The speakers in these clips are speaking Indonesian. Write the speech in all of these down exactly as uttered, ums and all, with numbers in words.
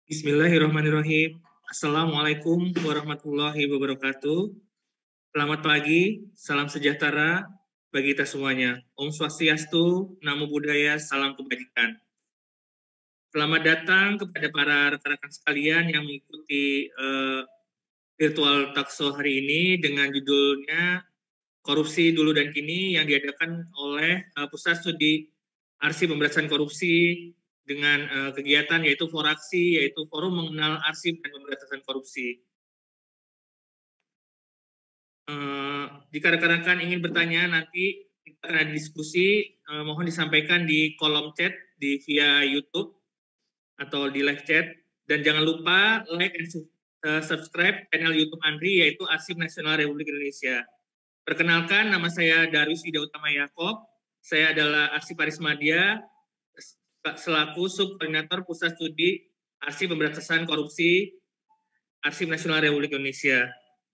Bismillahirrahmanirrahim. Assalamualaikum warahmatullahi wabarakatuh. Selamat pagi, salam sejahtera bagi kita semuanya. Om Swastiastu, Namo Buddhaya, salam kebajikan. Selamat datang kepada para rekan-rekan sekalian yang mengikuti uh, virtual talkshow hari ini dengan judulnya Korupsi Dulu dan Kini yang diadakan oleh uh, Pusat Studi Arsip Pemberantasan Korupsi dengan uh, kegiatan yaitu Foraksi, yaitu Forum Mengenal Arsip dan Pemberantasan Korupsi. Uh, jika rekan-rekan ingin bertanya nanti kita akan ada diskusi, uh, mohon disampaikan di kolom chat di via YouTube atau di live chat, dan jangan lupa like dan uh, subscribe channel YouTube Andri yaitu Arsip Nasional Republik Indonesia. Perkenalkan, nama saya Darius Ida Utama Yakob. Saya adalah Arsip Arismadia selaku Subkoordinator Pusat Studi Arsip Pemberantasan Korupsi Arsip Nasional Republik Indonesia.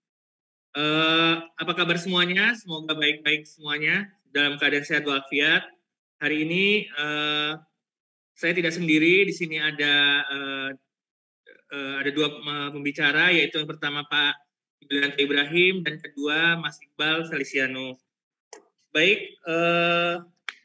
Uh, apa kabar semuanya? Semoga baik-baik semuanya dalam keadaan sehat walafiat. Hari ini uh, saya tidak sendiri. Di sini ada uh, uh, ada dua uh, pembicara, yaitu yang pertama Pak Yulianto Ibrahim dan kedua Mas Iqbal Feliciano. Baik, uh,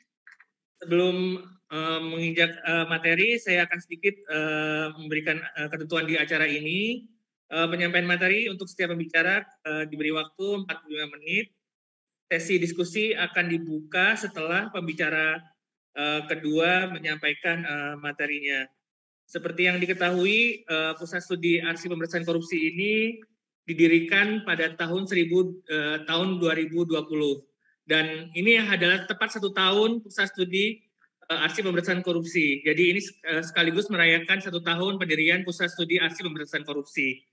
sebelum uh, menginjak uh, materi, saya akan sedikit uh, memberikan uh, ketentuan di acara ini. Uh, penyampaian materi untuk setiap pembicara uh, diberi waktu empat puluh lima menit. Sesi diskusi akan dibuka setelah pembicara uh, kedua menyampaikan uh, materinya. Seperti yang diketahui, uh, Pusat Studi Arsip Pemberantasan Korupsi ini didirikan pada tahun seribu uh, tahun dua ribu dua puluh. Dan ini adalah tepat satu tahun Pusat Studi uh, Arsip Pemberantasan Korupsi. Jadi ini uh, sekaligus merayakan satu tahun pendirian Pusat Studi Arsip Pemberantasan Korupsi.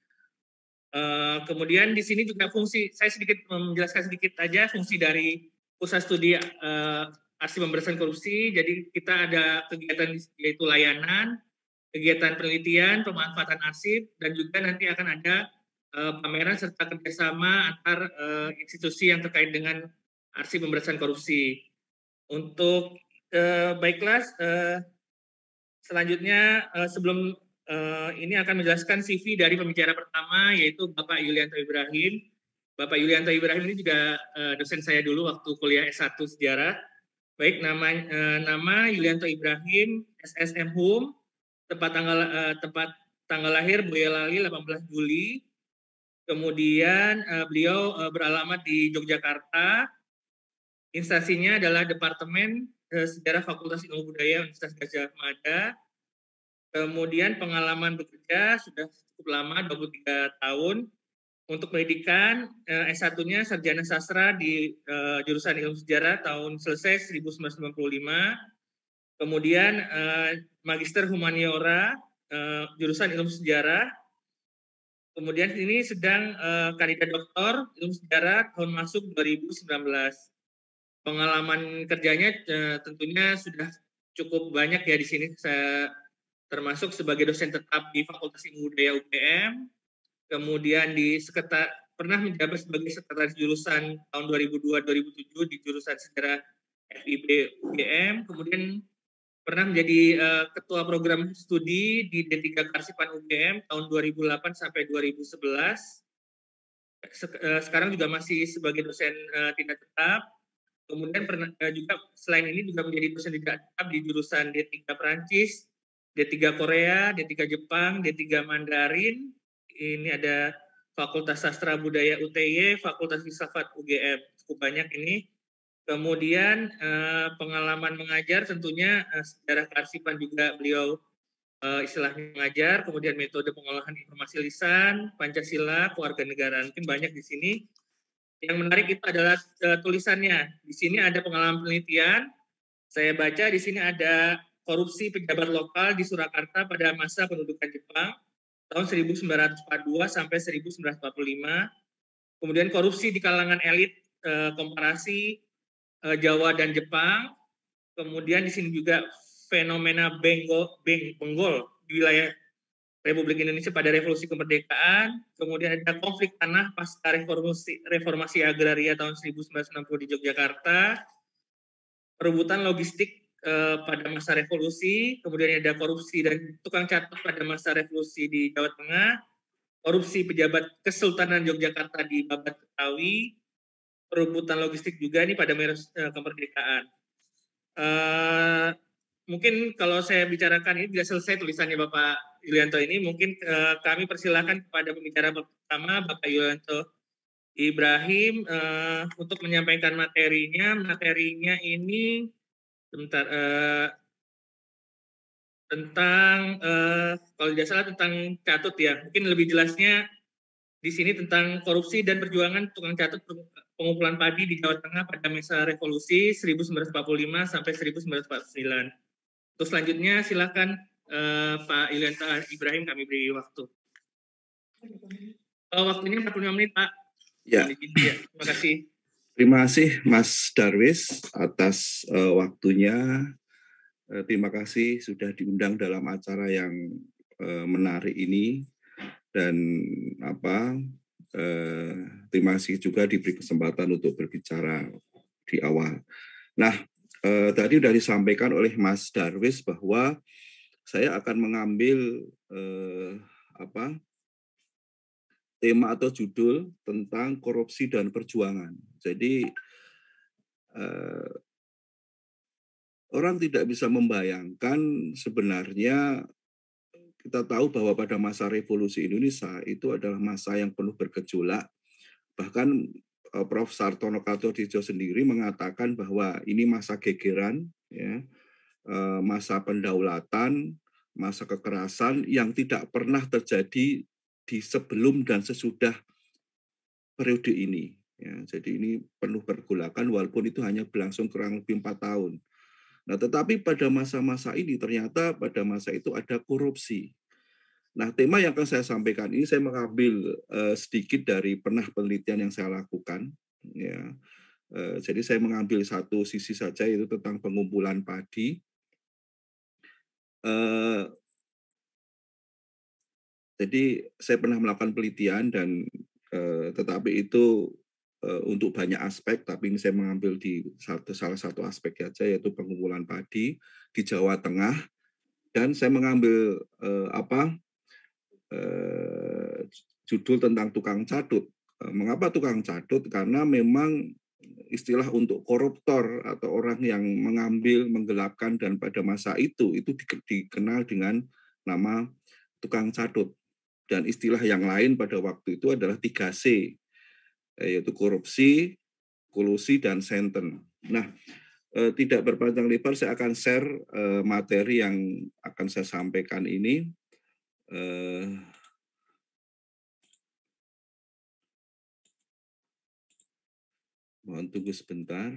Uh, kemudian di sini juga fungsi, saya sedikit menjelaskan sedikit aja fungsi dari Pusat Studi uh, Arsip Pemberantasan Korupsi. Jadi kita ada kegiatan yaitu layanan, kegiatan penelitian, pemanfaatan arsip, dan juga nanti akan ada uh, pameran serta kerjasama antar uh, institusi yang terkait dengan arsip pemberantasan korupsi. Untuk uh, baiklah, uh, selanjutnya uh, sebelum uh, ini akan menjelaskan C V dari pembicara pertama, yaitu Bapak Yulianto Ibrahim. Bapak Yulianto Ibrahim ini juga uh, dosen saya dulu waktu kuliah S satu Sejarah. Baik, nama, uh, nama Yulianto Ibrahim, S S M Hum, tempat tanggal uh, tempat tanggal lahir Boyolali delapan belas Juli. Kemudian uh, beliau uh, beralamat di Yogyakarta. Instansinya adalah Departemen uh, Sejarah Fakultas Ilmu Budaya Universitas Gadjah Mada. Kemudian pengalaman bekerja sudah cukup lama, dua puluh tiga tahun. Untuk pendidikan uh, S satu-nya Sarjana Sastra di uh, jurusan Ilmu Sejarah tahun selesai seribu sembilan ratus sembilan puluh lima. Kemudian uh, Magister Humaniora, uh, jurusan Ilmu Sejarah. Kemudian ini sedang uh, kandidat doktor Ilmu Sejarah tahun masuk dua ribu sembilan belas. Pengalaman kerjanya uh, tentunya sudah cukup banyak ya di sini. Saya termasuk sebagai dosen tetap di Fakultas Ilmu Budaya U G M. Kemudian di sekretaris pernah menjabat sebagai sekretaris jurusan tahun dua ribu dua sampai dua ribu tujuh di jurusan Sejarah F I B U G M. Kemudian pernah menjadi uh, ketua program studi di D tiga Kearsipan U G M tahun dua ribu delapan sampai dua ribu sebelas. Sekarang juga masih sebagai dosen uh, tidak tetap. Kemudian pernah uh, juga selain ini juga menjadi dosen tidak tetap di jurusan D tiga Perancis, D tiga Korea, D tiga Jepang, D tiga Mandarin. Ini ada Fakultas Sastra Budaya U T Y, Fakultas Filsafat U G M. Cukup banyak ini. Kemudian eh, pengalaman mengajar tentunya eh, sejarah kearsipan juga beliau eh, istilahnya mengajar, kemudian metode pengolahan informasi lisan, Pancasila, kewarganegaraan, mungkin banyak di sini. Yang menarik itu adalah eh, tulisannya. Di sini ada pengalaman penelitian. Saya baca di sini ada korupsi pejabat lokal di Surakarta pada masa pendudukan Jepang tahun seribu sembilan ratus empat puluh dua sampai seribu sembilan ratus empat puluh lima. Kemudian korupsi di kalangan elit eh, komparasi Jawa dan Jepang. Kemudian di sini juga fenomena Benggol, Beng, Benggol di wilayah Republik Indonesia pada revolusi kemerdekaan. Kemudian ada konflik tanah pasca reformasi, reformasi agraria tahun seribu sembilan ratus enam puluh di Yogyakarta. Perebutan logistik eh, pada masa revolusi, kemudian ada korupsi dan tukang catat pada masa revolusi di Jawa Tengah, korupsi pejabat Kesultanan Yogyakarta di Babat Betawi, perebutan logistik juga nih pada masa eh, kemerdekaan. Uh, mungkin kalau saya bicarakan ini tidak selesai tulisannya Bapak Yulianto ini, mungkin uh, kami persilahkan kepada pembicara pertama Bapak Yulianto Ibrahim uh, untuk menyampaikan materinya. Materinya ini sebentar uh, tentang uh, kalau tidak salah tentang catut ya. Mungkin lebih jelasnya di sini tentang korupsi dan perjuangan tukang catut pengumpulan padi di Jawa Tengah pada masa revolusi seribu sembilan ratus empat puluh lima sampai seribu sembilan ratus empat puluh sembilan. Terus selanjutnya silakan uh, Pak Yulianto Ibrahim, kami beri waktu. Uh, waktunya empat puluh lima menit, Pak. Ya. ya. Terima kasih. Terima kasih Mas Darwis atas uh, waktunya. Uh, terima kasih sudah diundang dalam acara yang uh, menarik ini dan apa? Uh, terima kasih juga diberi kesempatan untuk berbicara di awal. Nah, uh, tadi sudah disampaikan oleh Mas Darwis bahwa saya akan mengambil uh, apa? tema atau judul tentang korupsi dan perjuangan. Jadi eh, orang tidak bisa membayangkan sebenarnya kita tahu bahwa pada masa revolusi Indonesia itu adalah masa yang penuh bergejolak. Bahkan eh, Profesor Sartono Kartodisjo sendiri mengatakan bahwa ini masa gegeran, ya, eh, masa pendaulatan, masa kekerasan yang tidak pernah terjadi di sebelum dan sesudah periode ini. Ya, jadi ini penuh pergolakan walaupun itu hanya berlangsung kurang lebih empat tahun. Nah, tetapi pada masa-masa ini ternyata pada masa itu ada korupsi. Nah, tema yang akan saya sampaikan ini saya mengambil uh, sedikit dari pernah penelitian yang saya lakukan. Ya, uh, jadi saya mengambil satu sisi saja yaitu tentang pengumpulan padi. Uh, jadi saya pernah melakukan penelitian dan uh, tetapi itu uh, untuk banyak aspek, tapi ini saya mengambil di satu salah satu aspek saja yaitu pengumpulan padi di Jawa Tengah dan saya mengambil uh, apa uh, judul tentang tukang catut. Uh, mengapa tukang catut? Karena memang istilah untuk koruptor atau orang yang mengambil, menggelapkan dan pada masa itu itu dikenal dengan nama tukang catut. Dan istilah yang lain pada waktu itu adalah tiga C, yaitu korupsi, kolusi, dan senten. Nah, eh, tidak berpanjang lebar, saya akan share eh, materi yang akan saya sampaikan ini. Eh, mohon tunggu sebentar.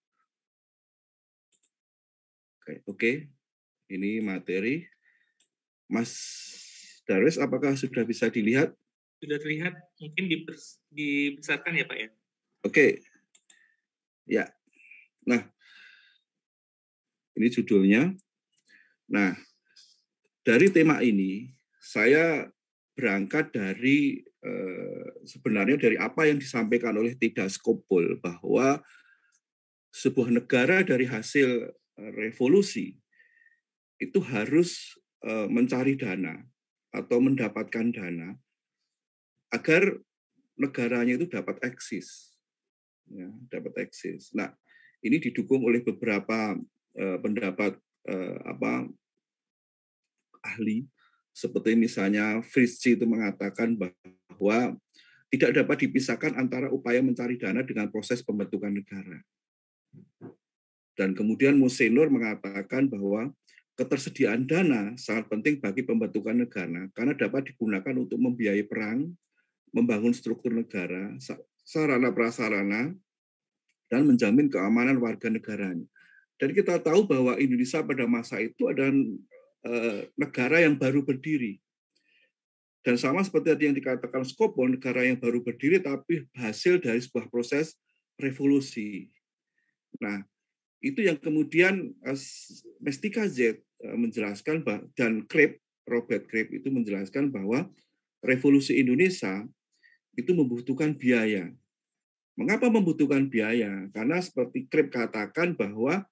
Oke, oke. Ini materi. Mas Darwis, apakah sudah bisa dilihat? Sudah terlihat, mungkin dibesarkan ya Pak ya? Oke, ya. Nah, ini judulnya. Nah, dari tema ini, saya berangkat dari eh, sebenarnya dari apa yang disampaikan oleh Tilda Skobol bahwa sebuah negara dari hasil revolusi itu harus eh, mencari dana atau mendapatkan dana agar negaranya itu dapat eksis, ya, dapat eksis. Nah, ini didukung oleh beberapa uh, pendapat uh, apa ahli, seperti misalnya Fritzi itu mengatakan bahwa tidak dapat dipisahkan antara upaya mencari dana dengan proses pembentukan negara. Dan kemudian Musenur mengatakan bahwa ketersediaan dana sangat penting bagi pembentukan negara karena dapat digunakan untuk membiayai perang, membangun struktur negara, sarana prasarana, dan menjamin keamanan warga negaranya. Dan kita tahu bahwa Indonesia pada masa itu adalah e, negara yang baru berdiri. Dan sama seperti tadi yang dikatakan Skobol, negara yang baru berdiri tapi hasil dari sebuah proses revolusi. Nah, itu yang kemudian Mestika Z menjelaskan dan Kreb, Robert Kreb itu menjelaskan bahwa revolusi Indonesia itu membutuhkan biaya. Mengapa membutuhkan biaya? Karena seperti Kreb katakan bahwa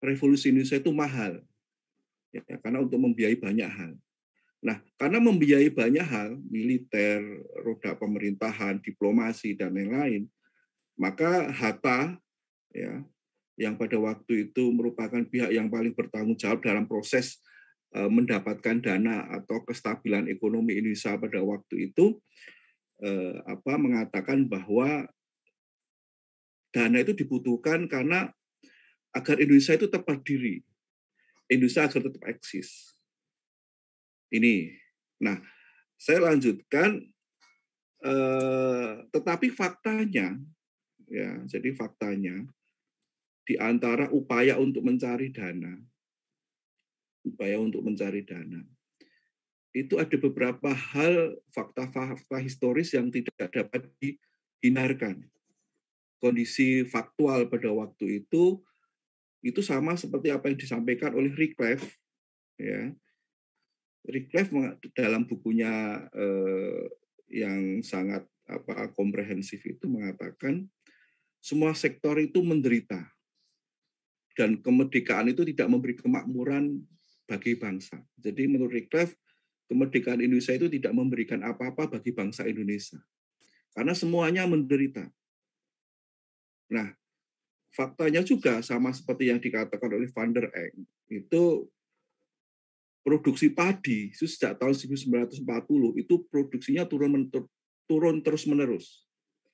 revolusi Indonesia itu mahal, ya, karena untuk membiayai banyak hal. Nah, karena membiayai banyak hal, militer, roda pemerintahan, diplomasi, dan lain-lain, maka Hatta, ya, yang pada waktu itu merupakan pihak yang paling bertanggung jawab dalam proses uh, mendapatkan dana atau kestabilan ekonomi Indonesia pada waktu itu, uh, apa, mengatakan bahwa dana itu dibutuhkan karena agar Indonesia itu tetap berdiri, Indonesia agar tetap eksis. Ini. Nah, saya lanjutkan. Eh, tetapi faktanya, ya, jadi faktanya di antara upaya untuk mencari dana, upaya untuk mencari dana, itu ada beberapa hal fakta-fakta historis yang tidak dapat dihindarkan. Kondisi faktual pada waktu itu itu sama seperti apa yang disampaikan oleh Reclef, ya. Reclef dalam bukunya eh, yang sangat apa komprehensif itu mengatakan semua sektor itu menderita dan kemerdekaan itu tidak memberi kemakmuran bagi bangsa. Jadi menurut Reclef, kemerdekaan Indonesia itu tidak memberikan apa-apa bagi bangsa Indonesia karena semuanya menderita. Nah, faktanya juga sama seperti yang dikatakan oleh Van der Eng, itu produksi padi itu sejak tahun seribu sembilan ratus empat puluh itu produksinya turun turun terus menerus.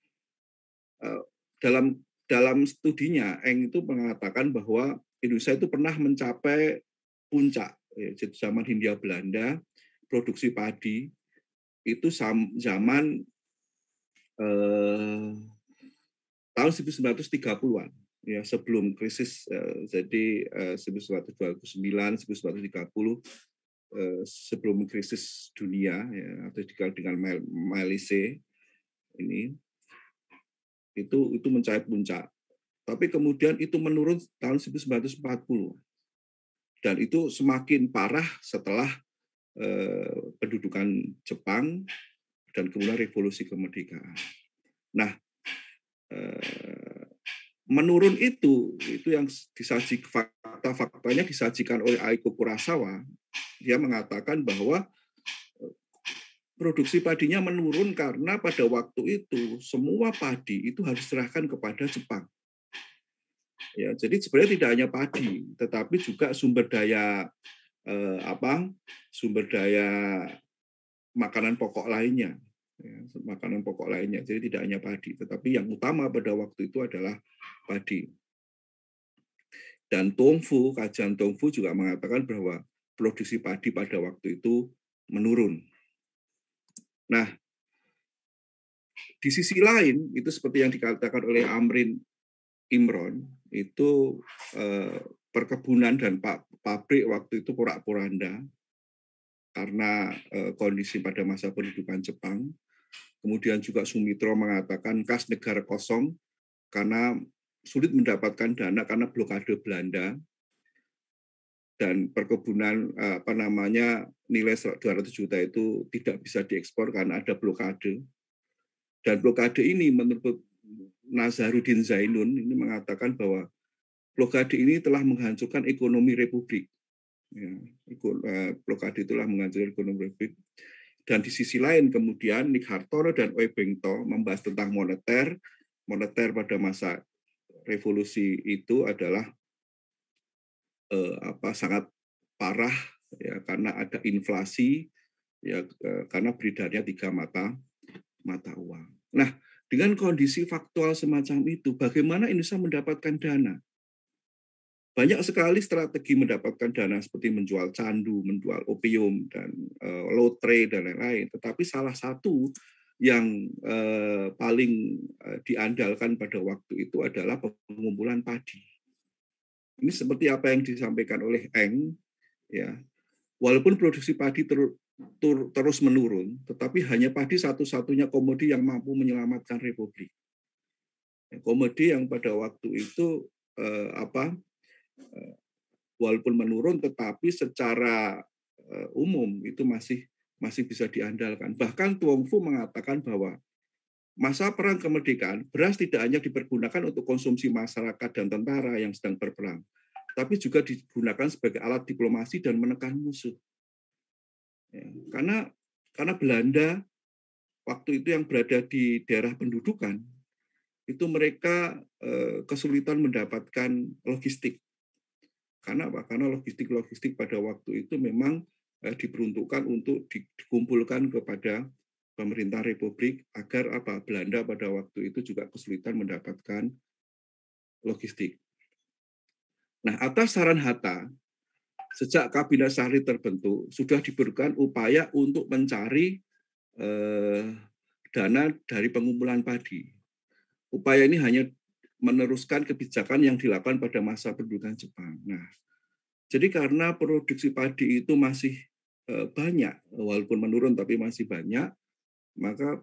Dalam dalam studinya Eng itu mengatakan bahwa Indonesia itu pernah mencapai puncak ya, zaman Hindia Belanda produksi padi itu zaman eh, tahun seribu sembilan ratus tiga puluhan ya sebelum krisis eh, jadi eh, seribu sembilan ratus dua puluh sembilan seribu sembilan ratus tiga puluh eh, sebelum krisis dunia ya atau dikenal dengan Malaysia ini itu itu mencapai puncak tapi kemudian itu menurun tahun seribu sembilan ratus empat puluh dan itu semakin parah setelah eh, pendudukan Jepang dan kemudian revolusi kemerdekaan. Nah eh, menurun itu itu yang disajikan fakta-faktanya disajikan oleh Aiko Kurosawa. Dia mengatakan bahwa produksi padinya menurun karena pada waktu itu semua padi itu harus diserahkan kepada Jepang. Ya, jadi sebenarnya tidak hanya padi, tetapi juga sumber daya eh, apa? Sumber daya makanan pokok lainnya. Ya, makanan pokok lainnya. Jadi tidak hanya padi, tetapi yang utama pada waktu itu adalah padi. Dan Tongfu, kajian Tongfu juga mengatakan bahwa produksi padi pada waktu itu menurun. Nah, di sisi lain, itu seperti yang dikatakan oleh Amrin Imron, itu eh, perkebunan dan pabrik waktu itu porak-poranda karena eh, kondisi pada masa pendudukan Jepang. Kemudian juga Sumitro mengatakan kas negara kosong karena sulit mendapatkan dana karena blokade Belanda dan perkebunan apa namanya nilai dua ratus juta itu tidak bisa diekspor karena ada blokade. Dan blokade ini menurut Nazaruddin Zainun ini mengatakan bahwa blokade ini telah menghancurkan ekonomi Republik. Ya, blokade itulah menghancurkan ekonomi Republik. Dan di sisi lain kemudian Nick Hartono dan Oi Bengto membahas tentang moneter. Moneter pada masa revolusi itu adalah eh, apa sangat parah ya karena ada inflasi ya eh, karena beredarnya tiga mata mata uang. Nah, dengan kondisi faktual semacam itu, bagaimana Indonesia mendapatkan dana? Banyak sekali strategi mendapatkan dana seperti menjual candu, menjual opium, dan uh, lotre, dan lain-lain. Tetapi salah satu yang uh, paling uh, diandalkan pada waktu itu adalah pengumpulan padi. Ini seperti apa yang disampaikan oleh Eng, ya. Walaupun produksi padi ter, ter, terus menurun, tetapi hanya padi satu-satunya komodi yang mampu menyelamatkan Republik. Komodi yang pada waktu itu uh, apa? Walaupun menurun, tetapi secara umum itu masih masih bisa diandalkan. Bahkan Tongfu mengatakan bahwa masa perang kemerdekaan beras tidak hanya dipergunakan untuk konsumsi masyarakat dan tentara yang sedang berperang, tapi juga digunakan sebagai alat diplomasi dan menekan musuh. Ya, karena karena Belanda waktu itu yang berada di daerah pendudukan, itu mereka eh, kesulitan mendapatkan logistik. Karena apa? Karena logistik-logistik pada waktu itu memang eh, diperuntukkan untuk dikumpulkan kepada pemerintah Republik agar apa? Belanda pada waktu itu juga kesulitan mendapatkan logistik. Nah, atas saran Hatta, sejak Kabinet Sahri terbentuk, sudah diberikan upaya untuk mencari eh, dana dari pengumpulan padi. Upaya ini hanya meneruskan kebijakan yang dilakukan pada masa pendudukan Jepang. Nah, jadi karena produksi padi itu masih eh, banyak, walaupun menurun tapi masih banyak, maka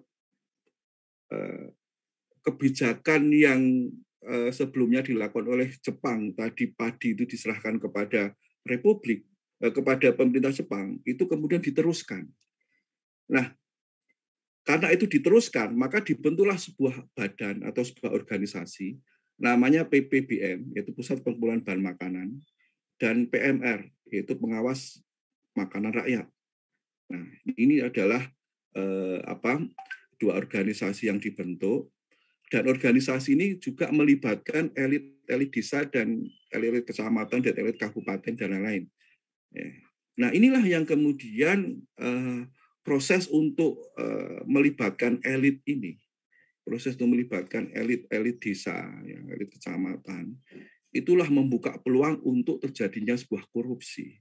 eh, kebijakan yang eh, sebelumnya dilakukan oleh Jepang, tadi padi itu diserahkan kepada Republik, eh, kepada pemerintah Jepang, itu kemudian diteruskan. Nah, karena itu diteruskan, maka dibentuklah sebuah badan atau sebuah organisasi, namanya P P B M, yaitu Pusat Pengumpulan Bahan Makanan, dan P M R, yaitu Pengawas Makanan Rakyat. Nah, ini adalah eh, apa dua organisasi yang dibentuk, dan organisasi ini juga melibatkan elit-elit desa dan elit kecamatan dan elit kabupaten dan lain-lain. Nah, inilah yang kemudian eh, proses untuk eh, melibatkan elit ini, proses untuk melibatkan elit-elit desa, ya, elit kecamatan, itulah membuka peluang untuk terjadinya sebuah korupsi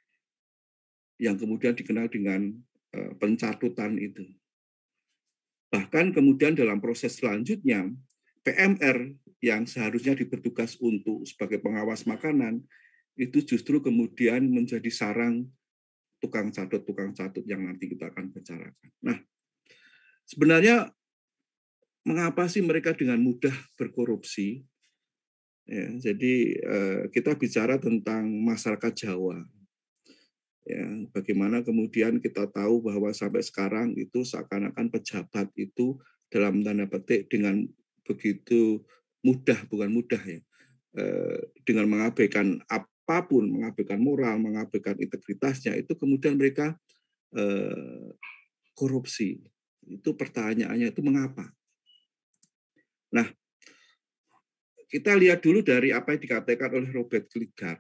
yang kemudian dikenal dengan eh, pencatutan itu. Bahkan kemudian dalam proses selanjutnya, P M R yang seharusnya dibertugas untuk sebagai pengawas makanan, itu justru kemudian menjadi sarang tukang catut-tukang catut yang nanti kita akan bicarakan. Nah, sebenarnya mengapa sih mereka dengan mudah berkorupsi? Ya, jadi eh, kita bicara tentang masyarakat Jawa. Ya, bagaimana kemudian kita tahu bahwa sampai sekarang itu seakan-akan pejabat itu dalam tanda petik dengan begitu mudah, bukan mudah ya, eh, dengan mengabaikan apapun, mengabaikan moral, mengabaikan integritasnya, itu kemudian mereka eh, korupsi. Itu pertanyaannya itu mengapa? Nah, kita lihat dulu dari apa yang dikatakan oleh Robert Kligard.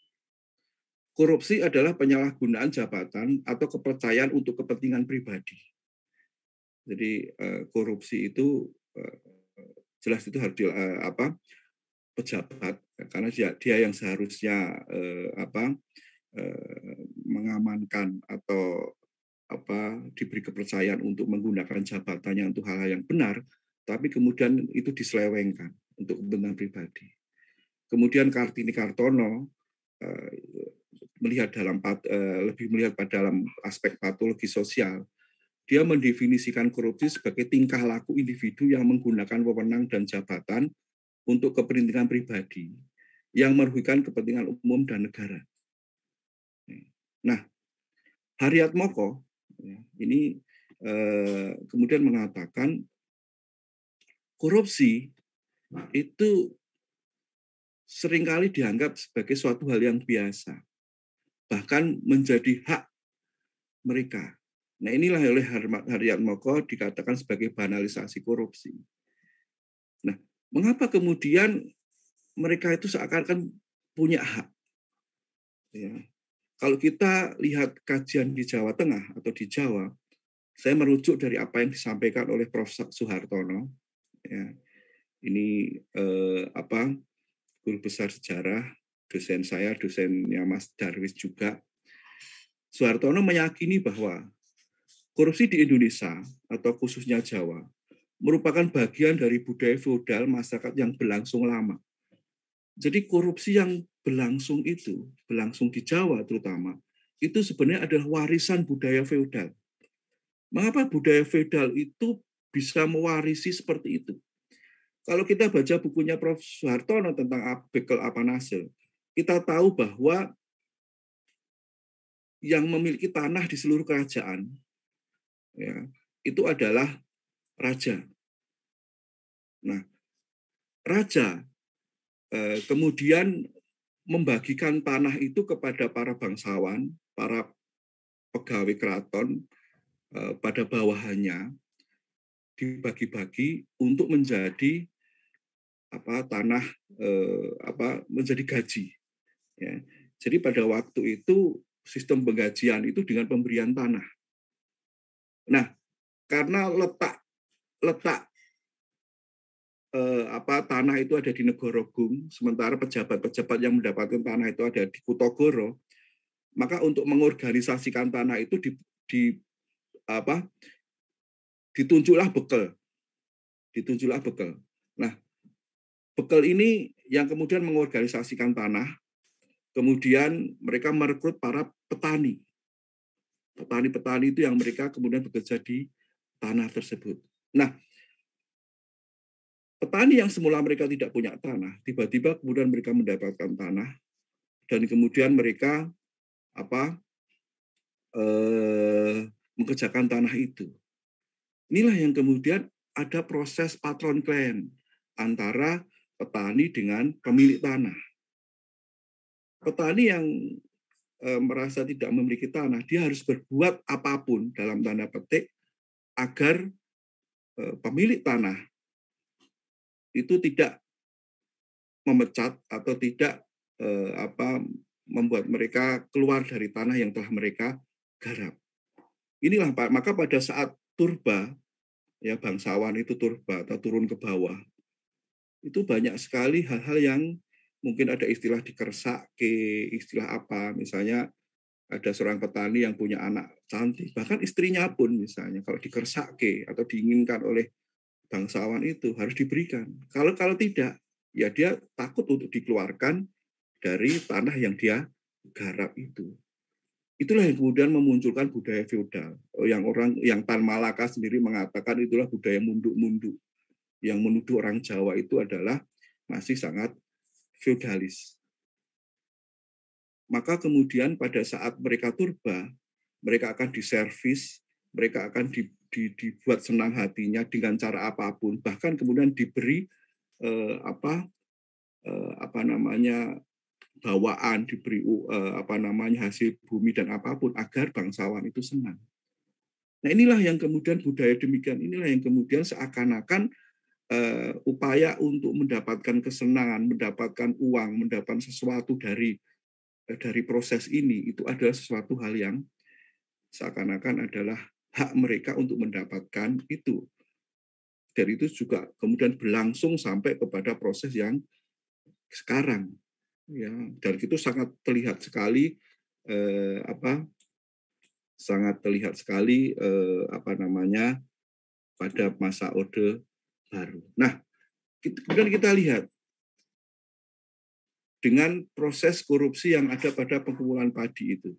Korupsi adalah penyalahgunaan jabatan atau kepercayaan untuk kepentingan pribadi. Jadi korupsi itu jelas itu harus di, apa pejabat, karena dia, dia yang seharusnya apa mengamankan atau apa diberi kepercayaan untuk menggunakan jabatannya untuk hal-hal yang benar, tapi kemudian itu diselewengkan untuk kepentingan pribadi. Kemudian Kartini Kartono melihat dalam lebih melihat pada dalam aspek patologi sosial. Dia mendefinisikan korupsi sebagai tingkah laku individu yang menggunakan wewenang dan jabatan untuk kepentingan pribadi yang merugikan kepentingan umum dan negara. Nah, Haryatmoko ini eh, kemudian mengatakan korupsi itu seringkali dianggap sebagai suatu hal yang biasa, bahkan menjadi hak mereka. Nah, inilah oleh Haryatmoko dikatakan sebagai banalisasi korupsi. Nah, mengapa kemudian mereka itu seakan-akan punya hak? Ya. Kalau kita lihat kajian di Jawa Tengah atau di Jawa, saya merujuk dari apa yang disampaikan oleh Profesor Suhartono. Ya. Ini eh, apa guru besar sejarah, dosen saya, dosennya Mas Darwis juga. Suhartono meyakini bahwa korupsi di Indonesia atau khususnya Jawa merupakan bagian dari budaya feodal masyarakat yang berlangsung lama. Jadi korupsi yang berlangsung itu, berlangsung di Jawa terutama, itu sebenarnya adalah warisan budaya feodal. Mengapa budaya feodal itu bisa mewarisi seperti itu? Kalau kita baca bukunya Profesor Suhartono tentang Bekel Apanasil, kita tahu bahwa yang memiliki tanah di seluruh kerajaan ya, itu adalah raja. Nah, raja eh, kemudian membagikan tanah itu kepada para bangsawan, para pegawai keraton pada bawahannya, dibagi-bagi untuk menjadi apa tanah eh, apa menjadi gaji. Ya. Jadi pada waktu itu sistem penggajian itu dengan pemberian tanah. Nah, karena letak letak eh, apa tanah itu ada di Negorogung, sementara pejabat-pejabat yang mendapatkan tanah itu ada di Kutogoro, maka untuk mengorganisasikan tanah itu di, di apa ditunjuklah bekel, ditunjuklah bekel. Nah, bekel ini yang kemudian mengorganisasikan tanah, kemudian mereka merekrut para petani. Petani-petani itu yang mereka kemudian bekerja di tanah tersebut. Nah, petani yang semula mereka tidak punya tanah, tiba-tiba kemudian mereka mendapatkan tanah, dan kemudian mereka apa eh, mengerjakan tanah itu. Inilah yang kemudian ada proses patron klien antara petani dengan pemilik tanah. Petani yang e, merasa tidak memiliki tanah, dia harus berbuat apapun dalam tanda petik agar e, pemilik tanah itu tidak memecat atau tidak e, apa membuat mereka keluar dari tanah yang telah mereka garap. Inilah Pak, maka pada saat turba, ya bangsawan itu turba atau turun ke bawah, itu banyak sekali hal-hal yang mungkin ada istilah dikersake, istilah apa, misalnya ada seorang petani yang punya anak cantik, bahkan istrinya pun misalnya kalau dikersake atau diinginkan oleh bangsawan itu harus diberikan. Kalau kalau tidak, ya dia takut untuk dikeluarkan dari tanah yang dia garap itu. Itulah yang kemudian memunculkan budaya feodal. Yang orang yang Tan Malaka sendiri mengatakan itulah budaya munduk-munduk. Yang menuduh orang Jawa itu adalah masih sangat feodalis. Maka kemudian pada saat mereka turba, mereka akan diservis, mereka akan di, di, dibuat senang hatinya dengan cara apapun, bahkan kemudian diberi eh, apa eh, apa namanya bawaan, diberi eh, apa namanya hasil bumi dan apapun agar bangsawan itu senang. Nah inilah yang kemudian budaya demikian, inilah yang kemudian seakan-akan uh, upaya untuk mendapatkan kesenangan, mendapatkan uang, mendapatkan sesuatu dari dari proses ini itu adalah sesuatu hal yang seakan-akan adalah hak mereka untuk mendapatkan itu. Dan itu juga kemudian berlangsung sampai kepada proses yang sekarang, ya. Dan itu sangat terlihat sekali eh, apa sangat terlihat sekali eh, apa namanya pada masa Orde Baru. Nah, kemudian kita lihat dengan proses korupsi yang ada pada pengumpulan padi itu.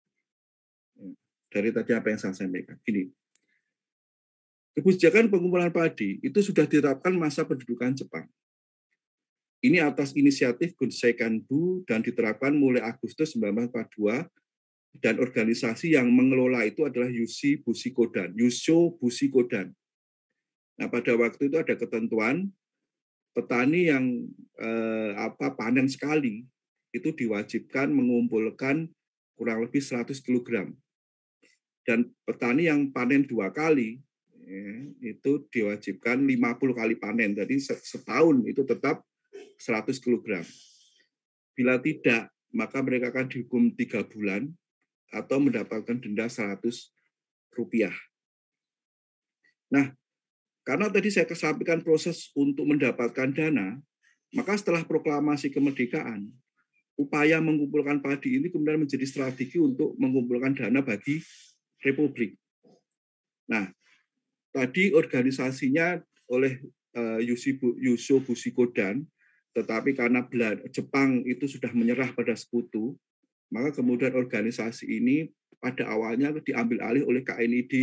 Dari tadi apa yang saya sampaikan. Gini, kebijakan pengumpulan padi itu sudah diterapkan masa pendudukan Jepang. Ini atas inisiatif Gunseikanbu dan diterapkan mulai Agustus seribu sembilan ratus empat puluh dua, dan organisasi yang mengelola itu adalah Yushi Bushikodan, Yusho Bushikodan. Nah, pada waktu itu ada ketentuan petani yang eh, apa panen sekali itu diwajibkan mengumpulkan kurang lebih seratus kilogram. Dan petani yang panen dua kali ya, itu diwajibkan lima puluh kali panen. Jadi setahun itu tetap seratus kilogram. Bila tidak, maka mereka akan dihukum tiga bulan atau mendapatkan denda seratus rupiah. Nah, karena tadi saya kesampaikan proses untuk mendapatkan dana, maka setelah proklamasi kemerdekaan, upaya mengumpulkan padi ini kemudian menjadi strategi untuk mengumpulkan dana bagi Republik. Nah, tadi organisasinya oleh uh, Yusho Bushikodan, tetapi karena Jepang itu sudah menyerah pada sekutu, maka kemudian organisasi ini pada awalnya diambil alih oleh K N I D,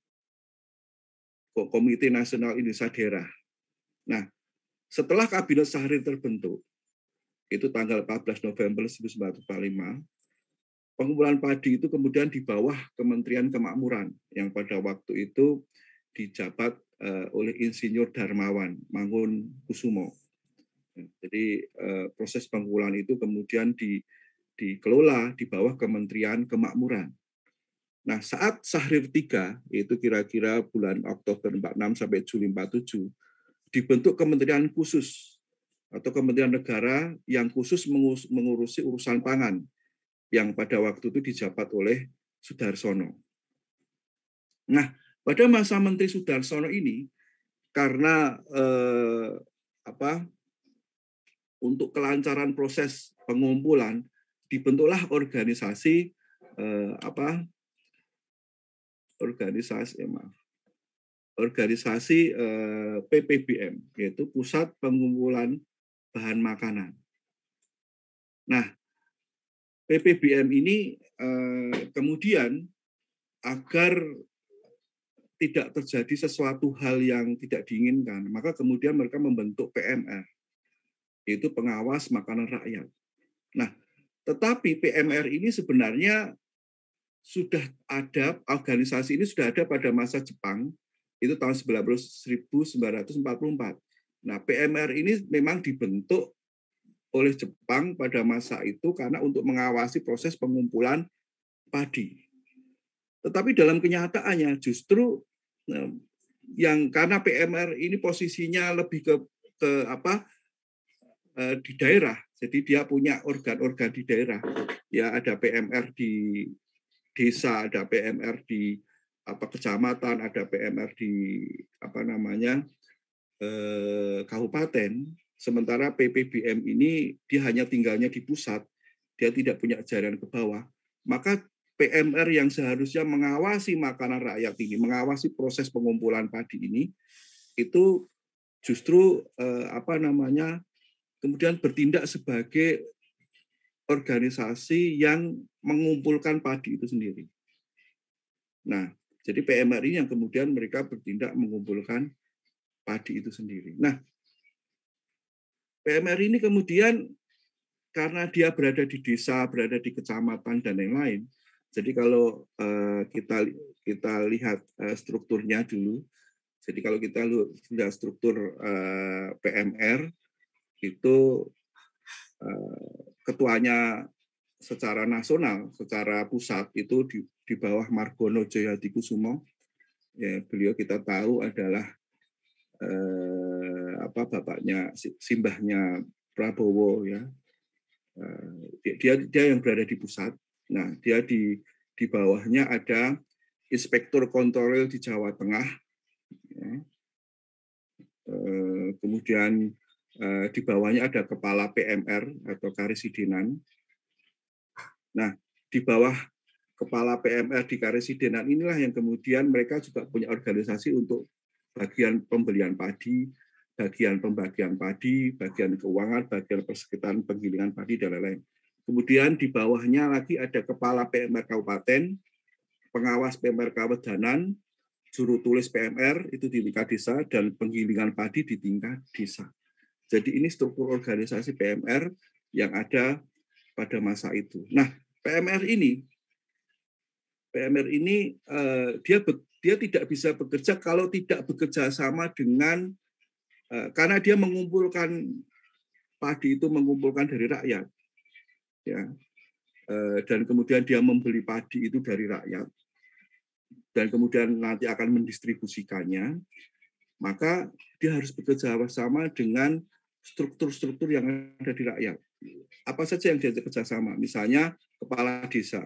Komite Nasional Indonesia Daerah. Nah, setelah Kabinet Syahrir terbentuk, itu tanggal empat belas November seribu sembilan ratus empat puluh lima, pengumpulan padi itu kemudian di bawah Kementerian Kemakmuran yang pada waktu itu dijabat oleh Insinyur Darmawan Mangunkusumo. Jadi proses pengumpulan itu kemudian di, dikelola di bawah Kementerian Kemakmuran. Nah, saat Syahrir tiga, yaitu kira-kira bulan Oktober empat puluh enam sampai Juli empat puluh tujuh, dibentuk kementerian khusus atau kementerian negara yang khusus mengurusi urusan pangan yang pada waktu itu dijabat oleh Sudarsono. Nah, pada masa Menteri Sudarsono ini, karena eh, apa, untuk kelancaran proses pengumpulan, dibentuklah organisasi eh, apa, organisasi, eh, maaf, organisasi eh, P P B M, yaitu Pusat Pengumpulan Bahan Makanan. Nah, P P B M ini eh, kemudian agar tidak terjadi sesuatu hal yang tidak diinginkan, maka kemudian mereka membentuk P M R, yaitu Pengawas Makanan Rakyat. Nah, tetapi P M R ini sebenarnya sudah ada, organisasi ini sudah ada pada masa Jepang, itu tahun seribu sembilan ratus empat puluh empat. Nah, P M R ini memang dibentuk oleh Jepang pada masa itu karena untuk mengawasi proses pengumpulan padi. Tetapi dalam kenyataannya justru yang karena P M R ini posisinya lebih ke, ke apa di daerah, jadi dia punya organ-organ di daerah. Ya, ada P M R di desa, ada P M R di apa kecamatan, ada P M R di apa namanya eh, kabupaten. Sementara P P B M ini dia hanya tinggalnya di pusat, dia tidak punya jaringan ke bawah. Maka P M R yang seharusnya mengawasi makanan rakyat ini, mengawasi proses pengumpulan padi ini, itu justru eh, apa namanya kemudian bertindak sebagai organisasi yang mengumpulkan padi itu sendiri. Nah, jadi P M R ini yang kemudian mereka bertindak mengumpulkan padi itu sendiri. Nah, P M R ini kemudian karena dia berada di desa, berada di kecamatan dan lain-lain. Jadi kalau uh, kita kita lihat uh, strukturnya dulu. Jadi kalau kita lihat struktur uh, P M R itu uh, ketuanya secara nasional, secara pusat itu di, di bawah Margono Jayadikusumo. Ya, beliau kita tahu adalah eh, apa bapaknya simbahnya Prabowo ya. Eh, dia dia yang berada di pusat. Nah, dia di di bawahnya ada Inspektur Kontrol di Jawa Tengah. Ya. Eh, kemudian eh, di bawahnya ada Kepala P M R atau Karesidenan. Nah, di bawah Kepala P M R di Karesidenan inilah yang kemudian mereka juga punya organisasi untuk bagian pembelian padi, bagian pembagian padi, bagian keuangan, bagian persekitaran penggilingan padi, dan lain-lain. Kemudian di bawahnya lagi ada Kepala P M R Kabupaten, Pengawas P M R Kawedanan, Juru Tulis P M R itu di tingkat desa, dan penggilingan padi di tingkat desa. Jadi ini struktur organisasi P M R yang ada pada masa itu. Nah, P M R ini P M R ini uh, dia dia tidak bisa bekerja kalau tidak bekerja sama dengan uh, karena dia mengumpulkan padi itu mengumpulkan dari rakyat, ya, uh, dan kemudian dia membeli padi itu dari rakyat dan kemudian nanti akan mendistribusikannya, maka dia harus bekerja sama dengan struktur-struktur yang ada di rakyat. Apa saja yang dia kerjasama? Misalnya kepala desa.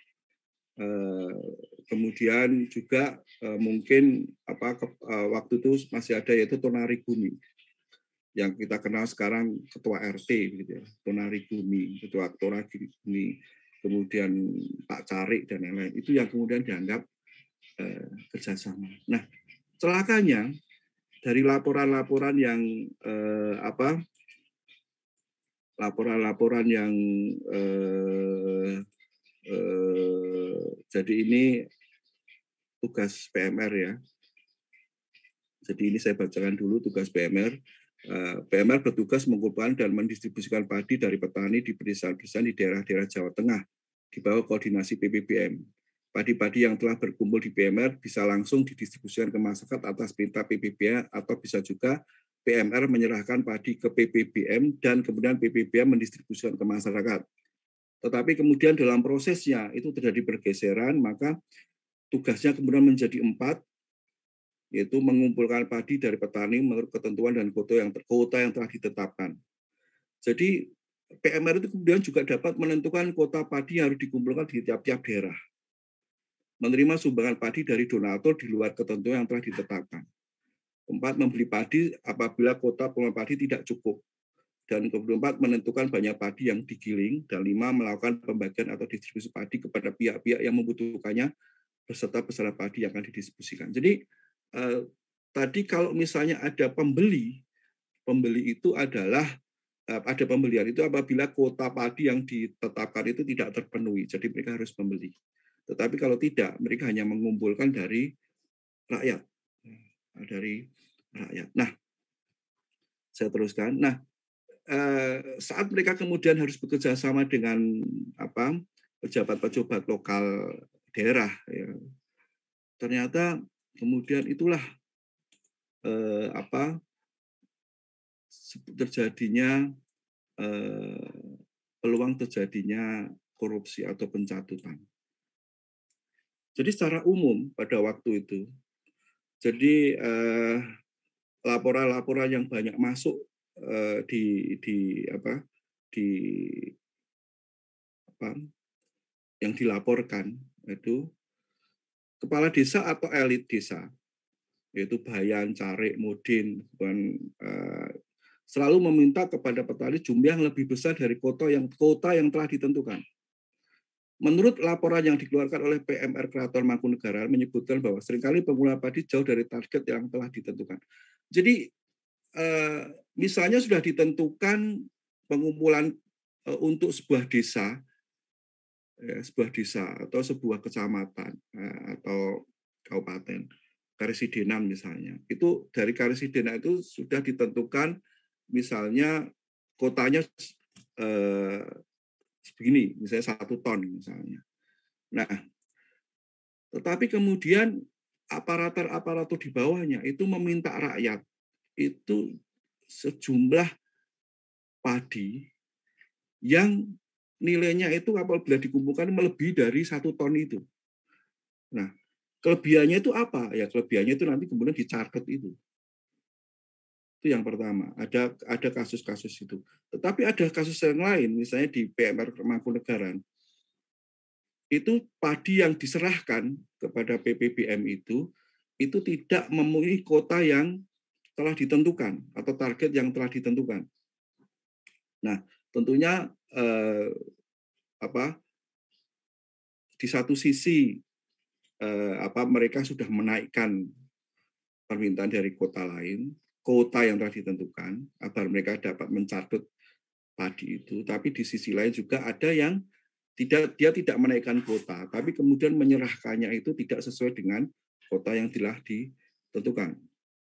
Kemudian juga mungkin apa waktu itu masih ada yaitu Tonari Bumi yang kita kenal sekarang ketua R T gitu ya, Tonari Bumi, ketua Tonari Bumi, kemudian Pak Carik dan lain-lain, itu yang kemudian dianggap eh, kerjasama. Nah, celakanya dari laporan-laporan yang eh, apa laporan-laporan yang eh, eh, jadi ini tugas P M R ya. Jadi ini saya bacakan dulu tugas P M R. P M R bertugas mengumpulkan dan mendistribusikan padi dari petani di pedesaan-pedesaan di daerah-daerah Jawa Tengah di bawah koordinasi P P B M. Padi-padi yang telah berkumpul di P M R bisa langsung didistribusikan ke masyarakat atas perintah P P B M atau bisa juga P M R menyerahkan padi ke P P B M dan kemudian P P B M mendistribusikan ke masyarakat. Tetapi kemudian dalam prosesnya itu terjadi pergeseran, maka tugasnya kemudian menjadi empat, yaitu mengumpulkan padi dari petani menurut ketentuan dan kota yang kota yang telah ditetapkan. Jadi P M R itu kemudian juga dapat menentukan kota padi yang harus dikumpulkan di tiap-tiap daerah. Menerima sumbangan padi dari donatur di luar ketentuan yang telah ditetapkan. Empat, membeli padi apabila kota pengelola padi tidak cukup. Dan keempat, menentukan banyak padi yang digiling. Dan lima, melakukan pembagian atau distribusi padi kepada pihak-pihak yang membutuhkannya beserta besaran padi yang akan didistribusikan. Jadi eh, tadi kalau misalnya ada pembeli, pembeli itu adalah eh, ada pembelian itu apabila kota padi yang ditetapkan itu tidak terpenuhi. Jadi mereka harus membeli. Tetapi kalau tidak, mereka hanya mengumpulkan dari rakyat. Dari rakyat. Nah, saya teruskan. Nah, saat mereka kemudian harus bekerja sama dengan apa pejabat-pejabat lokal daerah, ya, ternyata kemudian itulah eh, apa terjadinya eh, peluang terjadinya korupsi atau pencatutan. Jadi secara umum pada waktu itu, jadi eh, laporan-laporan yang banyak masuk eh, di di apa di apa yang dilaporkan itu kepala desa atau elit desa, yaitu Bayan, Carik, Mudin, dan eh, selalu meminta kepada petani jumlah yang lebih besar dari kota yang kota yang telah ditentukan. Menurut laporan yang dikeluarkan oleh P M R Keraton Mangkunegaran menyebutkan bahwa seringkali pengelola padi jauh dari target yang telah ditentukan. Jadi eh, misalnya sudah ditentukan pengumpulan eh, untuk sebuah desa, eh, sebuah desa atau sebuah kecamatan eh, atau kabupaten, Karesidenan misalnya. Itu dari Karesidenan itu sudah ditentukan misalnya kotanya eh, begini, misalnya satu ton misalnya. Nah, tetapi kemudian aparatur-aparatur di bawahnya itu meminta rakyat itu sejumlah padi yang nilainya itu apabila dikumpulkan melebihi dari satu ton itu. Nah, kelebihannya itu apa? Ya kelebihannya itu nanti kemudian dicatat itu. Itu yang pertama. Ada ada kasus-kasus itu. Tetapi ada kasus yang lain, misalnya di P M R Mangkunegaran. Itu padi yang diserahkan kepada P P B M itu itu tidak memenuhi kota yang telah ditentukan atau target yang telah ditentukan. Nah, tentunya eh, apa di satu sisi eh, apa mereka sudah menaikkan permintaan dari kota lain, kota yang telah ditentukan agar mereka dapat mencatat padi itu, tapi di sisi lain juga ada yang tidak dia tidak menaikkan kota, tapi kemudian menyerahkannya itu tidak sesuai dengan kota yang telah ditentukan.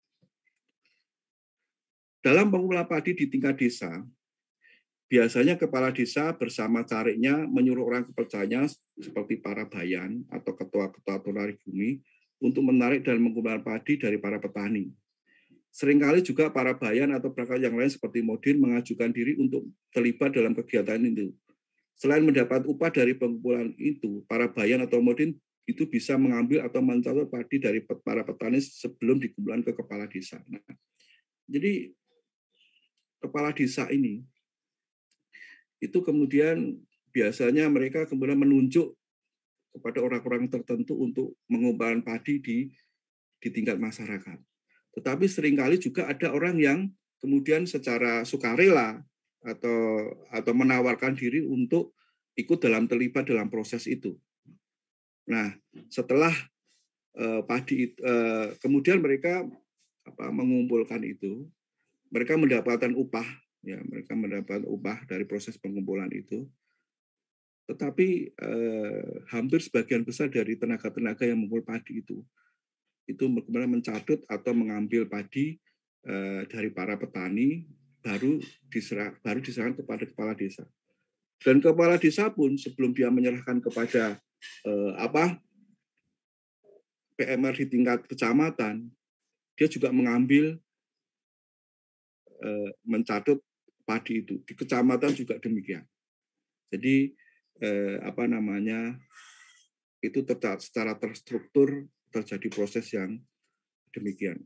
Dalam pengumpulan padi di tingkat desa, biasanya kepala desa bersama cariknya menyuruh orang kepercayaan seperti para bayan atau ketua-ketua tunari bumi untuk menarik dan mengumpulkan padi dari para petani. Seringkali juga para bayan atau perangkat yang lain seperti Modin mengajukan diri untuk terlibat dalam kegiatan itu. Selain mendapat upah dari pengumpulan itu, para bayan atau Modin itu bisa mengambil atau mencatat padi dari para petani sebelum dikumpulkan ke kepala desa. Nah, jadi kepala desa ini itu kemudian biasanya mereka kemudian menunjuk kepada orang-orang tertentu untuk mengumpulkan padi di di tingkat masyarakat. Tetapi seringkali juga ada orang yang kemudian secara sukarela atau atau menawarkan diri untuk ikut dalam terlibat dalam proses itu. Nah, setelah eh, padi eh, kemudian mereka apa, mengumpulkan itu, mereka mendapatkan upah, ya mereka mendapat upah dari proses pengumpulan itu. Tetapi eh, hampir sebagian besar dari tenaga-tenaga yang mengumpul padi itu, itu kemudian mencatut atau mengambil padi eh, dari para petani, baru diserah, baru diserahkan kepada kepala desa. Dan kepala desa pun sebelum dia menyerahkan kepada eh, apa P M R di tingkat kecamatan, dia juga mengambil eh, mencatut padi itu. Di kecamatan juga demikian. Jadi eh, apa namanya itu tetap secara terstruktur terjadi proses yang demikian.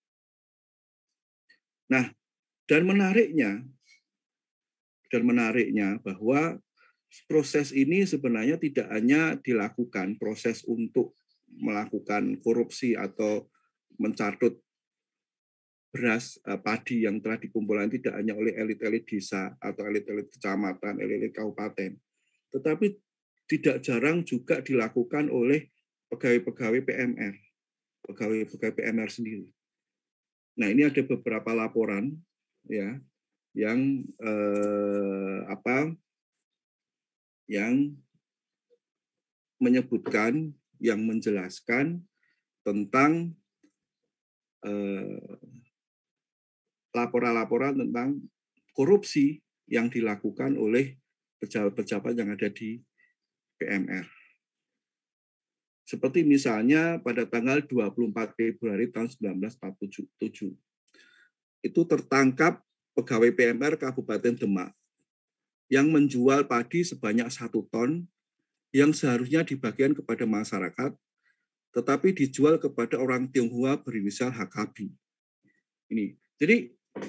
Nah, dan menariknya, dan menariknya bahwa proses ini sebenarnya tidak hanya dilakukan proses untuk melakukan korupsi atau mencatut beras eh, padi yang telah dikumpulkan tidak hanya oleh elit-elit desa atau elit-elit kecamatan, elit-elit kabupaten, tetapi tidak jarang juga dilakukan oleh pegawai-pegawai P M R, pegawai-pegawai P M R sendiri. Nah, ini ada beberapa laporan ya yang eh, apa yang menyebutkan, yang menjelaskan tentang eh, laporan-laporan tentang korupsi yang dilakukan oleh pejabat-pejabat yang ada di P M R. Seperti misalnya pada tanggal dua puluh empat Februari tahun seribu sembilan ratus empat puluh tujuh, itu tertangkap pegawai P M R Kabupaten Demak yang menjual padi sebanyak satu ton yang seharusnya dibagikan kepada masyarakat, tetapi dijual kepada orang Tionghoa berinisial H K B. Ini, jadi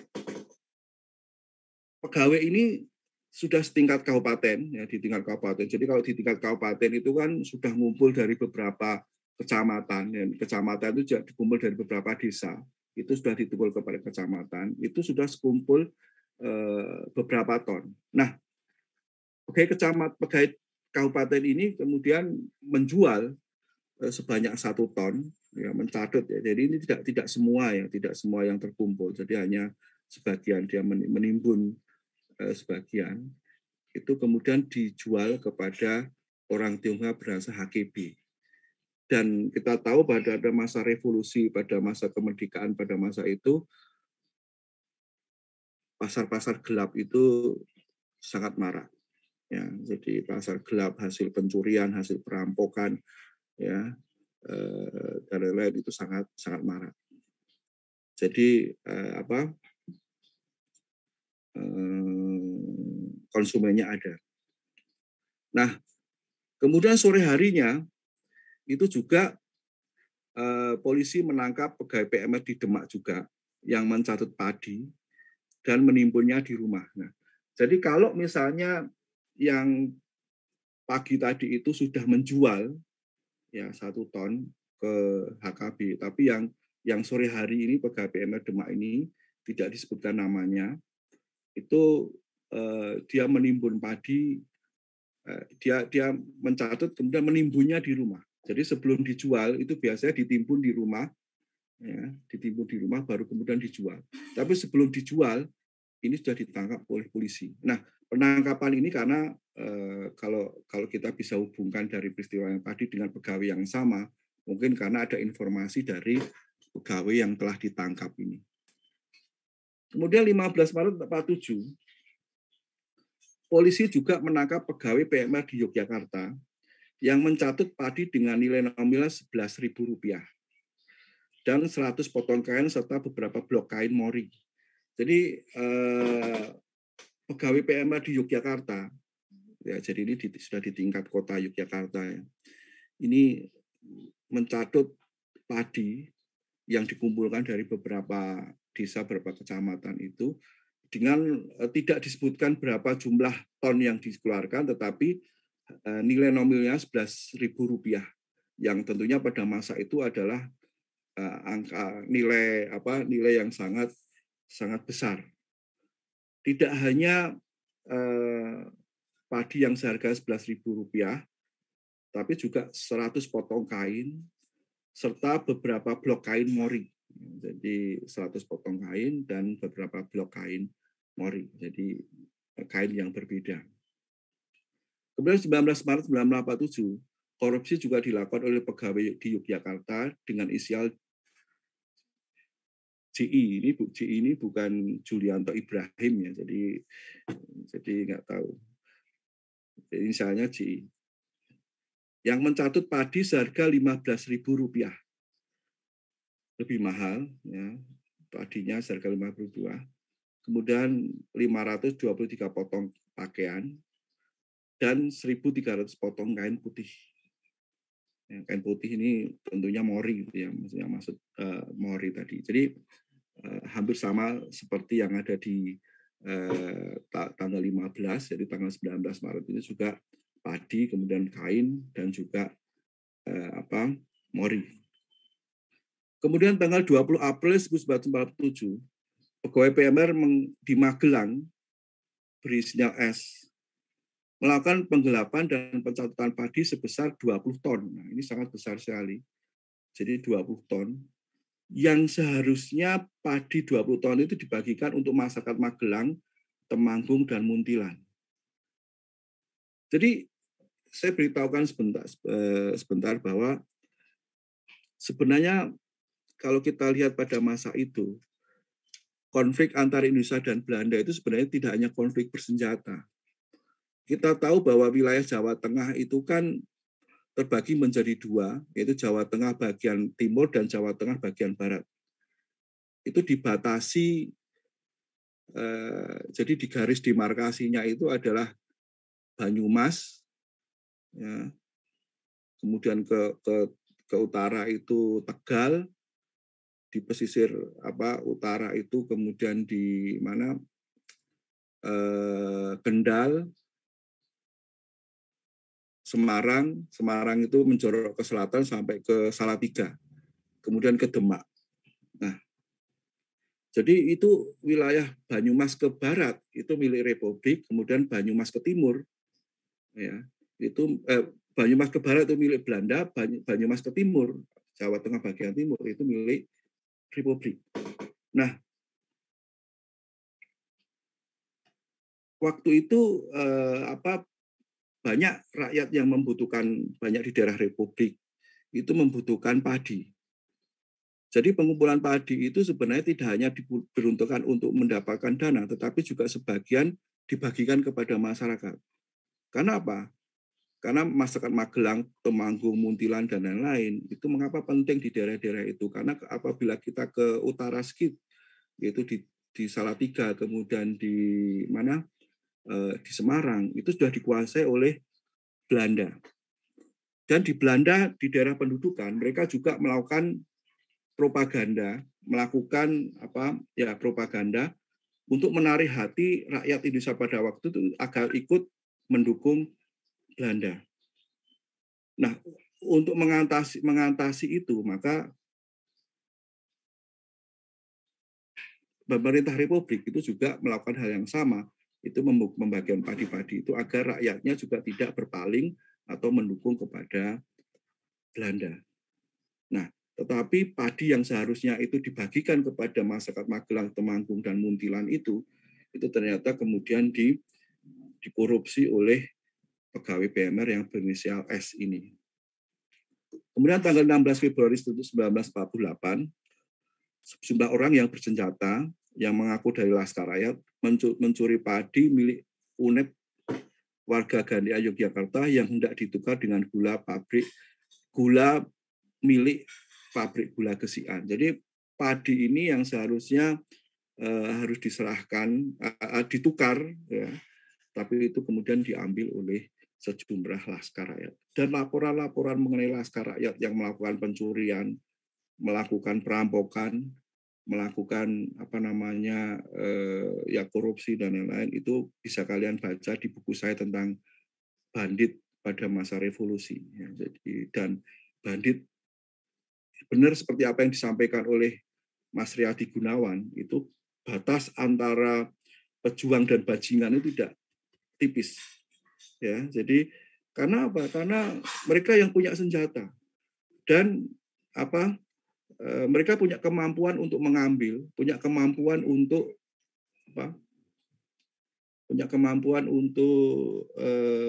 pegawai ini sudah setingkat kabupaten, ya di tingkat kabupaten. Jadi kalau di tingkat kabupaten itu kan sudah ngumpul dari beberapa kecamatan, dan kecamatan itu juga dikumpul dari beberapa desa. Itu sudah ditumpul kepada kecamatan, itu sudah sekumpul eh, beberapa ton. Nah, pegawai kecamatan, pegawai kabupaten ini kemudian menjual eh, sebanyak satu ton, ya mencatut. Ya. Jadi ini tidak tidak semua ya, tidak semua yang terkumpul. Jadi hanya sebagian dia menimbun sebagian, itu kemudian dijual kepada orang Tionghoa bernama H K B. Dan kita tahu pada ada masa revolusi, pada masa kemerdekaan, pada masa itu, pasar-pasar gelap itu sangat marak. Ya, jadi pasar gelap, hasil pencurian, hasil perampokan, ya, eh, dan lain-lain itu sangat sangat marak. Jadi eh, apa? konsumennya ada. Nah, kemudian sore harinya itu juga eh, polisi menangkap pegawai P M R di Demak juga yang mencatut padi dan menimbunnya di rumah. Nah, jadi kalau misalnya yang pagi tadi itu sudah menjual ya satu ton ke H K B, tapi yang yang sore hari ini pegawai P M R Demak ini tidak disebutkan namanya, itu eh, dia menimbun padi, eh, dia dia mencatut kemudian menimbunnya di rumah. Jadi sebelum dijual itu biasanya ditimbun di rumah, ya, ditimbun di rumah baru kemudian dijual. Tapi sebelum dijual ini sudah ditangkap oleh polisi. Nah, penangkapan ini karena eh, kalau kalau kita bisa hubungkan dari peristiwa yang tadi dengan pegawai yang sama, mungkin karena ada informasi dari pegawai yang telah ditangkap ini. Kemudian lima belas Maret empat puluh tujuh, polisi juga menangkap pegawai P M R di Yogyakarta yang mencatut padi dengan nilai nominal sebelas ribu rupiah dan seratus potong kain serta beberapa blok kain mori. Jadi eh, pegawai P M R di Yogyakarta, ya jadi ini di, sudah di tingkat kota Yogyakarta ya, ini mencatut padi yang dikumpulkan dari beberapa desa, beberapa kecamatan itu dengan eh, tidak disebutkan berapa jumlah ton yang dikeluarkan, tetapi eh, nilai nominalnya sebelas ribu rupiah, yang tentunya pada masa itu adalah eh, angka nilai apa nilai yang sangat sangat besar. Tidak hanya eh, padi yang seharga sebelas ribu rupiah, tapi juga seratus potong kain serta beberapa blok kain mori. Jadi seratus potong kain dan beberapa blok kain mori. Jadi kain yang berbeda. Kemudian sembilan belas Maret seribu sembilan ratus delapan puluh tujuh, korupsi juga dilakukan oleh pegawai di Yogyakarta dengan inisial J I. Ini J I ini bukan Julianto Ibrahim ya. Jadi jadi nggak tahu. Jadi inisialnya J I. Yang mencatut padi seharga lima belas ribu rupiah. Lebih mahal, ya, padinya seharga lima belas ribu rupiah. kemudian lima ratus dua puluh tiga potong pakaian, dan seribu tiga ratus potong kain putih. Ya, kain putih ini tentunya mori, gitu ya, maksudnya maksud uh, mori tadi. Jadi uh, hampir sama seperti yang ada di uh, tanggal lima belas, jadi tanggal sembilan belas Maret ini juga padi, kemudian kain, dan juga uh, apa mori. Kemudian tanggal dua puluh April seribu sembilan ratus empat puluh tujuh, pegawai P M R di Magelang beri sinyal S melakukan penggelapan dan pencatatan padi sebesar dua puluh ton. Nah, ini sangat besar sekali. Jadi dua puluh ton. Yang seharusnya padi dua puluh ton itu dibagikan untuk masyarakat Magelang, Temanggung, dan Muntilan. Jadi saya beritahukan sebentar, sebentar bahwa sebenarnya kalau kita lihat pada masa itu, konflik antara Indonesia dan Belanda itu sebenarnya tidak hanya konflik bersenjata. Kita tahu bahwa wilayah Jawa Tengah itu kan terbagi menjadi dua, yaitu Jawa Tengah bagian timur dan Jawa Tengah bagian barat. Itu dibatasi, eh, jadi di garis demarkasinya itu adalah Banyumas, ya, kemudian ke, ke, ke utara itu Tegal, di pesisir apa utara itu kemudian di mana eh, Kendal, Semarang, Semarang itu menjorok ke selatan sampai ke Salatiga, kemudian ke Demak. Nah, jadi itu wilayah Banyumas ke barat itu milik Republik, kemudian Banyumas ke timur, ya itu eh, Banyumas ke barat itu milik Belanda, Banyumas ke timur, Jawa Tengah bagian timur itu milik Republik. Nah, waktu itu eh, apa banyak rakyat yang membutuhkan, banyak di daerah Republik itu membutuhkan padi. Jadi pengumpulan padi itu sebenarnya tidak hanya diperuntukkan untuk mendapatkan dana, tetapi juga sebagian dibagikan kepada masyarakat. Karena apa? Karena masyarakat Magelang, Temanggung, Muntilan, dan lain-lain, itu mengapa penting di daerah-daerah itu? Karena apabila kita ke utara sedikit, yaitu di, di Salatiga, kemudian di mana? Di Semarang, itu sudah dikuasai oleh Belanda. Dan di Belanda, di daerah pendudukan, mereka juga melakukan propaganda, melakukan apa ya propaganda untuk menarik hati rakyat Indonesia pada waktu itu agar ikut mendukung Belanda. Nah, untuk mengatasi mengatasi itu, maka pemerintah Republik itu juga melakukan hal yang sama, itu membagikan padi-padi itu agar rakyatnya juga tidak berpaling atau mendukung kepada Belanda. Nah, tetapi padi yang seharusnya itu dibagikan kepada masyarakat Magelang, Temanggung, dan Muntilan itu, itu ternyata kemudian di, dikorupsi oleh pegawai P M R yang berinisial S ini. Kemudian tanggal enam belas Februari seribu sembilan ratus empat puluh delapan, sejumlah orang yang bersenjata yang mengaku dari Laskar Rakyat mencuri padi milik U N E P warga Gandia Yogyakarta yang hendak ditukar dengan gula pabrik gula milik pabrik gula Gesian. Jadi padi ini yang seharusnya uh, harus diserahkan, uh, ditukar, ya, tapi itu kemudian diambil oleh sejumlah Laskar Rakyat. Dan laporan-laporan mengenai Laskar Rakyat yang melakukan pencurian, melakukan perampokan, melakukan apa namanya uh, ya korupsi dan lain-lain itu bisa kalian baca di buku saya tentang bandit pada masa revolusi. Ya, jadi dan bandit benar seperti apa yang disampaikan oleh Mas Riyadi Gunawan, itu batas antara pejuang dan bajingan itu tidak tipis. Ya, jadi karena apa? Karena mereka yang punya senjata dan apa? E, mereka punya kemampuan untuk mengambil, punya kemampuan untuk apa? Punya kemampuan untuk e,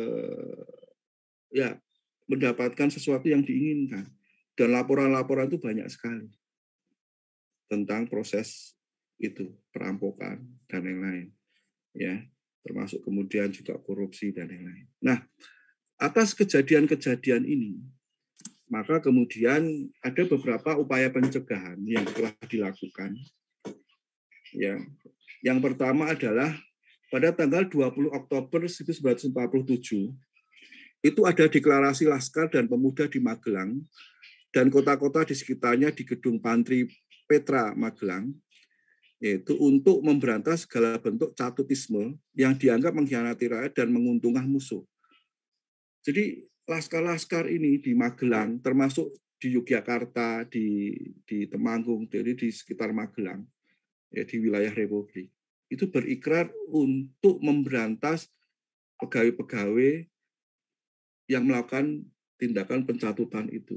ya mendapatkan sesuatu yang diinginkan. Dan laporan-laporan itu banyak sekali tentang proses itu, perampokan dan lain-lain, ya, termasuk kemudian juga korupsi dan lain-lain. Nah, atas kejadian-kejadian ini, maka kemudian ada beberapa upaya pencegahan yang telah dilakukan, ya, Yang pertama adalah pada tanggal dua puluh Oktober seribu sembilan ratus empat puluh tujuh, itu ada deklarasi Laskar dan Pemuda di Magelang, dan kota-kota di sekitarnya di Gedung Pantri Petra Magelang, yaitu untuk memberantas segala bentuk catutisme yang dianggap mengkhianati rakyat dan menguntungkan musuh. Jadi laskar-laskar ini di Magelang, termasuk di Yogyakarta, di, di Temanggung, jadi di sekitar Magelang, ya, di wilayah Republik, itu berikrar untuk memberantas pegawai-pegawai yang melakukan tindakan pencatutan itu.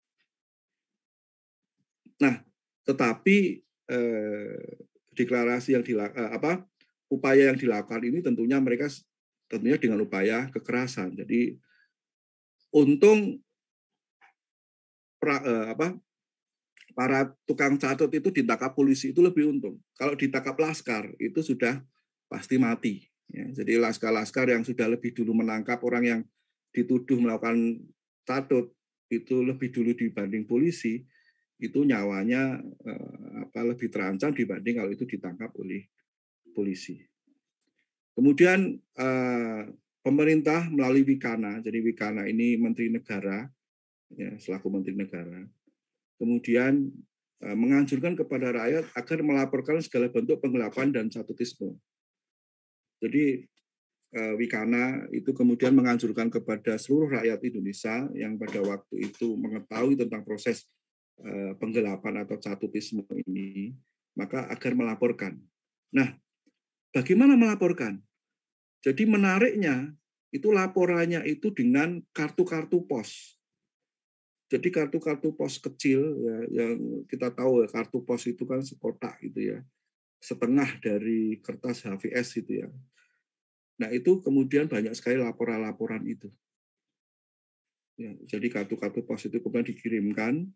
Nah, tetapi eh, deklarasi yang dilakukan, apa upaya yang dilakukan ini tentunya mereka tentunya dengan upaya kekerasan. Jadi untung pra, eh, apa para tukang catut itu ditangkap polisi itu lebih untung. Kalau ditangkap laskar itu sudah pasti mati. Ya, jadi laskar-laskar yang sudah lebih dulu menangkap orang yang dituduh melakukan catut itu lebih dulu dibanding polisi, itu nyawanya eh, apa lebih terancam dibanding kalau itu ditangkap oleh polisi. Kemudian eh, pemerintah melalui Wikana, jadi Wikana ini Menteri Negara, ya, selaku Menteri Negara, kemudian eh, menganjurkan kepada rakyat agar melaporkan segala bentuk penggelapan dan catutisme. Jadi eh, Wikana itu kemudian menganjurkan kepada seluruh rakyat Indonesia yang pada waktu itu mengetahui tentang proses eh, penggelapan atau catutisme ini, maka agar melaporkan. Nah, bagaimana melaporkan? Jadi menariknya itu laporannya itu dengan kartu-kartu pos. Jadi kartu-kartu pos kecil ya, yang kita tahu ya, kartu pos itu kan sekotak gitu ya, setengah dari kertas H V S itu ya. Nah itu kemudian banyak sekali laporan-laporan itu. Ya, jadi kartu-kartu pos itu kemudian dikirimkan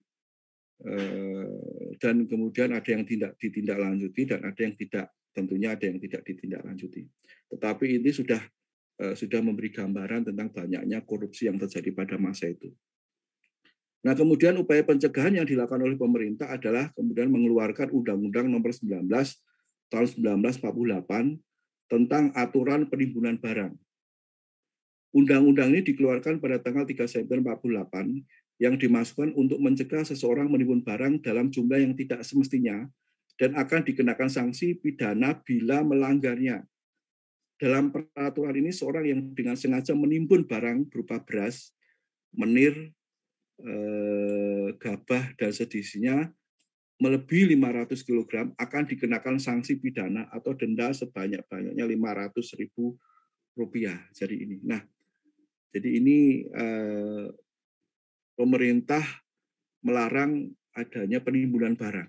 eh, dan kemudian ada yang tidak ditindaklanjuti dan ada yang tidak, tentunya ada yang tidak ditindaklanjuti. Tetapi ini sudah eh, sudah memberi gambaran tentang banyaknya korupsi yang terjadi pada masa itu. Nah, kemudian upaya pencegahan yang dilakukan oleh pemerintah adalah kemudian mengeluarkan Undang-Undang Nomor sembilan belas Tahun seribu sembilan ratus empat puluh delapan tentang aturan penimbunan barang. Undang-undang ini dikeluarkan pada tanggal tiga September empat puluh delapan yang dimasukkan untuk mencegah seseorang menimbun barang dalam jumlah yang tidak semestinya dan akan dikenakan sanksi pidana bila melanggarnya. Dalam peraturan ini, seorang yang dengan sengaja menimbun barang berupa beras, menir, Eh, gabah dan sejenisnya melebihi lima ratus kilogram akan dikenakan sanksi pidana atau denda sebanyak-banyaknya lima ratus ribu rupiah. Jadi ini. Nah, jadi ini eh, pemerintah melarang adanya penimbunan barang.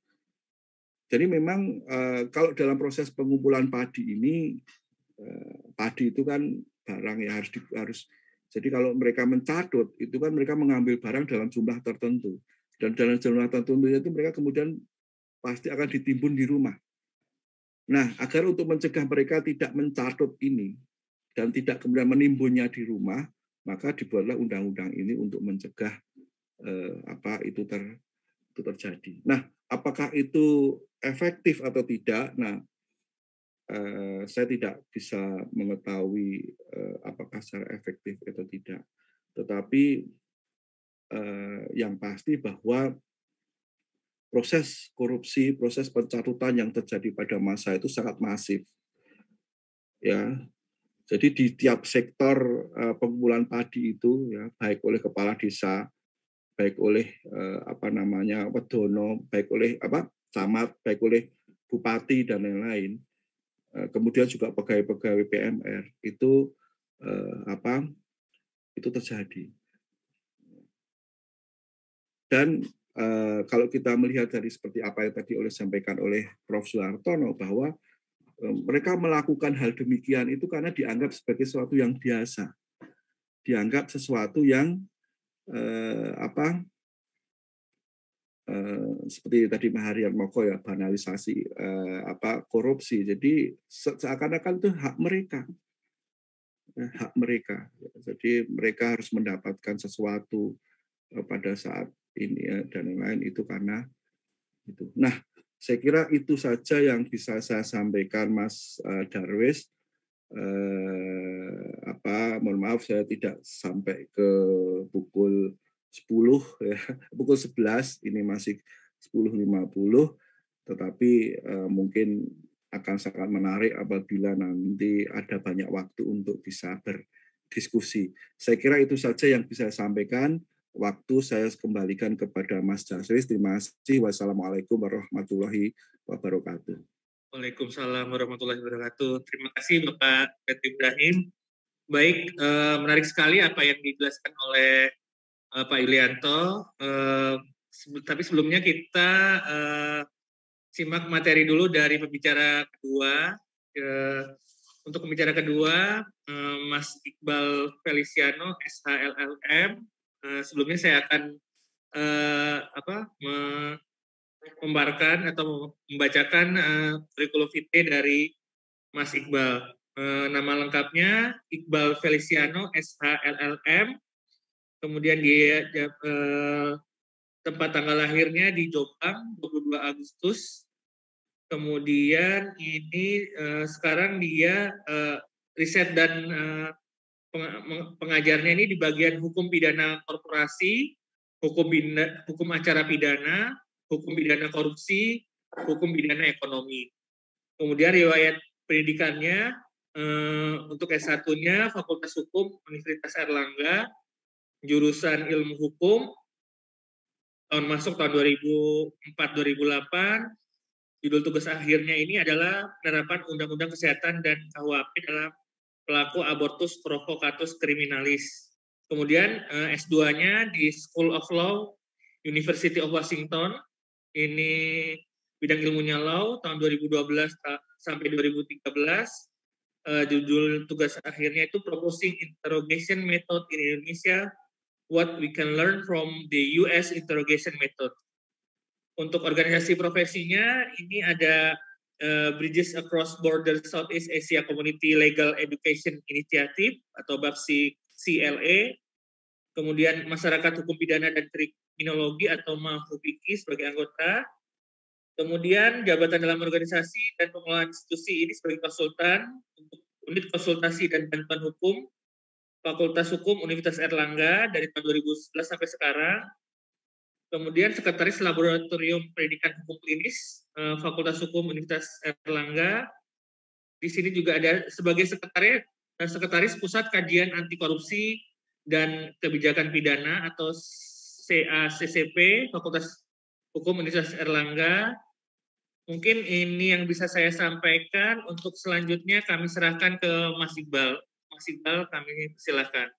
Jadi memang eh, kalau dalam proses pengumpulan padi ini, eh, padi itu kan barang yang harus di, harus jadi kalau mereka mencatut, itu kan mereka mengambil barang dalam jumlah tertentu. Dan dalam jumlah tertentu itu mereka kemudian pasti akan ditimbun di rumah. Nah, agar untuk mencegah mereka tidak mencatut ini, dan tidak kemudian menimbunnya di rumah, maka dibuatlah undang-undang ini untuk mencegah eh, apa itu, ter, itu terjadi. Nah, apakah itu efektif atau tidak? Nah, Uh, saya tidak bisa mengetahui uh, apakah secara efektif atau tidak. Tetapi uh, yang pasti bahwa proses korupsi, proses pencatutan yang terjadi pada masa itu sangat masif. Ya, jadi di tiap sektor uh, pengumpulan padi itu, ya, baik oleh kepala desa, baik oleh uh, apa namanya wedono, baik oleh apa camat, baik oleh bupati dan lain-lain. Kemudian juga pegawai-pegawai P M R itu eh, apa itu terjadi. Dan eh, kalau kita melihat dari seperti apa yang tadi oleh sampaikan oleh Profesor Suhartono bahwa eh, mereka melakukan hal demikian itu karena dianggap sebagai sesuatu yang biasa, dianggap sesuatu yang eh, apa Uh, seperti tadi Maharian Moko ya, banalisasi uh, apa korupsi. Jadi seakan-akan itu hak mereka, hak mereka. Jadi mereka harus mendapatkan sesuatu uh, pada saat ini ya, dan lain-lain itu karena itu. Nah, Saya kira itu saja yang bisa saya sampaikan, Mas Darwis. Eh, apa, mohon maaf saya tidak sampai ke pukul sepuluh ya, pukul sebelas, ini masih sepuluh lima puluh, tetapi eh, mungkin akan sangat menarik apabila nanti ada banyak waktu untuk bisa berdiskusi. Saya kira itu saja yang bisa saya sampaikan. Waktu saya kembalikan kepada Mas Darwis. Terima kasih. Wassalamualaikum warahmatullahi wabarakatuh. Waalaikumsalam warahmatullahi wabarakatuh. Terima kasih Bapak Ibrahim. Baik, eh, menarik sekali apa yang dijelaskan oleh eh, Pak Yulianto. Eh, se- tapi sebelumnya kita eh, simak materi dulu dari pembicara kedua. Eh, untuk pembicara kedua, eh, Mas Iqbal Feliciano, S H L L M. Eh, sebelumnya saya akan eh, apa, me- membacakan atau membacakan uh, kurikulum vitae dari Mas Iqbal. Uh, nama lengkapnya Iqbal Feliciano, S H L L M. Kemudian dia uh, tempat tanggal lahirnya di Jombang, dua puluh dua Agustus. Kemudian ini uh, sekarang dia uh, riset dan uh, pengajarnya ini di bagian hukum pidana korporasi, hukum pidana, hukum acara pidana, hukum pidana korupsi, hukum pidana ekonomi. Kemudian riwayat pendidikannya eh, untuk S satu-nya Fakultas Hukum Universitas Airlangga, jurusan Ilmu Hukum, tahun masuk tahun dua ribu empat dua ribu delapan. Judul tugas akhirnya ini adalah penerapan Undang-Undang Kesehatan dan K U H P dalam pelaku abortus provokatus kriminalis. Kemudian S dua-nya di School of Law, University of Washington, ini bidang ilmunya Law, tahun dua ribu dua belas sampai dua ribu tiga belas. Judul tugas akhirnya itu Proposing Interrogation Method in Indonesia, What We Can Learn from the U S Interrogation Method. Untuk organisasi profesinya, ini ada Uh, Bridges Across Border Southeast Asia Community Legal Education Initiative atau B A P S I C L E, kemudian Masyarakat Hukum Pidana dan Kriminologi atau M A H U P I K I sebagai anggota, kemudian jabatan dalam organisasi dan pengelolaan institusi ini sebagai konsultan untuk unit konsultasi dan bantuan hukum Fakultas Hukum Universitas Airlangga dari tahun dua ribu sebelas sampai sekarang. Kemudian Sekretaris Laboratorium Pendidikan Hukum Klinis Fakultas Hukum Universitas Airlangga. Di sini juga ada sebagai sekretaris, sekretaris Pusat Kajian Anti Korupsi dan Kebijakan Pidana atau C A C C P Fakultas Hukum Universitas Airlangga. Mungkin ini yang bisa saya sampaikan. Untuk selanjutnya kami serahkan ke Mas Iqbal. Mas Iqbal, kami silakan.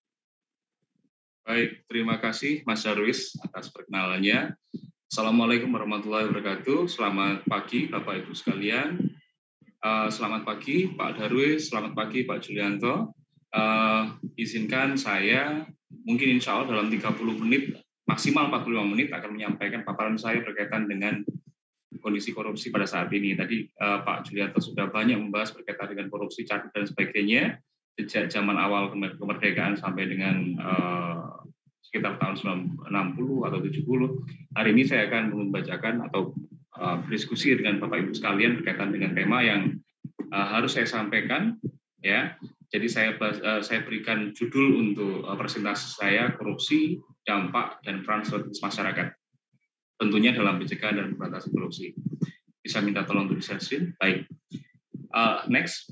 Baik, terima kasih Mas Darwis atas perkenalannya. Assalamualaikum warahmatullahi wabarakatuh. Selamat pagi Bapak Ibu sekalian. Uh, selamat pagi Pak Darwis, selamat pagi Pak Julianto. Uh, izinkan saya mungkin insya Allah dalam tiga puluh menit, maksimal empat puluh lima menit akan menyampaikan paparan saya berkaitan dengan kondisi korupsi pada saat ini. Tadi uh, Pak Julianto sudah banyak membahas berkaitan dengan korupsi, cacat dan sebagainya sejak zaman awal kemerdekaan sampai dengan uh, sekitar tahun sembilan belas enam puluh atau tujuh puluh. Hari ini saya akan membacakan atau uh, berdiskusi dengan Bapak Ibu sekalian berkaitan dengan tema yang uh, harus saya sampaikan, ya. Jadi saya uh, saya berikan judul untuk uh, presentasi saya, korupsi, dampak dan peran strategis masyarakat. Tentunya dalam pencegahan dan pemberantasan korupsi. Bisa minta tolong untuk di-share. Baik. Uh, next.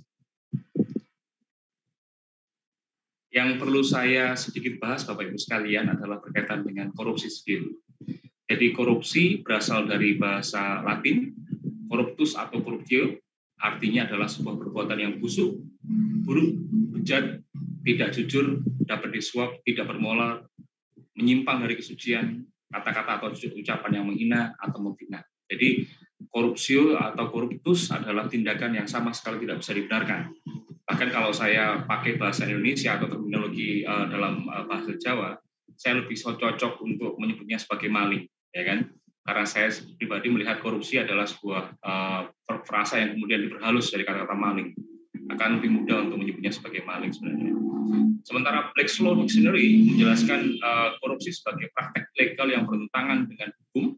Yang perlu saya sedikit bahas, Bapak Ibu sekalian, adalah berkaitan dengan korupsi sendiri. Jadi korupsi berasal dari bahasa Latin, corruptus atau corruptio, artinya adalah sebuah perbuatan yang busuk, buruk, bejat, tidak jujur, dapat disuap, tidak bermoral, menyimpang dari kesucian, kata-kata atau ucapan yang menghina atau memfitnah. Jadi korupsio atau corruptus adalah tindakan yang sama sekali tidak bisa dibenarkan. Bahkan kalau saya pakai bahasa Indonesia atau terminologi uh, dalam uh, bahasa Jawa, saya lebih cocok untuk menyebutnya sebagai maling, ya kan? Karena saya pribadi melihat korupsi adalah sebuah uh, frasa yang kemudian diperhalus dari kata-kata maling. Akan lebih mudah untuk menyebutnya sebagai maling sebenarnya. Sementara Black's Law Dictionary menjelaskan uh, korupsi sebagai praktek legal yang bertentangan dengan hukum,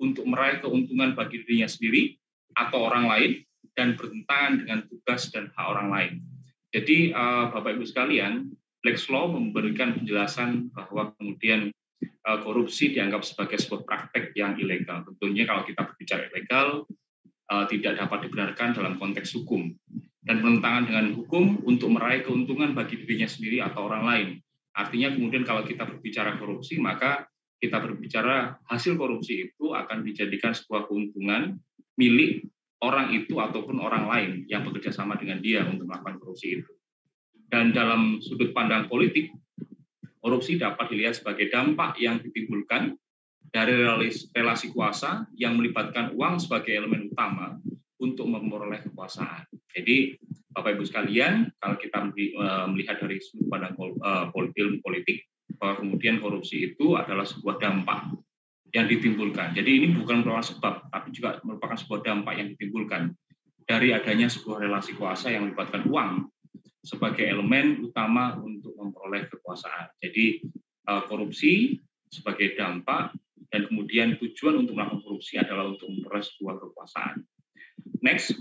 untuk meraih keuntungan bagi dirinya sendiri atau orang lain, dan bertentangan dengan tugas dan hak orang lain. Jadi Bapak Ibu sekalian, Black's Law memberikan penjelasan bahwa kemudian korupsi dianggap sebagai sebuah praktek yang ilegal. Tentunya kalau kita berbicara ilegal, tidak dapat dibenarkan dalam konteks hukum. Dan penentangan dengan hukum untuk meraih keuntungan bagi dirinya sendiri atau orang lain. Artinya kemudian kalau kita berbicara korupsi, maka kita berbicara hasil korupsi itu akan dijadikan sebuah keuntungan milik orang itu ataupun orang lain yang bekerja sama dengan dia untuk melakukan korupsi itu. Dan dalam sudut pandang politik, korupsi dapat dilihat sebagai dampak yang ditimbulkan dari relasi kuasa yang melibatkan uang sebagai elemen utama untuk memperoleh kekuasaan. Jadi, Bapak Ibu sekalian, kalau kita melihat dari sudut pandang ilmu politik, bahwa kemudian korupsi itu adalah sebuah dampak yang ditimbulkan. Jadi ini bukan merupakan sebab, tapi juga merupakan sebuah dampak yang ditimbulkan dari adanya sebuah relasi kuasa yang melibatkan uang sebagai elemen utama untuk memperoleh kekuasaan. Jadi korupsi sebagai dampak dan kemudian tujuan untuk melakukan korupsi adalah untuk memperoleh sebuah kekuasaan. Next.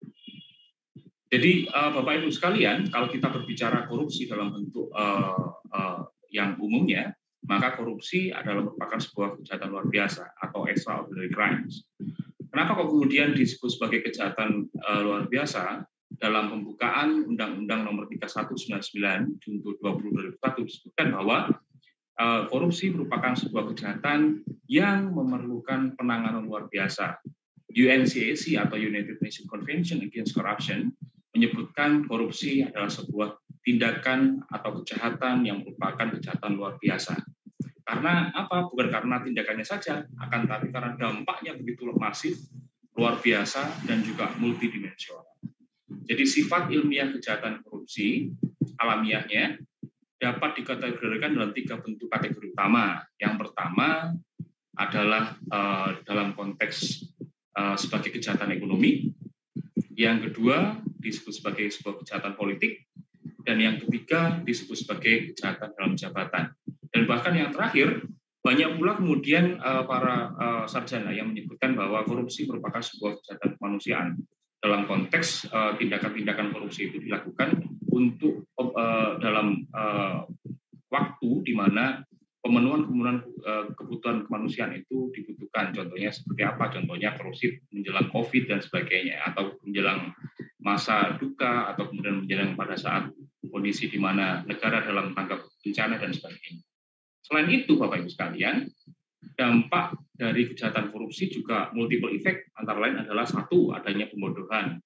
Jadi Bapak Ibu sekalian, kalau kita berbicara korupsi dalam bentuk uh, uh, yang umumnya, maka korupsi adalah merupakan sebuah kejahatan luar biasa atau extraordinary crimes. Kenapa kok kemudian disebut sebagai kejahatan uh, luar biasa? Dalam pembukaan Undang-Undang Nomor tiga puluh satu sembilan puluh sembilan Junto dua puluh dua ribu satu disebutkan bahwa uh, korupsi merupakan sebuah kejahatan yang memerlukan penanganan luar biasa. U N C A C atau United Nations Convention Against Corruption menyebutkan korupsi adalah sebuah tindakan atau kejahatan yang merupakan kejahatan luar biasa. Karena apa? Bukan karena tindakannya saja, akan tapi karena dampaknya begitu masif, luar biasa, dan juga multidimensional. Jadi sifat ilmiah kejahatan korupsi, alamiahnya, dapat dikategorikan dalam tiga bentuk kategori utama. Yang pertama adalah uh, dalam konteks uh, sebagai kejahatan ekonomi. Yang kedua disebut sebagai sebuah kejahatan politik, dan yang ketiga disebut sebagai kejahatan dalam jabatan. Dan bahkan yang terakhir, banyak pula kemudian uh, para uh, sarjana yang menyebutkan bahwa korupsi merupakan sebuah kejahatan kemanusiaan. Dalam konteks uh, tindakan-tindakan korupsi itu dilakukan untuk uh, dalam uh, waktu di mana pemenuhan-pemenuhan uh, kebutuhan kemanusiaan itu dibutuhkan. Contohnya seperti apa? Contohnya korupsi menjelang COVID dan sebagainya, atau menjelang masa duka, atau kemudian menjelang pada saat kondisi di mana negara dalam tanggap bencana dan sebagainya. Selain itu, Bapak Ibu sekalian, dampak dari kejahatan korupsi juga multiple effect, antara lain adalah satu, adanya pembodohan,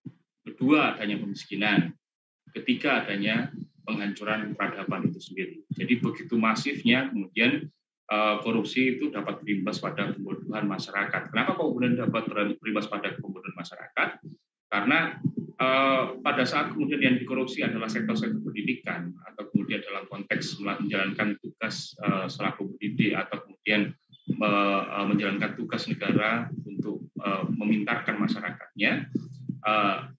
kedua, adanya kemiskinan, ketiga, adanya penghancuran peradaban itu sendiri. Jadi begitu masifnya kemudian uh, korupsi itu dapat berimbas pada pembodohan masyarakat. Kenapa kok kemudian dapat berimbas pada pembodohan masyarakat? Karena uh, pada saat kemudian yang dikorupsi adalah sektor-sektor pendidikan, atau kemudian dalam konteks menjalankan tugas uh, selaku pendidik, atau kemudian uh, menjalankan tugas negara untuk uh, memintarkan masyarakatnya, uh,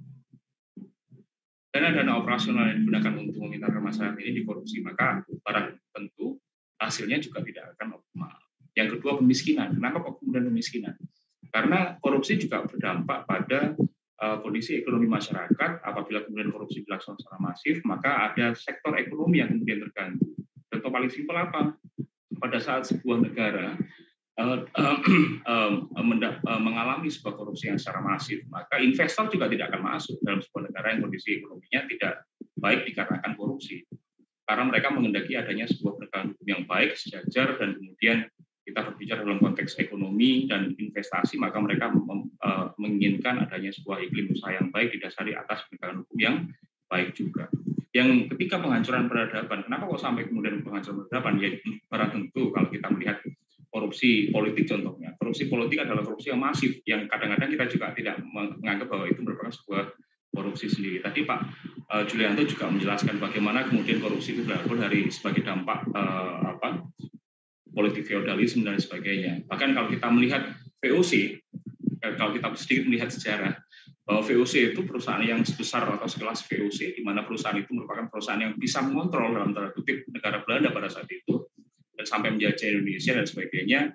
dana-dana operasional yang digunakan untuk memintarkan masyarakat ini dikorupsi, maka barang tentu hasilnya juga tidak akan optimal. Yang kedua, pemiskinan. Kenapa kok kemudian pemiskinan? Karena korupsi juga berdampak pada uh, kondisi ekonomi masyarakat. Apabila kemudian korupsi dilaksanakan secara masif, maka ada sektor ekonomi yang kemudian terganggu. Contoh paling simpel apa? Pada saat sebuah negara Uh, uh, uh, menda- uh, mengalami sebuah korupsi yang secara masif, maka investor juga tidak akan masuk dalam sebuah negara yang kondisi ekonominya tidak baik dikarenakan korupsi. Karena mereka menghendaki adanya sebuah penegakan hukum yang baik, sejajar, dan kemudian kita berbicara dalam konteks ekonomi dan investasi, maka mereka mem- uh, menginginkan adanya sebuah iklim usaha yang baik didasari atas penegakan hukum yang baik juga. Yang ketika penghancuran peradaban, kenapa kok sampai kemudian penghancuran peradaban? Ya, barang tentu kalau kita melihat korupsi politik contohnya. Korupsi politik adalah korupsi yang masif, yang kadang-kadang kita juga tidak menganggap bahwa itu merupakan sebuah korupsi sendiri. Tadi Pak uh, Julianto juga menjelaskan bagaimana kemudian korupsi itu berawal dari sebagai dampak uh, apa politik feodalisme dan sebagainya. Bahkan kalau kita melihat V O C, kalau kita sedikit melihat sejarah, bahwa V O C itu perusahaan yang sebesar atau sekelas V O C, di mana perusahaan itu merupakan perusahaan yang bisa mengontrol dalam tanda kutip negara Belanda pada saat itu, dan sampai menjajah Indonesia dan sebagainya.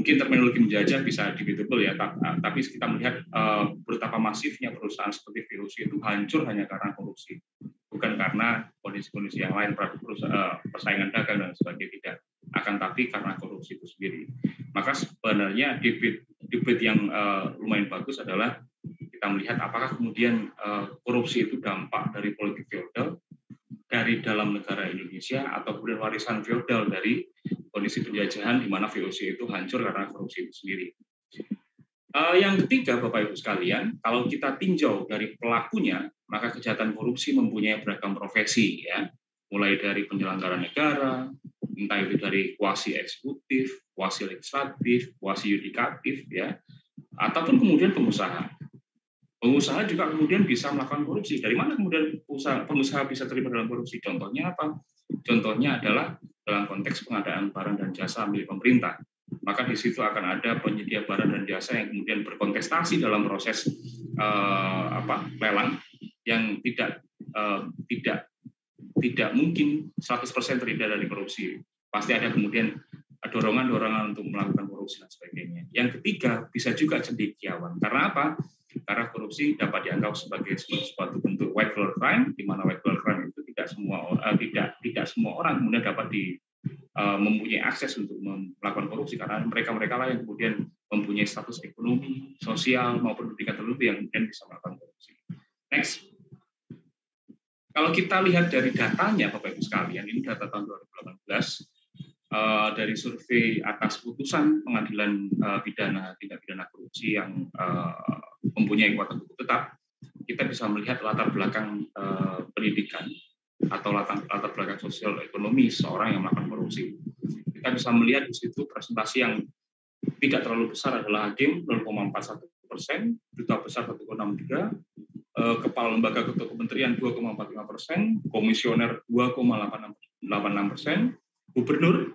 mungkin terminologi menjajah bisa debatable ya, tapi kita melihat uh, betapa masifnya perusahaan seperti V O C itu hancur hanya karena korupsi, bukan karena kondisi-kondisi yang lain, perusahaan, persaingan dagang dan sebagainya, tidak, akan tapi karena korupsi itu sendiri. Maka sebenarnya debat, debat yang uh, lumayan bagus adalah kita melihat apakah kemudian uh, korupsi itu dampak dari politik feodal dari dalam negara Indonesia atau kemudian warisan feodal dari kondisi penjajahan di mana V O C itu hancur karena korupsi itu sendiri. Uh, yang ketiga, Bapak Ibu sekalian, kalau kita tinjau dari pelakunya, maka kejahatan korupsi mempunyai beragam profesi, ya, mulai dari penyelenggara negara, entah itu dari kuasi eksekutif, kuasi legislatif, kuasi yudikatif, ya, ataupun kemudian pengusaha. Pengusaha juga kemudian bisa melakukan korupsi. Dari mana kemudian pengusaha, pengusaha bisa terlibat dalam korupsi? Contohnya apa? Contohnya adalah dalam konteks pengadaan barang dan jasa milik pemerintah. Maka di situ akan ada penyedia barang dan jasa yang kemudian berkontestasi dalam proses uh, apa, lelang yang tidak uh, tidak tidak mungkin seratus persen terhindar dari korupsi. Pasti ada kemudian dorongan-dorongan untuk melakukan korupsi dan sebagainya. Yang ketiga, bisa juga cendekiawan. Karena apa? Karena korupsi dapat dianggap sebagai suatu bentuk white collar crime, di mana white collar crime itu tidak semua uh, tidak tidak semua orang kemudian dapat di uh, mempunyai akses untuk melakukan korupsi, karena mereka-mereka lah yang kemudian mempunyai status ekonomi, sosial maupun pendidikan tertentu yang kemudian bisa melakukan korupsi. Next. Kalau kita lihat dari datanya, Bapak Ibu sekalian, ini data tahun dua ribu delapan belas, uh, dari survei atas putusan pengadilan uh, pidana tindak pidana korupsi yang uh, mempunyai kekuatan hukum tetap, kita bisa melihat latar belakang uh, pendidikan atau latar, latar belakang sosial ekonomi seorang yang melakukan korupsi. Kita bisa melihat di situ presentasi yang tidak terlalu besar adalah hakim nol koma empat satu persen, duta besar satu koma enam tiga, kepala lembaga ketua kementerian dua koma empat lima persen, komisioner dua koma delapan enam persen, gubernur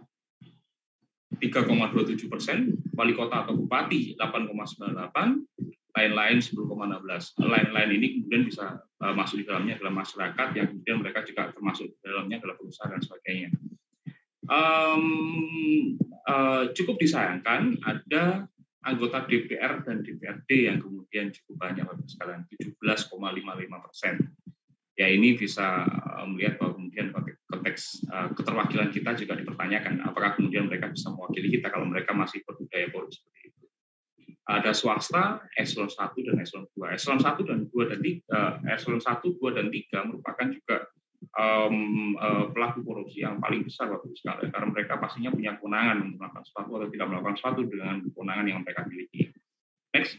tiga koma dua tujuh persen, wali kota atau bupati delapan koma sembilan delapan, lain-lain sepuluh koma satu enam. Lain-lain ini kemudian bisa uh, masuk di dalamnya adalah masyarakat yang kemudian mereka juga termasuk di dalamnya adalah perusahaan dan sebagainya. Um, uh, cukup disayangkan ada anggota D P R dan D P R D yang kemudian cukup banyak sekalian, tujuh belas koma lima lima persen. Ya, ini bisa melihat bahwa kemudian konteks uh, keterwakilan kita juga dipertanyakan. Apakah kemudian mereka bisa mewakili kita kalau mereka masih berbudaya korupsi seperti itu. Ada swasta, eselon satu dan eselon dua. Eselon satu dan dua dan tiga, eselon satu, dua dan tiga merupakan juga um, uh, pelaku korupsi yang paling besar waktu sekali, karena mereka pastinya punya kewenangan untuk melakukan sesuatu atau tidak melakukan sesuatu dengan kewenangan yang mereka miliki. Next.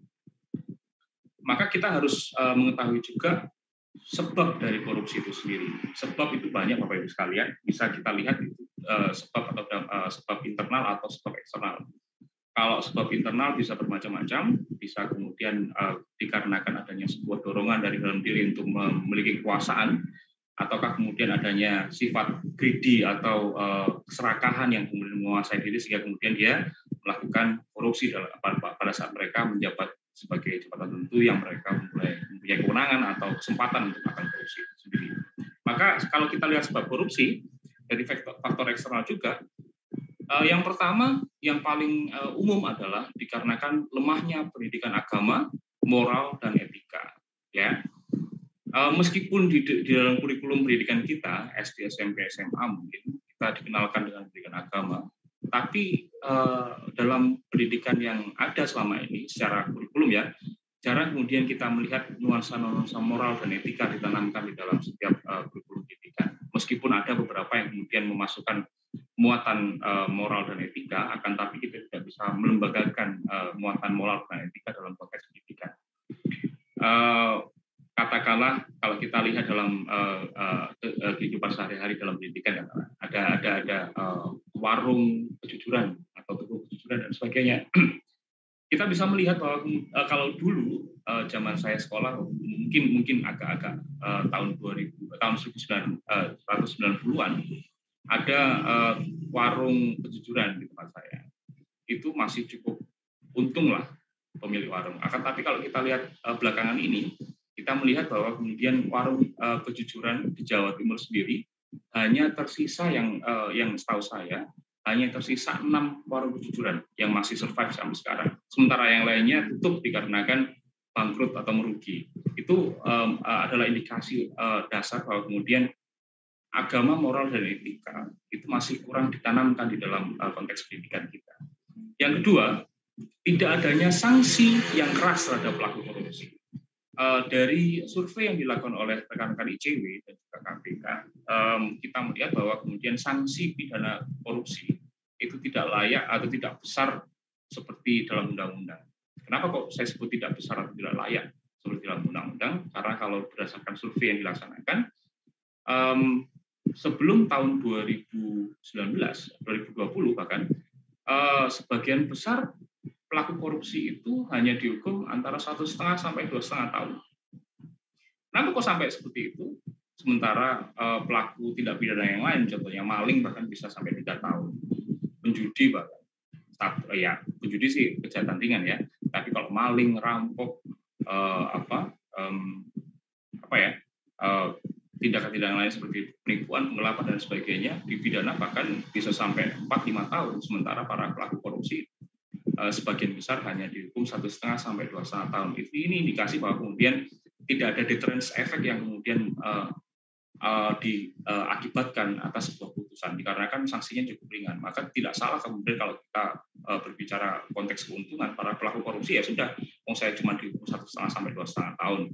Maka kita harus uh, mengetahui juga sebab dari korupsi itu sendiri. Sebab itu banyak, Bapak Ibu sekalian. Bisa kita lihat itu uh, sebab atau uh, sebab internal atau sebab eksternal. Kalau sebab internal bisa bermacam-macam, bisa kemudian uh, dikarenakan adanya sebuah dorongan dari dalam diri untuk memiliki kekuasaan, ataukah kemudian adanya sifat greedy atau uh, keserakahan yang kemudian menguasai diri sehingga kemudian dia melakukan korupsi dalam, pada saat mereka menjabat sebagai jabatan tertentu yang mereka mulai mempunyai kewenangan atau kesempatan untuk melakukan korupsi itu sendiri. Maka kalau kita lihat sebab korupsi dari faktor, faktor eksternal juga, uh, yang pertama yang paling uh, umum adalah dikarenakan lemahnya pendidikan agama, moral dan etika. Ya, uh, meskipun di, di dalam kurikulum pendidikan kita S D, S M P, S M A mungkin kita dikenalkan dengan pendidikan agama. Tapi uh, dalam pendidikan yang ada selama ini secara kurikulum ya, jarang kemudian kita melihat nuansa-nuansa moral dan etika ditanamkan di dalam setiap uh, kurikulum pendidikan. Meskipun ada beberapa yang kemudian memasukkan muatan uh, moral dan etika, akan tapi kita tidak bisa melembagakan uh, muatan moral dan etika dalam konteks pendidikan. Uh, katakanlah kalau kita lihat dalam uh, uh, kehidupan sehari-hari dalam pendidikan, ada ada ada uh, warung kejujuran atau toko kejujuran dan sebagainya. Kita bisa melihat bahwa uh, kalau dulu uh, zaman saya sekolah mungkin mungkin agak-agak uh, tahun dua ribu tahun seribu sembilan ratus sembilan puluhan ada uh, warung kejujuran di tempat saya. Itu masih cukup untung lah pemilik warung. Akan tapi kalau kita lihat uh, belakangan ini, kita melihat bahwa kemudian warung uh, kejujuran di Jawa Timur sendiri hanya tersisa yang uh, yang setahu saya hanya tersisa enam warung kejujuran yang masih survive sampai sekarang. Sementara yang lainnya tutup dikarenakan bangkrut atau merugi. Itu um, adalah indikasi uh, dasar bahwa kemudian agama, moral, dan etika itu masih kurang ditanamkan di dalam uh, konteks pendidikan kita. Yang kedua, tidak adanya sanksi yang keras terhadap pelaku korupsi. Uh, dari survei yang dilakukan oleh rekan-rekan I C W dan juga K P K, um, kita melihat bahwa kemudian sanksi pidana korupsi itu tidak layak atau tidak besar seperti dalam undang-undang. Kenapa kok saya sebut tidak besar atau tidak layak seperti dalam undang-undang? Karena kalau berdasarkan survei yang dilaksanakan, um, sebelum tahun dua ribu sembilan belas, dua ribu dua puluh bahkan, uh, sebagian besar pelaku korupsi itu hanya dihukum antara satu setengah sampai dua setengah tahun. Kenapa kok sampai seperti itu? Sementara uh, pelaku tindak pidana yang lain, contohnya maling bahkan bisa sampai tiga tahun, penjudi bahkan, satu, ya penjudi sih kejahatan ringan ya. Tapi kalau maling, rampok, uh, apa, um, apa ya, uh, tindakan-tindakan lain seperti penipuan, penggelapan dan sebagainya dipidana bahkan bisa sampai empat lima tahun. Sementara para pelaku korupsi sebagian besar hanya dihukum satu setengah sampai dua setengah tahun. Ini indikasi bahwa kemudian tidak ada deterrence effect yang kemudian uh, uh, diakibatkan uh, atas sebuah putusan dikarenakan sanksinya cukup ringan. Maka tidak salah kemudian kalau kita uh, berbicara konteks keuntungan para pelaku korupsi, ya sudah, mau saya cuma dihukum satu setengah sampai dua setengah tahun.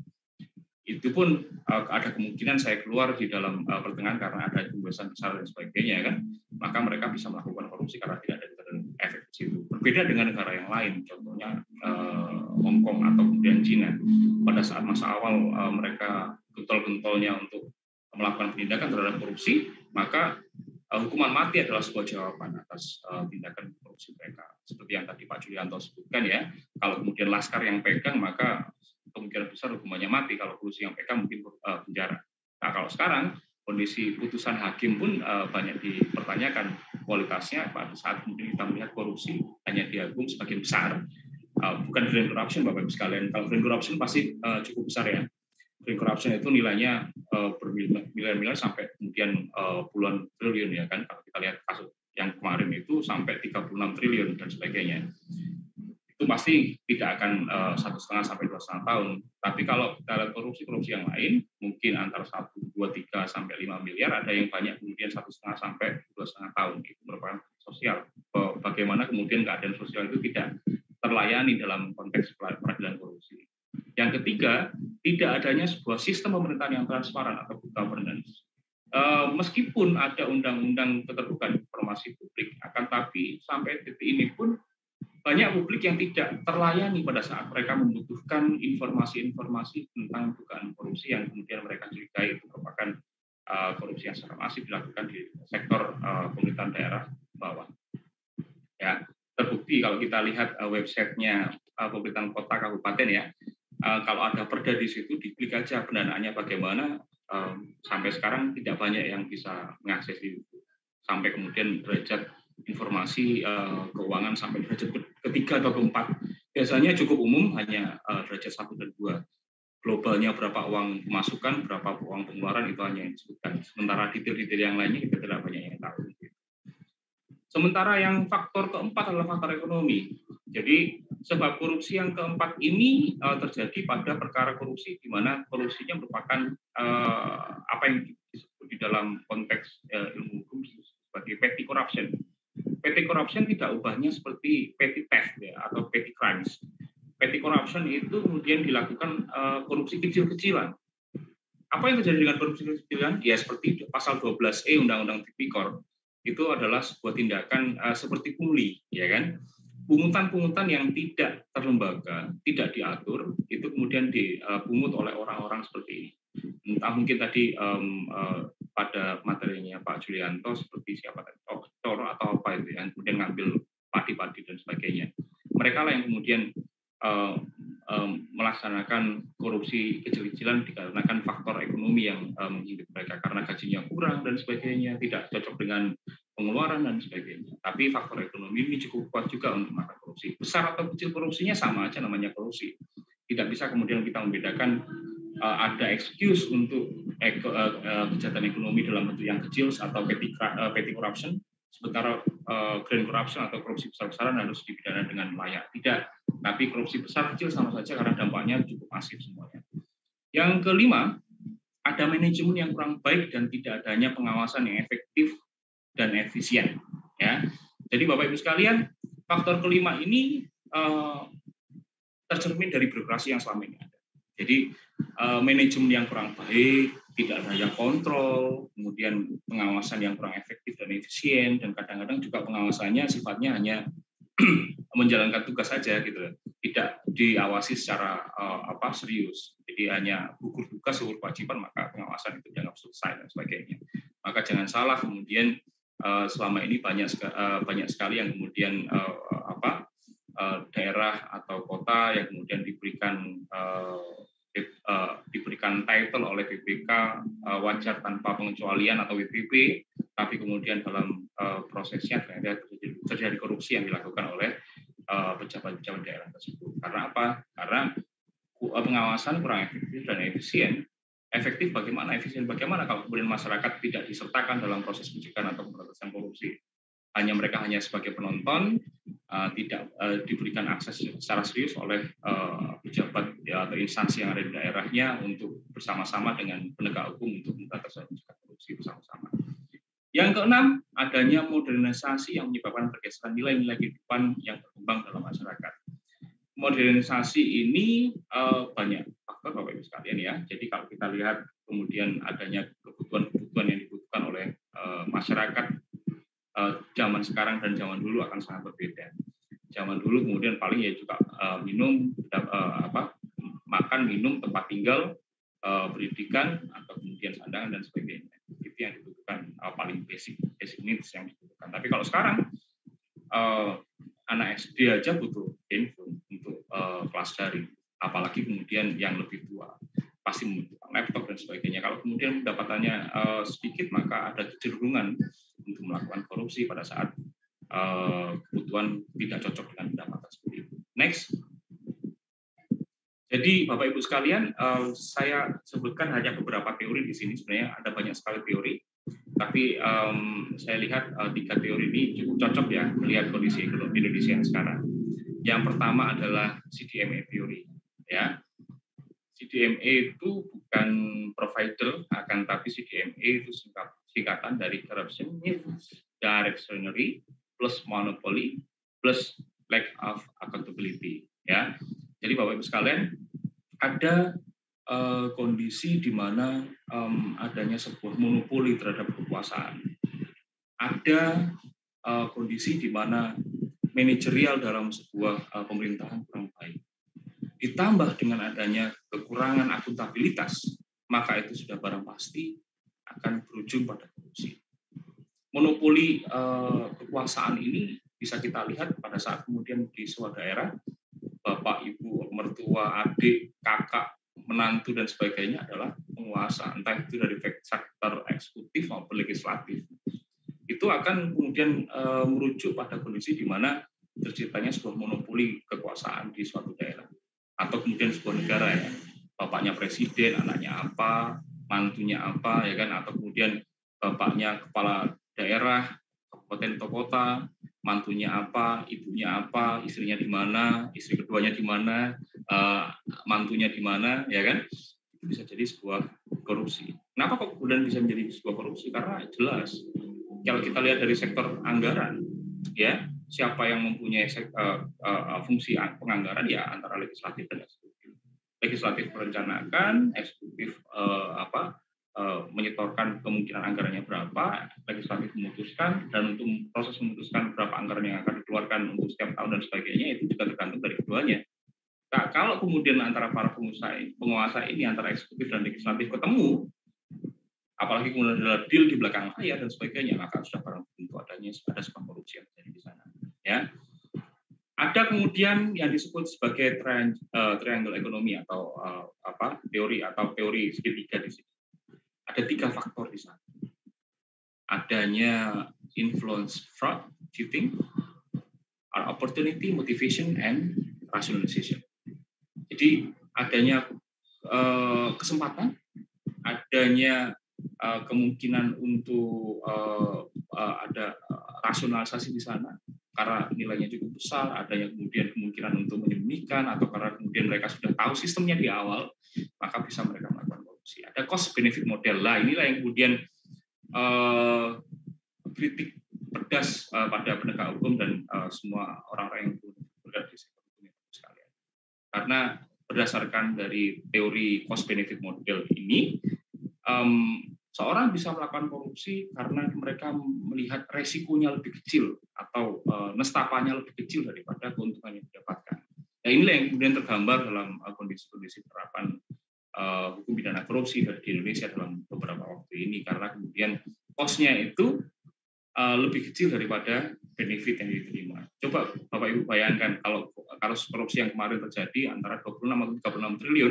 Itu pun uh, ada kemungkinan saya keluar di dalam uh, pertengahan karena ada pembebasan besar dan sebagainya kan, maka mereka bisa melakukan korupsi karena tidak ada efek situ. Berbeda dengan negara yang lain, contohnya uh, Hong Kong atau kemudian Cina. Pada saat masa awal uh, mereka getol-getolnya untuk melakukan penindakan terhadap korupsi, maka uh, hukuman mati adalah sebuah jawaban atas uh, tindakan korupsi mereka. Seperti yang tadi Pak Julianto sebutkan ya, kalau kemudian laskar yang pegang maka kemungkinan besar hukumannya mati, kalau polisi yang pegang mungkin uh, penjara. Nah kalau sekarang kondisi putusan hakim pun uh, banyak dipertanyakan kualitasnya pada saat kemudian kita melihat korupsi hanya diagung sebagian besar, uh, bukan grand corruption Bapak Ibu sekalian. Kalau grand corruption pasti uh, cukup besar ya. Grand corruption itu nilainya uh, bermiliar-miliar sampai kemudian uh, puluhan triliun ya kan. Kalau kita lihat kasus yang kemarin itu sampai tiga puluh enam triliun dan sebagainya. Itu pasti tidak akan uh, satu setengah sampai dua setengah tahun. Tapi kalau kita lihat korupsi-korupsi yang lain, mungkin antara satu, dua, tiga sampai lima miliar, ada yang banyak kemudian satu setengah sampai dua setengah tahun. Itu merupakan sosial. Bagaimana kemudian keadaan sosial itu tidak terlayani dalam konteks peradilan korupsi. Yang ketiga, tidak adanya sebuah sistem pemerintahan yang transparan atau good governance. Uh, meskipun ada undang-undang keterbukaan informasi publik, akan tapi sampai titik ini pun banyak publik yang tidak terlayani pada saat mereka membutuhkan informasi-informasi tentang dugaan korupsi yang kemudian mereka curigai itu merupakan uh, korupsi yang secara masif dilakukan di sektor uh, pemerintahan daerah bawah. Ya, terbukti kalau kita lihat uh, websitenya uh, pemerintahan kota kabupaten ya, uh, kalau ada perda di situ diklik aja pendanaannya bagaimana, um, sampai sekarang tidak banyak yang bisa mengakses itu. Sampai kemudian derajat informasi uh, keuangan sampai derajat ketiga atau keempat. Biasanya cukup umum hanya uh, derajat satu dan dua. Globalnya berapa uang pemasukan, berapa uang pengeluaran itu hanya yang disebutkan. Sementara detail-detail yang lainnya kita tidak banyak yang tahu. Sementara yang faktor keempat adalah faktor ekonomi. Jadi sebab korupsi yang keempat ini uh, terjadi pada perkara korupsi di mana korupsinya merupakan uh, apa yang disebut di dalam konteks uh, ilmu hukum sebagai petty corruption. Petty corruption tidak ubahnya seperti petty theft ya, atau petty crimes. Petty corruption itu kemudian dilakukan uh, korupsi kecil-kecilan. Apa yang terjadi dengan korupsi kecil-kecilan? Ya seperti pasal dua belas E Undang-Undang Tipikor. Itu adalah sebuah tindakan uh, seperti pungli, ya kan? Pungutan-pungutan yang tidak terlembaga, tidak diatur, itu kemudian dipungut oleh orang-orang seperti ini. Entah mungkin tadi um, uh, pada materinya Pak Julianto seperti siapa tadi, Coro atau apa itu yang kemudian ngambil padi-padi dan sebagainya. Mereka lah yang kemudian uh, um, melaksanakan korupsi kecil-kecilan dikarenakan faktor ekonomi yang um, menghidup mereka karena gajinya kurang dan sebagainya, tidak cocok dengan pengeluaran dan sebagainya. Tapi faktor ekonomi ini cukup kuat juga untuk melakukan korupsi. Besar atau kecil korupsinya sama aja namanya korupsi. Tidak bisa kemudian kita membedakan uh, ada excuse untuk eko, uh, uh, kejahatan ekonomi dalam bentuk yang kecil atau petty, uh, petty corruption Sementara uh, grand corruption atau korupsi besar-besaran harus dipidana dengan layak. Tidak, tapi korupsi besar kecil sama saja karena dampaknya cukup masif semuanya. Yang kelima, ada manajemen yang kurang baik dan tidak adanya pengawasan yang efektif dan efisien. Ya, jadi Bapak Ibu sekalian, faktor kelima ini uh, tercermin dari birokrasi yang selama ini ada. Jadi uh, manajemen yang kurang baik, tidak adanya kontrol, kemudian pengawasan yang kurang efektif dan efisien, dan kadang-kadang juga pengawasannya sifatnya hanya menjalankan tugas saja gitu, tidak diawasi secara uh, apa serius. Jadi hanya gugur tugas, gugur kewajiban, maka pengawasan itu dianggap selesai dan sebagainya. Maka jangan salah kemudian uh, selama ini banyak uh, banyak sekali yang kemudian uh, apa uh, daerah atau kota yang kemudian diberikan uh, Uh, diberikan title oleh B P K uh, wajar tanpa pengecualian atau W P P, tapi kemudian dalam uh, prosesnya terjadi, terjadi korupsi yang dilakukan oleh uh, pejabat-pejabat daerah tersebut. Karena apa? Karena uh, pengawasan kurang efektif dan efisien. Efektif bagaimana? Efisien bagaimana kalau kemudian masyarakat tidak disertakan dalam proses pencegahan atau pemberantasan korupsi? Hanya mereka hanya sebagai penonton, uh, tidak uh, diberikan akses secara serius oleh uh, pejabat ya, atau instansi yang ada di daerahnya untuk bersama-sama dengan penegak hukum untuk memberantas korupsi bersama-sama. Yang keenam, adanya modernisasi yang menyebabkan pergeseran nilai-nilai kehidupan yang berkembang dalam masyarakat. Modernisasi ini uh, banyak faktor Bapak Ibu sekalian ya. Jadi kalau kita lihat kemudian adanya kebutuhan-kebutuhan yang dibutuhkan oleh uh, masyarakat Uh, zaman sekarang dan zaman dulu akan sangat berbeda. Zaman dulu kemudian paling ya juga uh, minum, uh, apa, makan, minum, tempat tinggal, uh, pendidikan, atau kemudian sandangan dan sebagainya. Itu yang dibutuhkan uh, paling basic, basic needs yang dibutuhkan. Tapi kalau sekarang uh, anak S D aja butuh handphone untuk uh, kelas daring, apalagi kemudian yang lebih tua pasti membutuhkan laptop dan sebagainya. Kalau kemudian pendapatannya uh, sedikit, maka ada kecenderungan untuk melakukan korupsi pada saat uh, kebutuhan tidak cocok dengan pendapatan seperti itu. Next. Jadi Bapak Ibu sekalian, uh, saya sebutkan hanya beberapa teori di sini. Sebenarnya ada banyak sekali teori, tapi um, saya lihat uh, tiga teori ini cukup cocok ya melihat kondisi ekonomi Indonesia yang sekarang. Yang pertama adalah C D M A teori, ya. C D M A itu bukan provider, akan tapi C D M A itu singkatan dari corruption, directionary, plus monopoly, plus lack of accountability. Ya, jadi Bapak Ibu sekalian, ada uh, kondisi di mana um, adanya sebuah monopoli terhadap kekuasaan. Ada uh, kondisi di mana manajerial dalam sebuah uh, pemerintahan kurang baik. Ditambah dengan adanya kekurangan akuntabilitas, maka itu sudah barang pasti akan berujung pada korupsi. Monopoli eh, kekuasaan ini bisa kita lihat pada saat kemudian di sebuah daerah, bapak, ibu, mertua, adik, kakak, menantu, dan sebagainya adalah penguasa, entah itu dari sektor eksekutif maupun legislatif. Itu akan kemudian eh, merujuk pada kondisi di mana terciptanya sebuah monopoli kekuasaan di suatu daerah. Atau kemudian sebuah negara ya, bapaknya presiden, anaknya apa, mantunya apa, ya kan, atau kemudian bapaknya kepala daerah, kabupaten atau kota, mantunya apa, ibunya apa, istrinya di mana, istri keduanya di mana, uh, mantunya di mana, ya kan, itu bisa jadi sebuah korupsi. Kenapa kok kemudian bisa menjadi sebuah korupsi? Karena jelas, kalau kita lihat dari sektor anggaran, ya, siapa yang mempunyai uh, uh, fungsi penganggaran ya antara legislatif dan eksekutif. Legislatif merencanakan, eksekutif uh, apa uh, menyetorkan kemungkinan anggarannya berapa, legislatif memutuskan, dan untuk proses memutuskan berapa anggaran yang akan dikeluarkan untuk setiap tahun dan sebagainya itu juga tergantung dari keduanya. Nah, kalau kemudian antara para pengusaha penguasa ini antara eksekutif dan legislatif ketemu, apalagi kemudian adalah deal di belakang layar dan sebagainya, maka sudah barang tentu adanya ada sebuah korupsi yang terjadi di sana. Ya, ada kemudian yang disebut sebagai triangle ekonomi atau uh, apa teori atau teori segitiga di sini. Ada tiga faktor di sana. Adanya influence, fraud, cheating, opportunity, motivation, and rationalization. Jadi adanya uh, kesempatan, adanya uh, kemungkinan untuk uh, uh, ada uh, rasionalisasi di sana karena nilainya cukup besar, adanya kemudian kemungkinan untuk menyembunyikan, atau karena kemudian mereka sudah tahu sistemnya di awal, maka bisa mereka melakukan korupsi. Ada cost benefit model lah, inilah yang kemudian uh, kritik pedas uh, pada penegak hukum dan uh, semua orang-orang yang bergerak di sektor hukum sekalian. Karena berdasarkan dari teori cost benefit model ini, um, seorang bisa melakukan korupsi karena mereka melihat resikonya lebih kecil atau uh, nestapanya lebih kecil daripada keuntungan yang didapatkan. Nah, inilah yang kemudian tergambar dalam uh, kondisi-kondisi penerapan uh, hukum pidana korupsi di Indonesia dalam beberapa waktu ini, karena kemudian cost-nya itu uh, lebih kecil daripada benefit yang diterima. Coba Bapak Ibu bayangkan kalau kalau korupsi yang kemarin terjadi antara dua puluh enam atau tiga puluh enam triliun,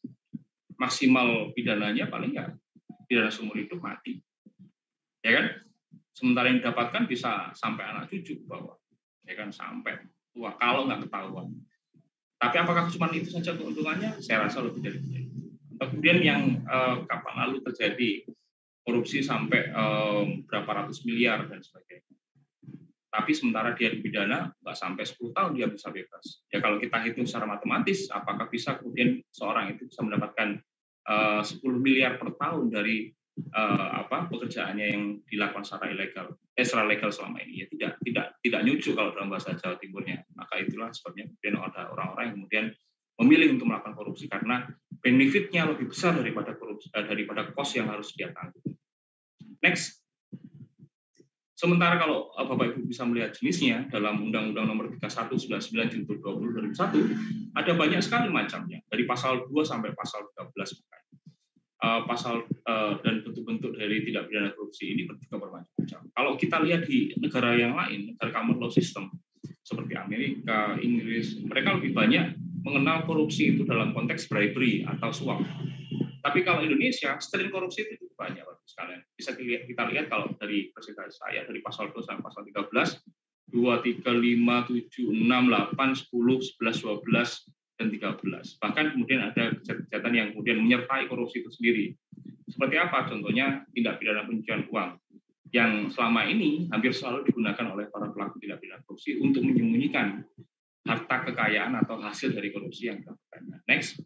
maksimal pidananya paling nggak pidana seumur hidup mati, ya kan? Sementara yang didapatkan bisa sampai anak cucu ke bawah, ya kan, sampai tua kalau nggak ketahuan. Tapi apakah cuma itu saja keuntungannya? Saya rasa lebih dari itu. Kemudian yang eh, kapan lalu terjadi korupsi sampai eh, berapa ratus miliar dan sebagainya. Tapi sementara dia dipidana nggak sampai sepuluh tahun dia bisa bebas. Ya kalau kita hitung secara matematis, apakah bisa kemudian seorang itu bisa mendapatkan Uh, sepuluh miliar per tahun dari uh, apa pekerjaannya yang dilakukan secara ilegal, eh secara legal selama ini, ya tidak tidak tidak nyucu kalau dalam bahasa Jawa Timurnya. Maka itulah sebabnya kemudian ada orang-orang yang kemudian memilih untuk melakukan korupsi karena benefitnya lebih besar daripada korupsi, uh, daripada cost yang harus dia tanggung. Next. Sementara kalau uh, Bapak Ibu bisa melihat jenisnya dalam Undang-Undang Nomor tiga puluh satu sembilan puluh sembilan Junto dua puluh dua ribu satu, ada banyak sekali macamnya dari pasal dua sampai pasal tiga belas. Uh, pasal uh, dan bentuk-bentuk dari tindak pidana korupsi ini juga bermacam-macam. Kalau kita lihat di negara yang lain, negara common law system seperti Amerika, Inggris, mereka lebih banyak mengenal korupsi itu dalam konteks bribery atau suap. Tapi kalau Indonesia, strain korupsi itu cukup banyak, Bapak sekalian. Bisa dilihat, kita lihat kalau dari presentasi saya dari pasal dua sampai pasal tiga belas, dua, tiga, lima, tujuh, enam, delapan, sepuluh, sebelas, dua belas, dan tiga belas. Bahkan kemudian ada kejahatan yang kemudian menyertai korupsi itu sendiri. Seperti apa? Contohnya tindak pidana pencucian uang yang selama ini hampir selalu digunakan oleh para pelaku tindak pidana korupsi untuk menyembunyikan harta kekayaan atau hasil dari korupsi yang dilakukannya. Next.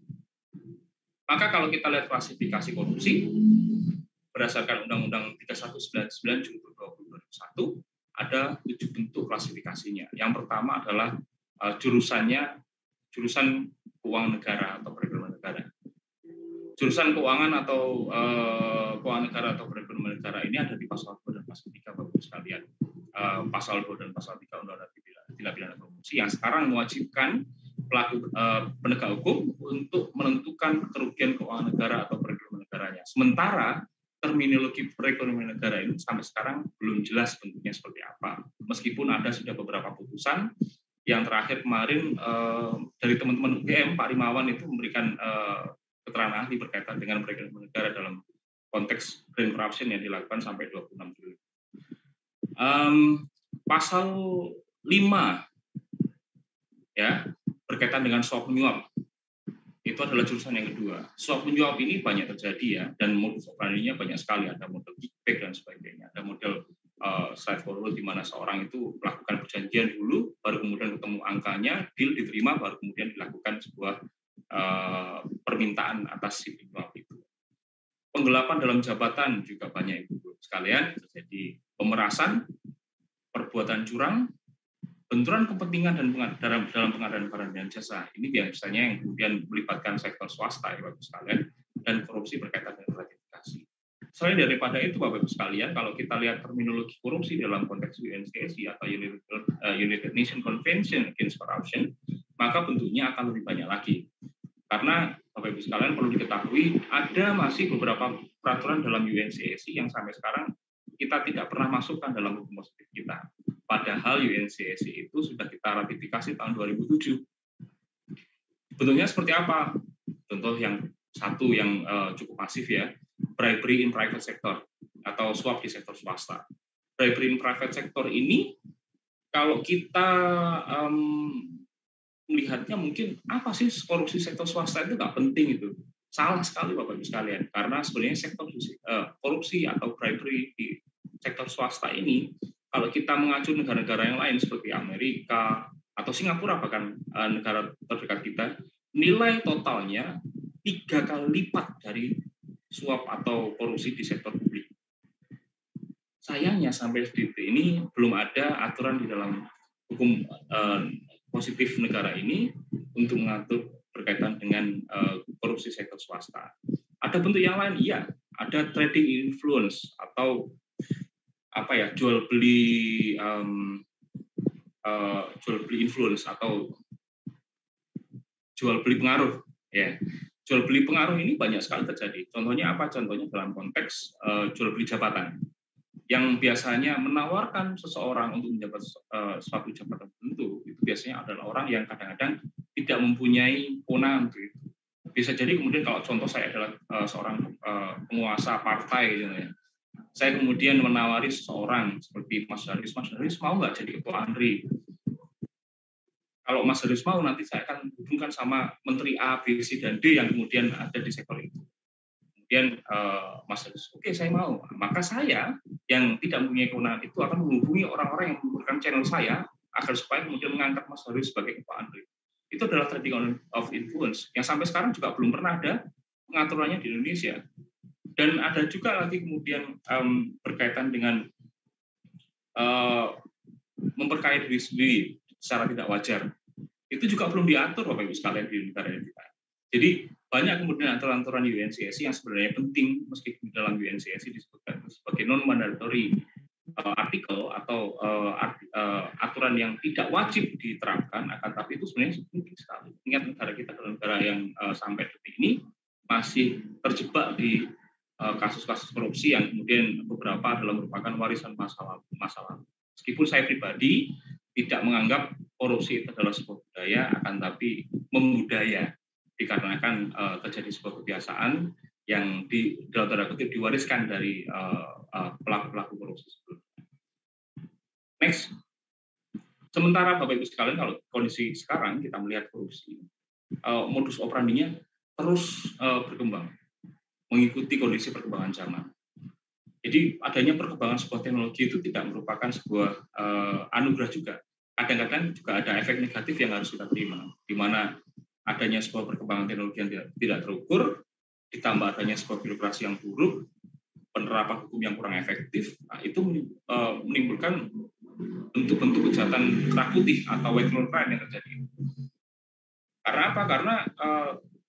Maka kalau kita lihat klasifikasi korupsi berdasarkan Undang-Undang tiga puluh satu sembilan puluh sembilan Junto dua puluh dua ribu satu, ada tujuh bentuk klasifikasinya. Yang pertama adalah uh, jurusannya jurusan keuangan negara atau perekonomian negara. Jurusan keuangan atau uh, keuangan negara atau perekonomian negara ini ada di pasal dua dan pasal tiga, Bapak sekalian. Uh, pasal dua dan pasal tiga Undang-Undang Tindak Pidana Korupsi yang sekarang mewajibkan pelaku uh, penegak hukum untuk menentukan kerugian keuangan negara atau perekonomian negaranya. Sementara terminologi perekonomian negara ini sampai sekarang belum jelas bentuknya seperti apa. Meskipun ada sudah beberapa putusan. Yang terakhir kemarin uh, dari teman-teman U G M, Pak Rimawan itu memberikan uh, keterangan ahli berkaitan dengan perekonomian negara dalam konteks grand corruption yang dilakukan sampai dua puluh enam triliun. Um, pasal lima ya berkaitan dengan suap menyuap. Itu adalah jurusan yang kedua. Suap menyuap ini banyak terjadi ya, dan modus operandinya banyak sekali. Ada model kickback dan sebagainya. Ada model uh, straightforward di mana seorang itu melakukan perjanjian dulu, baru kemudian ketemu angkanya, deal diterima, baru kemudian dilakukan sebuah uh, permintaan atas si penyuap itu. Penggelapan dalam jabatan juga banyak Ibu sekalian terjadi. Pemerasan, perbuatan curang, benturan kepentingan dan dalam, dalam pengadaan barang dan jasa. Ini biasanya yang kemudian melibatkan sektor swasta, ya Bapak sekalian, dan korupsi berkaitan dengan gratifikasi. Selain daripada itu, Bapak Ibu sekalian, kalau kita lihat terminologi korupsi dalam konteks U N C S C atau United Nations Convention Against Corruption, maka bentuknya akan lebih banyak lagi. Karena Bapak Ibu sekalian perlu diketahui, ada masih beberapa peraturan dalam U N C S C yang sampai sekarang kita tidak pernah masukkan dalam hukum positif kita. Padahal U N C S C itu sudah kita ratifikasi tahun dua ribu tujuh. Bentuknya seperti apa? Contoh yang satu yang uh, cukup masif ya, bribery in private sector atau suap di sektor swasta. Bribery in private sector ini, kalau kita um, melihatnya mungkin apa sih korupsi sektor swasta itu nggak penting itu. Salah sekali Bapak Ibu sekalian, karena sebenarnya sektor uh, korupsi atau bribery di sektor swasta ini kalau kita mengacu negara-negara yang lain seperti Amerika atau Singapura, bahkan uh, negara terdekat kita, nilai totalnya tiga kali lipat dari suap atau korupsi di sektor publik. Sayangnya sampai detik ini belum ada aturan di dalam hukum uh, positif negara ini untuk mengatur berkaitan dengan uh, korupsi sektor swasta. Ada bentuk yang lain, iya, ada trading influence atau apa ya, jual beli um, uh, jual beli influence atau jual beli pengaruh, ya. Jual beli pengaruh ini banyak sekali terjadi. Contohnya apa? Contohnya dalam konteks uh, jual beli jabatan, yang biasanya menawarkan seseorang untuk menjabat uh, suatu jabatan tertentu, itu biasanya adalah orang yang kadang-kadang tidak mempunyai kewenangan untuk itu. Bisa jadi kemudian kalau contoh saya adalah uh, seorang uh, penguasa partai, gitu ya. Saya kemudian menawari seseorang seperti Mas Haris, Mas Haris mau nggak jadi ketua ANRI? Kalau Mas Haris mau, nanti saya akan hubungkan sama Menteri A, B, C, dan D yang kemudian ada di sektor itu. Kemudian uh, Mas Haris, oke okay, saya mau. Maka saya yang tidak mempunyai kewenangan itu akan menghubungi orang-orang yang menggunakan channel saya agar supaya kemudian mengangkat Mas Haris sebagai ketua ANRI. Itu adalah trading of influence yang sampai sekarang juga belum pernah ada pengaturannya di Indonesia. Dan ada juga lagi kemudian um, berkaitan dengan uh, memperkaya diri sendiri secara tidak wajar. Itu juga belum diatur Bapak Ibu sekalian di negara kita. Jadi banyak kemudian aturan-aturan U N C S I yang sebenarnya penting, meskipun dalam U N C S I disebutkan sebagai non-mandatory uh, artikel atau uh, art, uh, aturan yang tidak wajib diterapkan, akan tapi itu sebenarnya penting sekali. Ingat negara kita adalah negara yang uh, sampai detik ini masih terjebak di uh, kasus-kasus korupsi yang kemudian beberapa adalah merupakan warisan masa lalu. Masa lalu. Meskipun saya pribadi tidak menganggap korupsi itu adalah sebuah budaya, akan tapi membudaya dikarenakan uh, terjadi sebuah kebiasaan yang di dalam tanda kutip diwariskan dari uh, uh, pelaku-pelaku korupsi sebelumnya. Next, sementara Bapak Ibu sekalian, kalau kondisi sekarang kita melihat korupsi, uh, modus operandinya terus uh, berkembang mengikuti kondisi perkembangan zaman. Jadi adanya perkembangan sebuah teknologi itu tidak merupakan sebuah uh, anugerah juga. Kadang-kadang juga ada efek negatif yang harus kita terima, di mana adanya sebuah perkembangan teknologi yang tidak, tidak terukur, ditambah adanya sebuah birokrasi yang buruk, penerapan hukum yang kurang efektif, nah, itu uh, menimbulkan bentuk-bentuk kejahatan kerah putih atau white collar crime yang terjadi. Karena apa? Karena uh,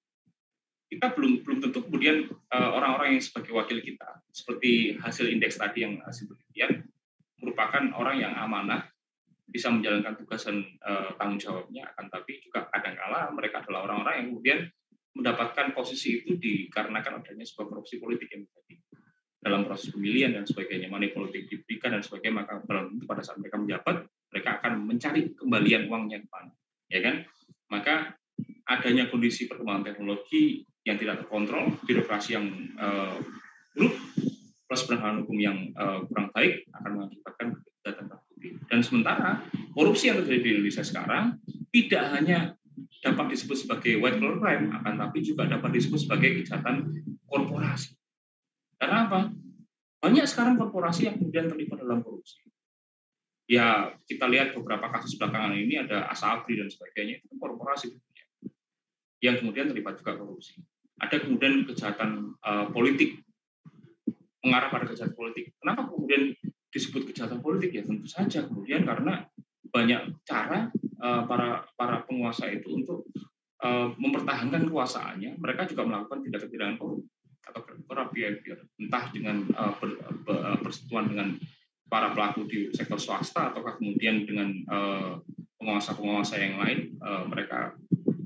kita belum belum tentu kemudian uh, orang-orang yang sebagai wakil kita, seperti hasil indeks tadi yang hasil penelitian, merupakan orang yang amanah, bisa menjalankan tugas dan uh, tanggung jawabnya, akan tapi juga kadang-kala mereka adalah orang-orang yang kemudian mendapatkan posisi itu dikarenakan adanya sebuah korupsi politik yang terjadi dalam proses pemilihan dan sebagainya, money politik diberikan dan sebagainya, maka pada saat mereka menjabat, mereka akan mencari kembalian uangnya ke mana, ya kan? Maka adanya kondisi perkembangan teknologi yang tidak terkontrol, birokrasi yang uh, buruk, plus penegakan hukum yang uh, kurang baik akan mengakibatkan kejahatan kerah putih. Dan sementara korupsi yang terjadi di Indonesia sekarang tidak hanya dapat disebut sebagai white collar crime, akan tapi juga dapat disebut sebagai kejahatan korporasi. Karena apa? Banyak sekarang korporasi yang kemudian terlibat dalam korupsi. Ya, kita lihat beberapa kasus belakangan ini ada Asabri dan sebagainya, itu korporasi yang kemudian terlibat juga korupsi. Ada kemudian kejahatan uh, politik, mengarah pada kejahatan politik. Kenapa kemudian disebut kejahatan politik? Ya tentu saja kemudian karena banyak cara uh, para para penguasa itu untuk uh, mempertahankan kekuasaannya. Mereka juga melakukan tindakan-tindakan korup atau korup behavior, entah dengan uh, ber, ber, persekutuan dengan para pelaku di sektor swasta, ataukah kemudian dengan uh, penguasa-penguasa yang lain, uh, mereka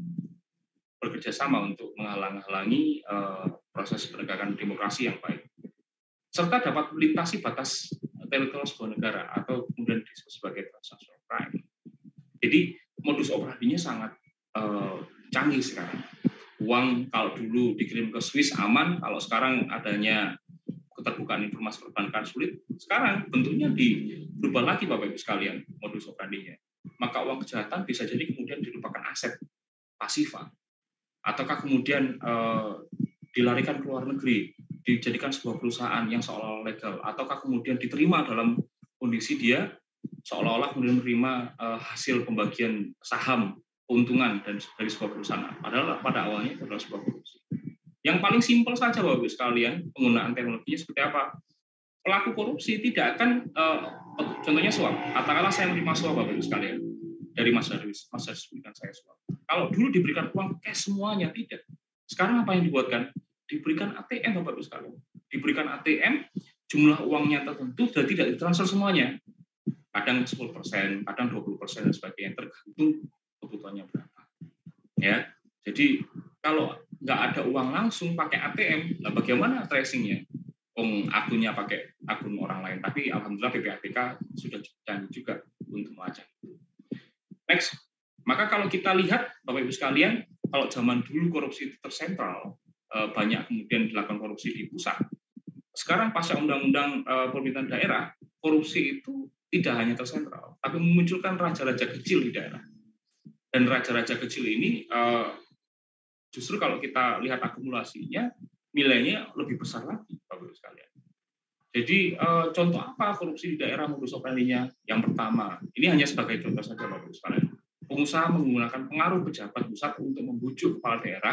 bekerja sama untuk menghalang-halangi uh, proses penegakan demokrasi yang baik, serta dapat melintasi batas teritorial sebuah negara atau kemudian disebut sebagai transnational crime. Jadi modus operandinya sangat uh, canggih sekarang. Uang kalau dulu dikirim ke Swiss aman, kalau sekarang adanya keterbukaan informasi perbankan sulit, sekarang bentuknya di, berubah lagi Bapak Ibu sekalian modus operandinya. Maka uang kejahatan bisa jadi kemudian dirupakan aset pasifa, ataukah kemudian uh, dilarikan ke luar negeri, dijadikan sebuah perusahaan yang seolah legal, ataukah kemudian diterima dalam kondisi dia seolah-olah menerima uh, hasil pembagian saham, keuntungan dan dari sebuah perusahaan. Padahal pada awalnya itu adalah sebuah korupsi. Yang paling simpel saja Bapak Ibu sekalian, penggunaan teknologinya seperti apa? Pelaku korupsi tidak akan, uh, contohnya suap. Katakanlah saya menerima suap Bapak Ibu sekalian dari Mas Darwis, Mas Darwis berikan saya suap. Kalau dulu diberikan uang cash semuanya, tidak. Sekarang apa yang dibuatkan? Diberikan A T M Bapak Ibu sekalian. Diberikan A T M, jumlah uangnya tertentu dan tidak ditransfer semuanya. Kadang sepuluh persen, kadang dua puluh persen dan sebagainya, tergantung kebutuhannya berapa. Ya, jadi kalau nggak ada uang langsung pakai A T M, nah bagaimana tracingnya? Om akunnya pakai akun orang lain, tapi alhamdulillah P P A T K sudah canggih juga untuk melacak itu. Next, maka kalau kita lihat Bapak Ibu sekalian, kalau zaman dulu korupsi itu tersentral, banyak kemudian dilakukan korupsi di pusat. Sekarang pasca undang-undang pemerintahan daerah, korupsi itu tidak hanya tersentral, tapi memunculkan raja-raja kecil di daerah. Dan raja-raja kecil ini justru kalau kita lihat akumulasinya, nilainya lebih besar lagi, Bapak Ibu sekalian. Jadi contoh apa korupsi di daerah modus operandinya? Yang pertama, ini hanya sebagai contoh saja Bapak Ibu sekalian. Pengusaha menggunakan pengaruh pejabat pusat untuk membujuk kepala daerah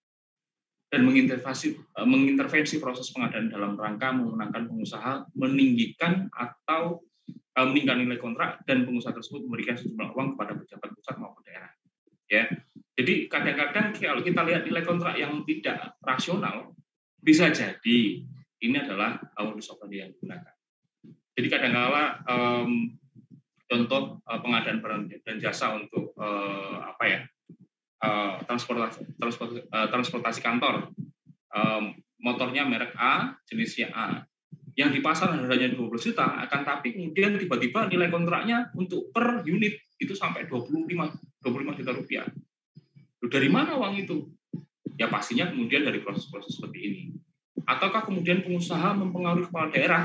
dan mengintervensi, mengintervensi proses pengadaan dalam rangka memenangkan pengusaha, meninggikan atau meningkatkan nilai kontrak, dan pengusaha tersebut memberikan sejumlah uang kepada pejabat pusat maupun daerah. Ya, jadi kadang-kadang kalau kita lihat nilai kontrak yang tidak rasional, bisa jadi ini adalah modus operandi yang digunakan. Jadi kadang-kala um, contoh uh, pengadaan barang dan jasa untuk uh, apa ya uh, transportasi transport, uh, transportasi kantor, um, motornya merek A, jenisnya A, yang di pasar harganya dua puluh juta, akan tapi kemudian tiba-tiba nilai kontraknya untuk per unit itu sampai dua puluh lima juta rupiah. Loh, dari mana uang itu? Ya pastinya kemudian dari proses-proses seperti ini. Ataukah kemudian pengusaha mempengaruhi kepala daerah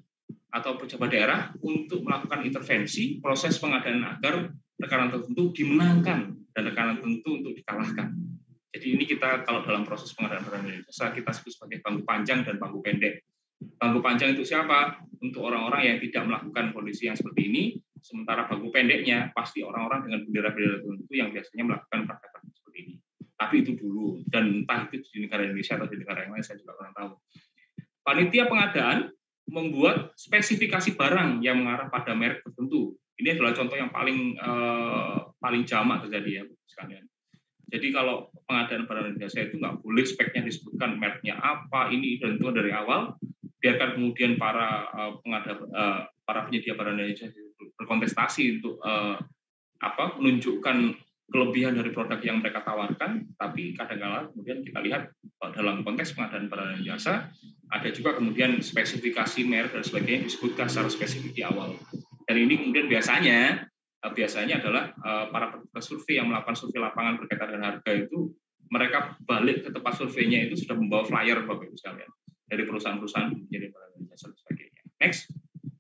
atau pejabat daerah untuk melakukan intervensi proses pengadaan agar rekanan tertentu dimenangkan dan rekanan tertentu untuk dikalahkan. Jadi ini kita kalau dalam proses pengadaan barang dan jasa kita sebut sebagai bangku panjang dan bangku pendek. Bangku panjang itu siapa? Untuk orang-orang yang tidak melakukan kondisi yang seperti ini, sementara bangku pendeknya pasti orang-orang dengan bendera-bendera tertentu yang biasanya melakukan praktek-praktek seperti ini. Tapi itu dulu, dan entah itu di negara Indonesia atau di negara yang lain saya juga kurang tahu. Panitia pengadaan membuat spesifikasi barang yang mengarah pada merek tertentu. Ini adalah contoh yang paling eh, paling jamak terjadi ya sekalian. Jadi kalau pengadaan barang dan jasa itu nggak boleh speknya disebutkan mereknya apa, ini dan itu dari awal. Biarkan kemudian para uh, pengada, uh, para penyedia barang dan jasa berkontestasi untuk uh, apa menunjukkan kelebihan dari produk yang mereka tawarkan. Tapi kadang-kadang kemudian kita lihat dalam konteks pengadaan barang dan jasa ada juga kemudian spesifikasi merek dan sebagainya disebutkan secara spesifik di awal. Dan ini kemudian biasanya uh, biasanya adalah uh, para petugas survei yang melakukan survei lapangan berkaitan dengan harga itu, mereka balik ke tempat surveinya itu sudah membawa flyer Bapak Ibu sekalian dari perusahaan-perusahaan menjadi barang dan jasa dan sebagainya. Next.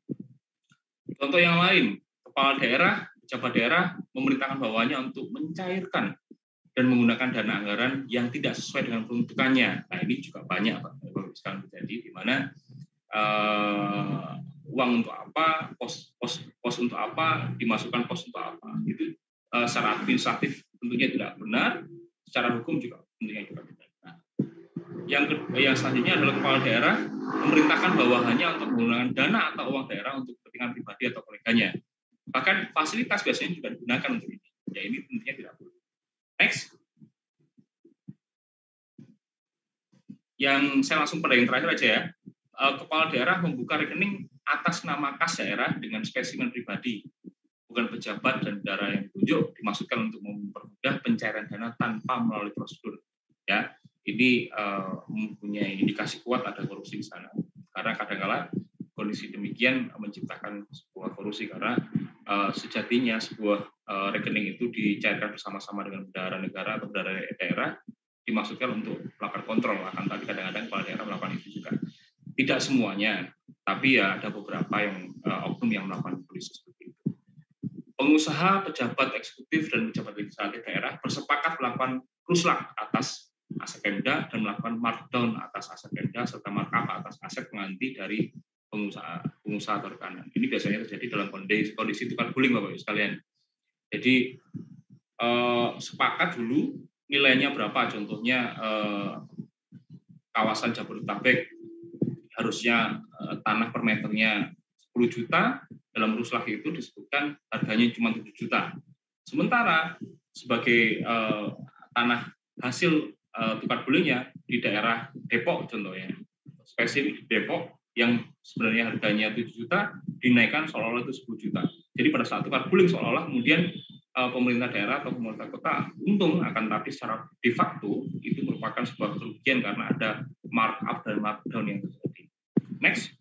Contoh yang lain, kepala daerah, pejabat daerah memerintahkan bawahannya untuk mencairkan dan menggunakan dana anggaran yang tidak sesuai dengan peruntukannya. Nah ini juga banyak Pak sekarang terjadi, di mana uh, uang untuk apa, pos, pos, pos untuk apa, dimasukkan pos untuk apa. Itu uh, secara administratif tentunya tidak benar, secara hukum juga tentunya juga tidak. Yang, yang selanjutnya adalah kepala daerah memerintahkan bawahannya untuk menggunakan dana atau uang daerah untuk kepentingan pribadi atau koleganya. Bahkan fasilitas biasanya juga digunakan untuk ini. Ya ini tentunya tidak boleh. Next. Yang saya langsung pada yang terakhir aja ya. Kepala daerah membuka rekening atas nama kas daerah dengan spesimen pribadi. Bukan pejabat dan bendara yang ditunjuk, dimaksudkan untuk mempermudah pencairan dana tanpa melalui prosedur. Ya. Ini uh, mempunyai indikasi kuat ada korupsi di sana. Karena kadang-kala kondisi demikian menciptakan sebuah korupsi karena uh, sejatinya sebuah uh, rekening itu dicairkan bersama-sama dengan bendahara negara atau bendahara daerah, dimaksudkan untuk melakukan kontrol. Akan tapi kadang-kadang kepala daerah melakukan itu juga. Tidak semuanya, tapi ya ada beberapa yang uh, oknum yang melakukan korupsi seperti itu. Pengusaha, pejabat eksekutif dan pejabat legislatif daerah bersepakat melakukan ruslak atas aset Pemda dan melakukan markdown atas aset Pemda serta markup atas aset pengganti dari pengusaha, pengusaha atau rekanan. Ini biasanya terjadi dalam kondisi, kondisi tukar guling, Bapak Ibu sekalian. Jadi eh, sepakat dulu nilainya berapa, contohnya eh, kawasan Jabodetabek harusnya eh, tanah per meternya sepuluh juta, dalam ruslak itu disebutkan harganya cuma tujuh juta. Sementara sebagai eh, tanah hasil uh, tukar gulingnya di daerah Depok contohnya, spesifik di Depok yang sebenarnya harganya tujuh juta dinaikkan seolah-olah itu sepuluh juta. Jadi pada saat tukar guling seolah-olah kemudian uh, pemerintah daerah atau pemerintah kota untung, akan tapi secara de facto itu merupakan sebuah kerugian karena ada markup dan markdown yang terjadi. Next.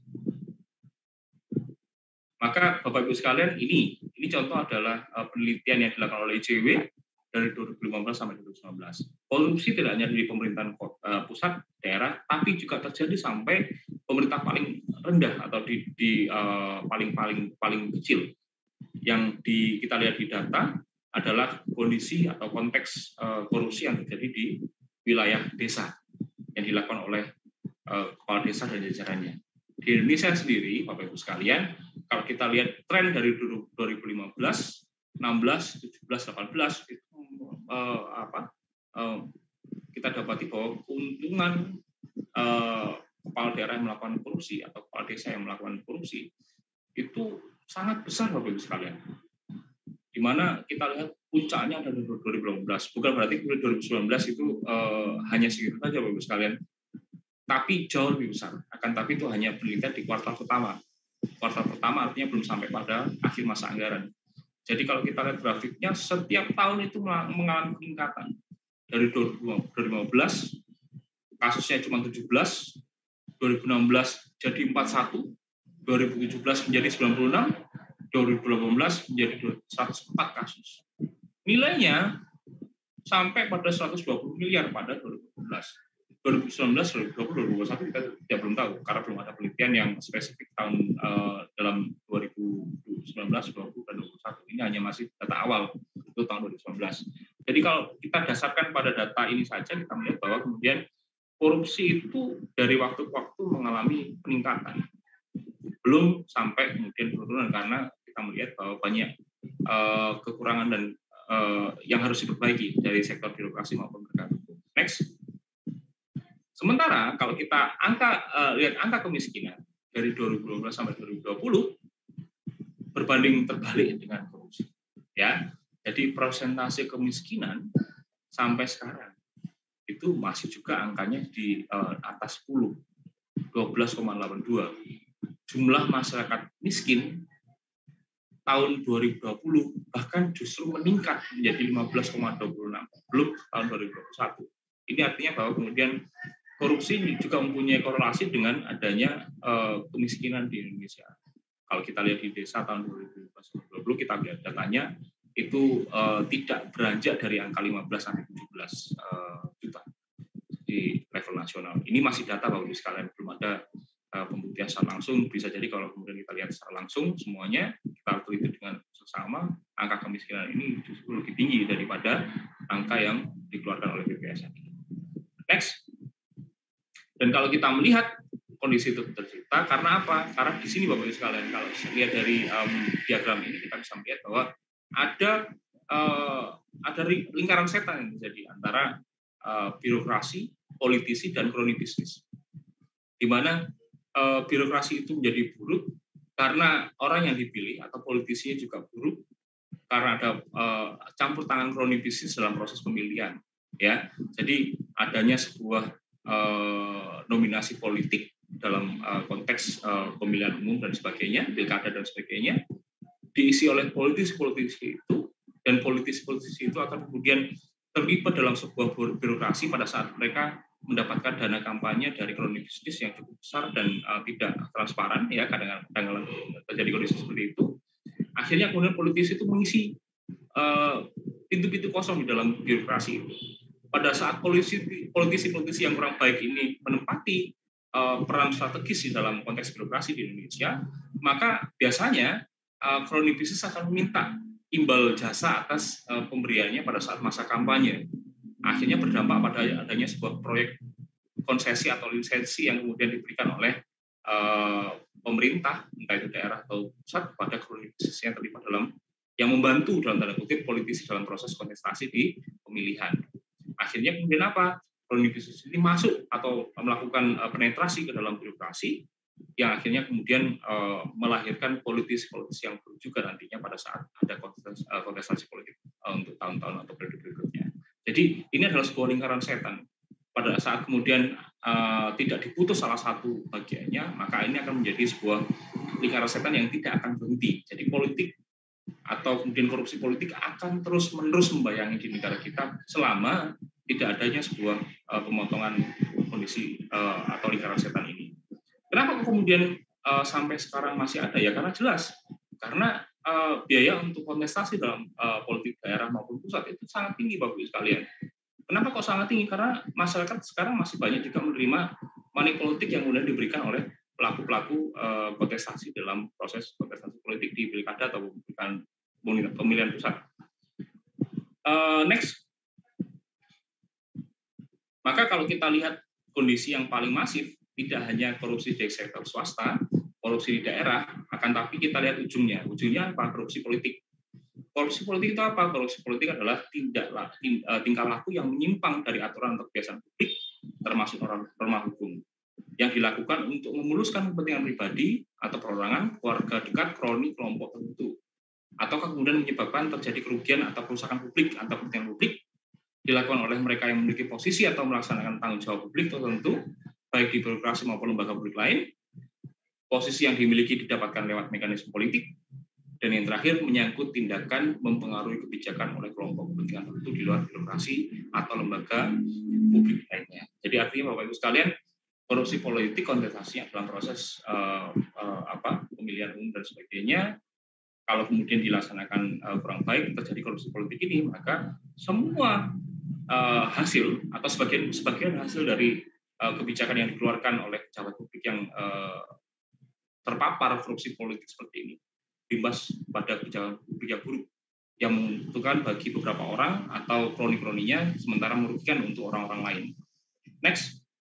Maka Bapak Ibu sekalian, ini ini contoh adalah uh, penelitian yang dilakukan oleh I C W dari dua ribu lima belas sampai dua ribu sembilan belas. Korupsi tidak hanya di pemerintahan uh, pusat, daerah, tapi juga terjadi sampai pemerintah paling rendah atau di, di uh, paling paling paling kecil. Yang di, kita lihat di data adalah kondisi atau konteks uh, korupsi yang terjadi di wilayah desa yang dilakukan oleh uh, kepala desa dan jajarannya. Di Indonesia sendiri, Bapak Ibu sekalian, kalau kita lihat tren dari dua ribu lima belas, enam belas, tujuh belas, delapan belas itu uh, apa? Uh, kita dapati bahwa keuntungan uh, kepala daerah yang melakukan korupsi atau kepala desa yang melakukan korupsi itu sangat besar, Bapak Ibu sekalian. Di mana kita lihat puncaknya ada di dua ribu delapan belas. Bukan berarti dua ribu sembilan belas itu uh, hanya segitu saja, Bapak Ibu sekalian. Tapi jauh lebih besar. Akan tapi itu hanya penelitian di kuartal pertama. Kuartal pertama artinya belum sampai pada akhir masa anggaran. Jadi kalau kita lihat grafiknya, setiap tahun itu mengalami peningkatan. Dari dua ribu lima belas, kasusnya cuma tujuh belas, dua ribu enam belas jadi empat puluh satu, dua ribu tujuh belas menjadi sembilan puluh enam, dua ribu delapan belas menjadi seratus empat kasus. Nilainya sampai pada seratus dua puluh miliar pada dua ribu dua belas. dua ribu sembilan belas, dua ribu dua puluh, dua ribu dua puluh satu kita tidak belum tahu karena belum ada penelitian yang spesifik tahun uh, dalam dua ribu sembilan belas, dua ribu dua puluh, dan dua ribu dua puluh satu. Ini hanya masih data awal itu tahun dua ribu sembilan belas. Jadi kalau kita dasarkan pada data ini saja, kita melihat bahwa kemudian korupsi itu dari waktu ke waktu mengalami peningkatan. Belum sampai kemudian penurunan karena kita melihat bahwa banyak uh, kekurangan dan uh, yang harus diperbaiki dari sektor birokrasi maupun penegakan hukum. Next. Sementara kalau kita angka uh, lihat angka kemiskinan dari dua ribu dua belas sampai dua ribu dua puluh berbanding terbalik dengan korupsi. Ya, jadi persentase kemiskinan sampai sekarang itu masih juga angkanya di uh, atas sepuluh, dua belas koma delapan dua. Jumlah masyarakat miskin tahun dua ribu dua puluh bahkan justru meningkat menjadi lima belas koma dua puluh enam, belum tahun dua ribu dua puluh satu. Ini artinya bahwa kemudian korupsi juga mempunyai korelasi dengan adanya uh, kemiskinan di Indonesia. Kalau kita lihat di desa tahun dua ribu dua puluh, kita lihat datanya itu uh, tidak beranjak dari angka lima belas sampai tujuh belas uh, juta di level nasional. Ini masih data Bapak Ibu sekalian, belum ada uh, pembuktian secara langsung. Bisa jadi kalau kemudian kita lihat secara langsung semuanya, kita teliti dengan sesama, angka kemiskinan ini justru lebih tinggi daripada angka yang dikeluarkan oleh B P S. Next. Dan kalau kita melihat kondisi itu tercipta karena apa? Karena di sini Bapak Ibu sekalian, kalau lihat dari um, diagram ini kita bisa melihat bahwa ada uh, ada lingkaran setan yang terjadi antara uh, birokrasi, politisi, dan kroni bisnis. Di mana uh, birokrasi itu menjadi buruk karena orang yang dipilih atau politisinya juga buruk karena ada uh, campur tangan kroni bisnis dalam proses pemilihan. Ya, jadi adanya sebuah Uh, nominasi politik dalam uh, konteks uh, pemilihan umum dan sebagainya, pilkada dan sebagainya, diisi oleh politisi-politisi itu, dan politisi-politisi itu akan kemudian terlibat dalam sebuah birokrasi pada saat mereka mendapatkan dana kampanye dari kroni bisnis yang cukup besar dan uh, tidak transparan, ya kadang-kadang terjadi kondisi seperti itu. Akhirnya kemudian politisi itu mengisi uh, pintu-pintu kosong di dalam birokrasi itu. Pada saat politisi-politisi yang kurang baik ini menempati uh, peran strategis di dalam konteks birokrasi di Indonesia, maka biasanya uh, kroni bisnis akan meminta imbal jasa atas uh, pemberiannya pada saat masa kampanye. Akhirnya berdampak pada adanya sebuah proyek konsesi atau lisensi yang kemudian diberikan oleh uh, pemerintah, entah itu daerah atau pusat, pada kroni bisnis yang terlibat dalam yang membantu dalam tanda kutip politisi dalam proses kontestasi di pemilihan. Akhirnya kemudian apa? Kroni bisnis ini masuk atau melakukan uh, penetrasi ke dalam birokrasi yang akhirnya kemudian uh, melahirkan politisi-politisi yang buruk juga nantinya pada saat ada kontestasi, uh, kontestasi politik uh, untuk tahun-tahun atau periode berikutnya. Jadi ini adalah sebuah lingkaran setan. Pada saat kemudian uh, tidak diputus salah satu bagiannya, maka ini akan menjadi sebuah lingkaran setan yang tidak akan berhenti. Jadi politik atau kemudian korupsi politik akan terus-menerus membayangi di negara kita selama tidak adanya sebuah uh, pemotongan kondisi uh, atau lingkaran setan ini. Kenapa kemudian uh, sampai sekarang masih ada? Ya karena jelas, karena uh, biaya untuk kontestasi dalam uh, politik daerah maupun pusat itu sangat tinggi, Bapak Ibu sekalian. Kenapa kok sangat tinggi? Karena masyarakat sekarang masih banyak juga menerima money politik yang kemudian diberikan oleh pelaku-pelaku uh, kontestasi dalam proses kontestasi politik di pilkada atau pemilihan pusat. Uh, next. Maka kalau kita lihat kondisi yang paling masif, tidak hanya korupsi di sektor swasta, korupsi di daerah, akan tapi kita lihat ujungnya. Ujungnya apa? Korupsi politik. Korupsi politik itu apa? Korupsi politik adalah tindak tingkah laku yang menyimpang dari aturan atau kebiasaan publik, termasuk norma hukum, yang dilakukan untuk memuluskan kepentingan pribadi atau perorangan, keluarga dekat, kroni, kelompok tertentu, atau kemudian menyebabkan terjadi kerugian atau kerusakan publik atau kepentingan publik dilakukan oleh mereka yang memiliki posisi atau melaksanakan tanggung jawab publik tertentu, baik di birokrasi maupun lembaga publik lain, posisi yang dimiliki didapatkan lewat mekanisme politik, dan yang terakhir menyangkut tindakan mempengaruhi kebijakan oleh kelompok kepentingan tertentu di luar birokrasi atau lembaga publik lainnya. Jadi artinya Bapak Ibu sekalian, korupsi politik kontestasinya dalam proses uh, uh, apa pemilihan umum dan sebagainya, kalau kemudian dilaksanakan uh, kurang baik, terjadi korupsi politik ini, maka semua uh, hasil atau sebagian sebagian hasil dari uh, kebijakan yang dikeluarkan oleh pejabat publik yang uh, terpapar korupsi politik seperti ini, imbas pada kebijakan publik yang buruk yang menguntungkan bagi beberapa orang atau kroni-kroninya, sementara merugikan untuk orang-orang lain. Next.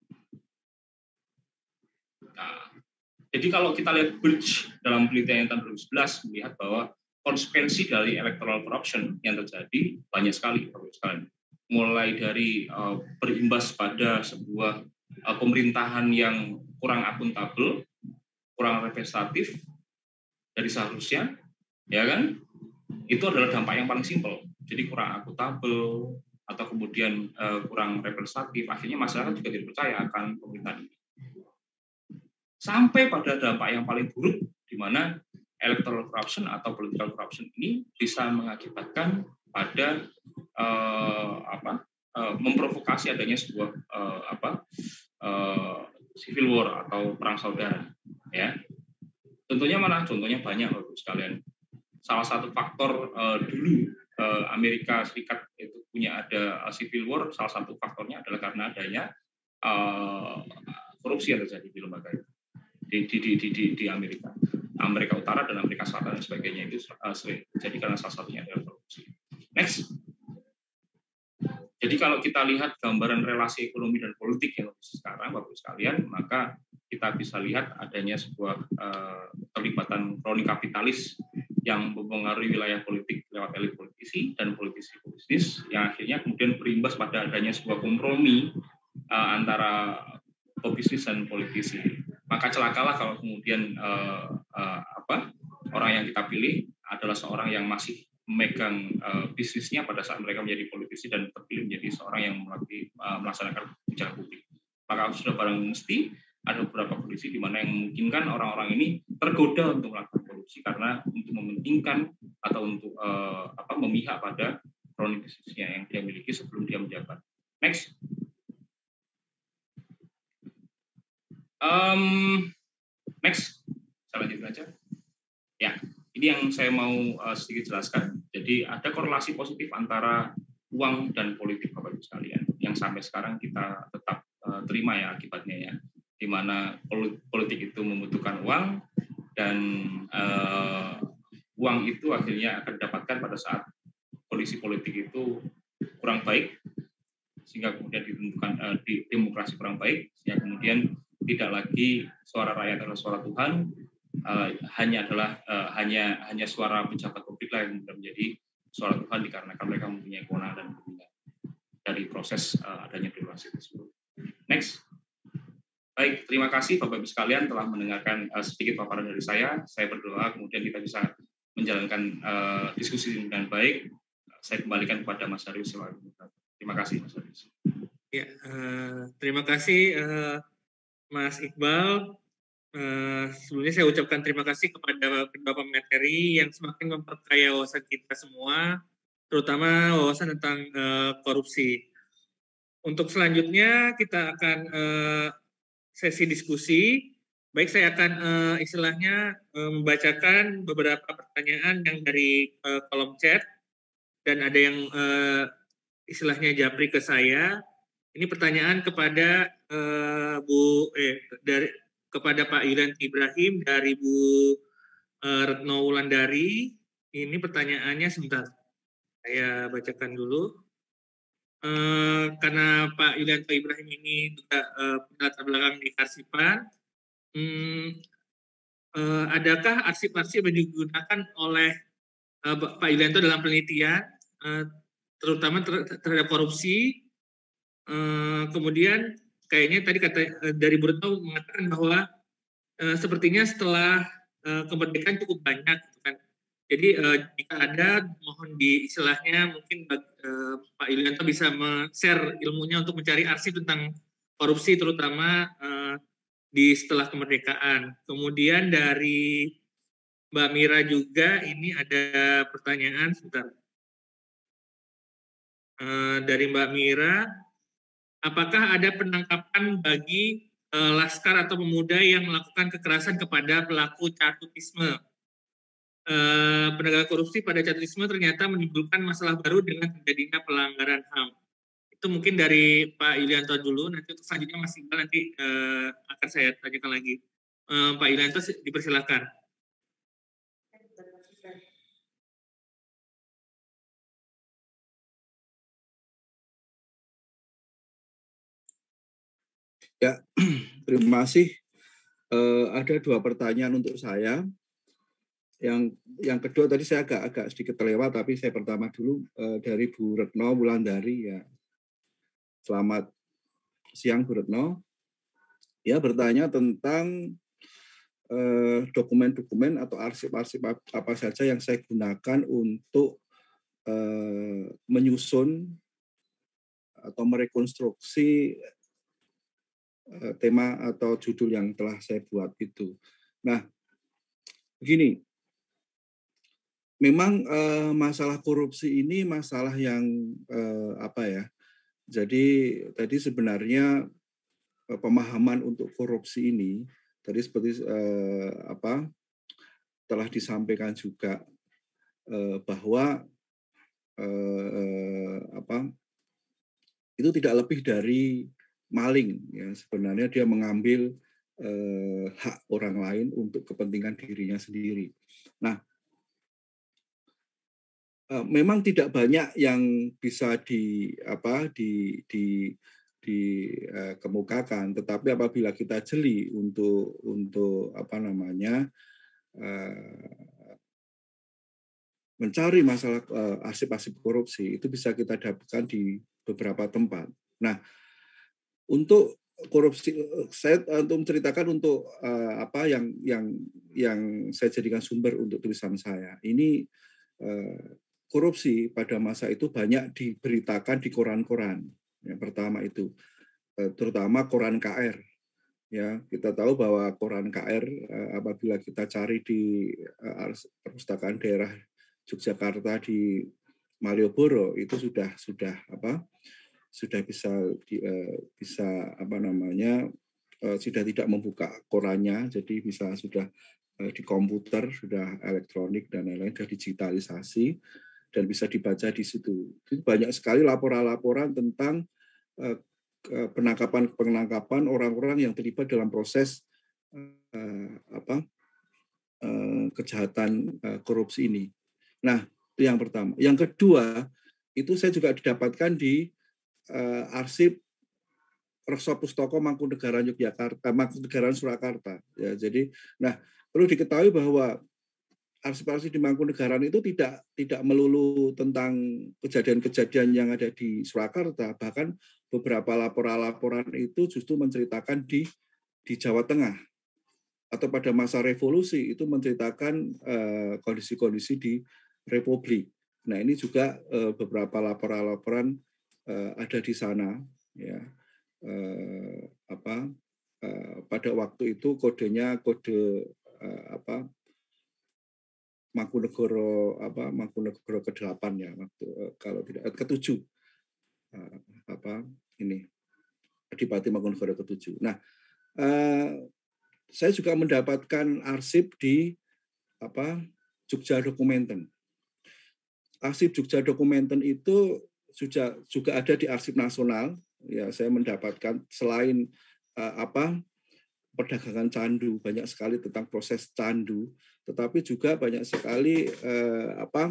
Nah, jadi kalau kita lihat Bridge dalam penelitian tahun dua ribu sebelas melihat bahwa konsekuensi dari electoral corruption yang terjadi banyak sekali, sekali. Mulai dari uh, berimbas pada sebuah uh, pemerintahan yang kurang akuntabel, kurang representatif dari seharusnya, ya kan? Itu adalah dampak yang paling simpel. Jadi kurang akuntabel atau kemudian uh, kurang representatif, akhirnya masyarakat juga tidak percaya akan pemerintahan ini. Sampai pada dampak yang paling buruk, di mana electoral corruption atau political corruption ini bisa mengakibatkan pada uh, apa uh, memprovokasi adanya sebuah uh, apa uh, civil war atau perang saudara, ya. Tentunya mana? Contohnya banyak, Bapak sekalian. Salah satu faktor uh, dulu uh, Amerika Serikat itu punya ada uh, civil war, salah satu faktornya adalah karena adanya uh, korupsi yang terjadi di lembaga itu. Di, di, di, di, di Amerika, Amerika Utara dan Amerika Selatan dan sebagainya itu uh, sering terjadi karena salah satunya adalah korupsi. Next. Jadi kalau kita lihat gambaran relasi ekonomi dan politik yang sekarang, Bapak sekalian, maka kita bisa lihat adanya sebuah uh, terlibatan kroni kapitalis yang mempengaruhi wilayah politik lewat elit politisi dan politisi bisnis, yang akhirnya kemudian berimbas pada adanya sebuah kompromi uh, antara pebisnis dan politisi. Maka celakalah kalau kemudian uh, uh, apa orang yang kita pilih adalah seorang yang masih memegang uh, bisnisnya pada saat mereka menjadi politisi dan terpilih menjadi seorang yang melalui, uh, melaksanakan kebijakan publik. Maka sudah barang mesti ada beberapa kondisi di mana yang memungkinkan orang-orang ini tergoda untuk melakukan korupsi karena untuk mementingkan atau untuk uh, apa memihak pada kroni bisnisnya yang dia miliki sebelum dia menjabat. Next. Um, next, saya lanjutkan aja. Ya, ini yang saya mau uh, sedikit jelaskan. Jadi ada korelasi positif antara uang dan politik, Bapak Ibu sekalian, yang sampai sekarang kita tetap uh, terima ya akibatnya ya, di mana politik itu membutuhkan uang dan uh, uang itu akhirnya akan didapatkan pada saat kondisi politik itu kurang baik, sehingga kemudian ditentukan uh, di demokrasi kurang baik, sehingga kemudian tidak lagi suara rakyat adalah suara Tuhan, uh, hanya adalah uh, hanya hanya suara pejabat publik lah yang menjadi suara Tuhan dikarenakan mereka mempunyai kewenangan dan kepentingan dari proses uh, adanya demokrasi tersebut. Next. Baik, terima kasih Bapak Ibu sekalian telah mendengarkan uh, sedikit paparan dari saya. Saya berdoa kemudian kita bisa menjalankan uh, diskusi dengan baik. Saya kembalikan kepada Mas Darius. Terima kasih Mas Darius. Ya, uh, terima kasih uh, Mas Iqbal. Uh, sebelumnya saya ucapkan terima kasih kepada kedua pemateri yang semakin memperkaya wawasan kita semua, terutama wawasan tentang uh, korupsi. Untuk selanjutnya kita akan uh, sesi diskusi. Baik, saya akan uh, istilahnya uh, membacakan beberapa pertanyaan yang dari uh, kolom chat dan ada yang uh, istilahnya japri ke saya. Ini pertanyaan kepada uh, Bu eh dari kepada Pak Yulianto Ibrahim dari Bu uh, Retno Wulandari. Ini pertanyaannya sebentar. Saya bacakan dulu. Uh, karena Pak Yulianto Ibrahim ini juga uh, latar belakang di Karsipan, hmm, uh, adakah arsip-arsip yang digunakan oleh uh, Pak Yulianto dalam penelitian, uh, terutama ter terhadap korupsi? Uh, kemudian kayaknya tadi kata uh, dari Bu Retno mengatakan bahwa uh, sepertinya setelah uh, kemerdekaan cukup banyak, kan? Jadi uh, jika ada, mohon di istilahnya mungkin uh, Pak Yulianto bisa men-share ilmunya untuk mencari arsip tentang korupsi terutama uh, di setelah kemerdekaan. Kemudian dari Mbak Mira juga ini ada pertanyaan sebentar. Uh, dari Mbak Mira, apakah ada penangkapan bagi uh, laskar atau pemuda yang melakukan kekerasan kepada pelaku cakutisme? Uh, penegak korupsi pada cakutisme ternyata menimbulkan masalah baru dengan terjadinya pelanggaran H A M. Itu mungkin dari Pak Yulianto dulu, nanti untuk selanjutnya Mas Iqbal nanti uh, akan saya tanyakan lagi. Uh, Pak Yulianto dipersilakan. Ya, terima kasih. Uh, ada dua pertanyaan untuk saya. Yang yang kedua tadi saya agak agak sedikit terlewat, tapi saya pertama dulu uh, dari Bu Retno Wulandari ya. Selamat siang Bu Retno. Ya, bertanya tentang dokumen-dokumen uh, atau arsip-arsip apa saja yang saya gunakan untuk uh, menyusun atau merekonstruksi uh, tema atau judul yang telah saya buat itu. Nah, begini. Memang uh, masalah korupsi ini masalah yang uh, apa ya? Jadi tadi sebenarnya uh, pemahaman untuk korupsi ini tadi seperti uh, apa telah disampaikan juga uh, bahwa uh, apa itu tidak lebih dari maling ya, sebenarnya dia mengambil uh, hak orang lain untuk kepentingan dirinya sendiri. Nah, memang tidak banyak yang bisa di apa di di dikemukakan, tetapi apabila kita jeli untuk untuk apa namanya mencari masalah arsip-arsip korupsi, itu bisa kita dapatkan di beberapa tempat. Nah, untuk korupsi, saya untuk menceritakan untuk apa yang yang yang saya jadikan sumber untuk tulisan saya ini. Korupsi pada masa itu banyak diberitakan di koran-koran. Yang pertama itu, terutama koran K R. Ya, kita tahu bahwa koran K R apabila kita cari di perpustakaan daerah Yogyakarta di Malioboro itu sudah sudah apa? Sudah bisa di, bisa apa namanya? Sudah tidak membuka korannya, jadi bisa sudah di komputer, sudah elektronik dan lain-lain, sudah digitalisasi. Dan bisa dibaca di situ. Itu banyak sekali laporan-laporan tentang uh, penangkapan-penangkapan orang-orang yang terlibat dalam proses uh, apa uh, kejahatan uh, korupsi ini. Nah, itu yang pertama. Yang kedua, itu saya juga didapatkan di uh, arsip Reksa Pustaka Mangkunegaran Yogyakarta, Mangkunegaran Surakarta. Ya, jadi, nah perlu diketahui bahwa arsip-arsip di Mangkunegaran itu tidak tidak melulu tentang kejadian-kejadian yang ada di Surakarta, bahkan beberapa laporan-laporan itu justru menceritakan di di Jawa Tengah atau pada masa revolusi itu menceritakan uh, kondisi-kondisi di Republik. Nah ini juga uh, beberapa laporan-laporan uh, ada di sana, ya. Uh, apa uh, pada waktu itu kodenya kode uh, apa Mangkunegoro apa Mangkunegoro kedelapan ya waktu uh, kalau tidak ketujuh uh, apa ini Adipati Mangkunegoro ketujuh. Nah uh, saya juga mendapatkan arsip di apa Jogja Dokumenten. Arsip Jogja Dokumenten itu sudah juga ada di Arsip Nasional. Ya, saya mendapatkan selain uh, apa perdagangan candu, banyak sekali tentang proses candu, tetapi juga banyak sekali uh, apa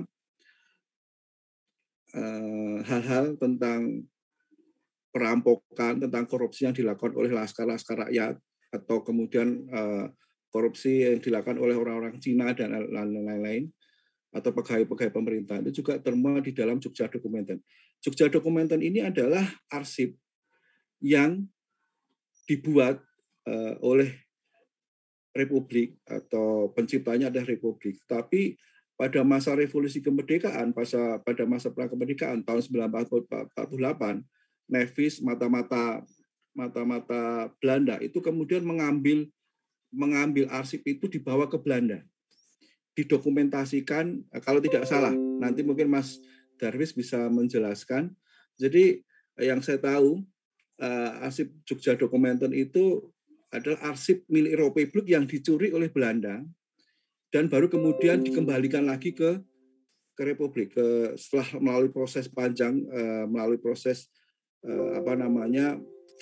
uh, hal-hal tentang perampokan, tentang korupsi yang dilakukan oleh laskar-laskar rakyat, atau kemudian uh, korupsi yang dilakukan oleh orang-orang Cina dan lain-lain, atau pegawai-pegawai pemerintah, itu juga termuat di dalam Jogja Dokumenten. Jogja Dokumenten ini adalah arsip yang dibuat uh, oleh Republik atau penciptanya adalah Republik. Tapi pada masa revolusi kemerdekaan, pada, pada masa pra-kemerdekaan tahun seribu sembilan ratus empat puluh delapan, Nevis, mata-mata mata-mata Belanda itu kemudian mengambil mengambil arsip itu dibawa ke Belanda, didokumentasikan. Kalau tidak salah, nanti mungkin Mas Darwis bisa menjelaskan. Jadi yang saya tahu Uh, arsip Jogja Dokumenten itu adalah arsip milik Republik yang dicuri oleh Belanda dan baru kemudian dikembalikan lagi ke ke Republik ke, setelah melalui proses panjang uh, melalui proses uh, apa namanya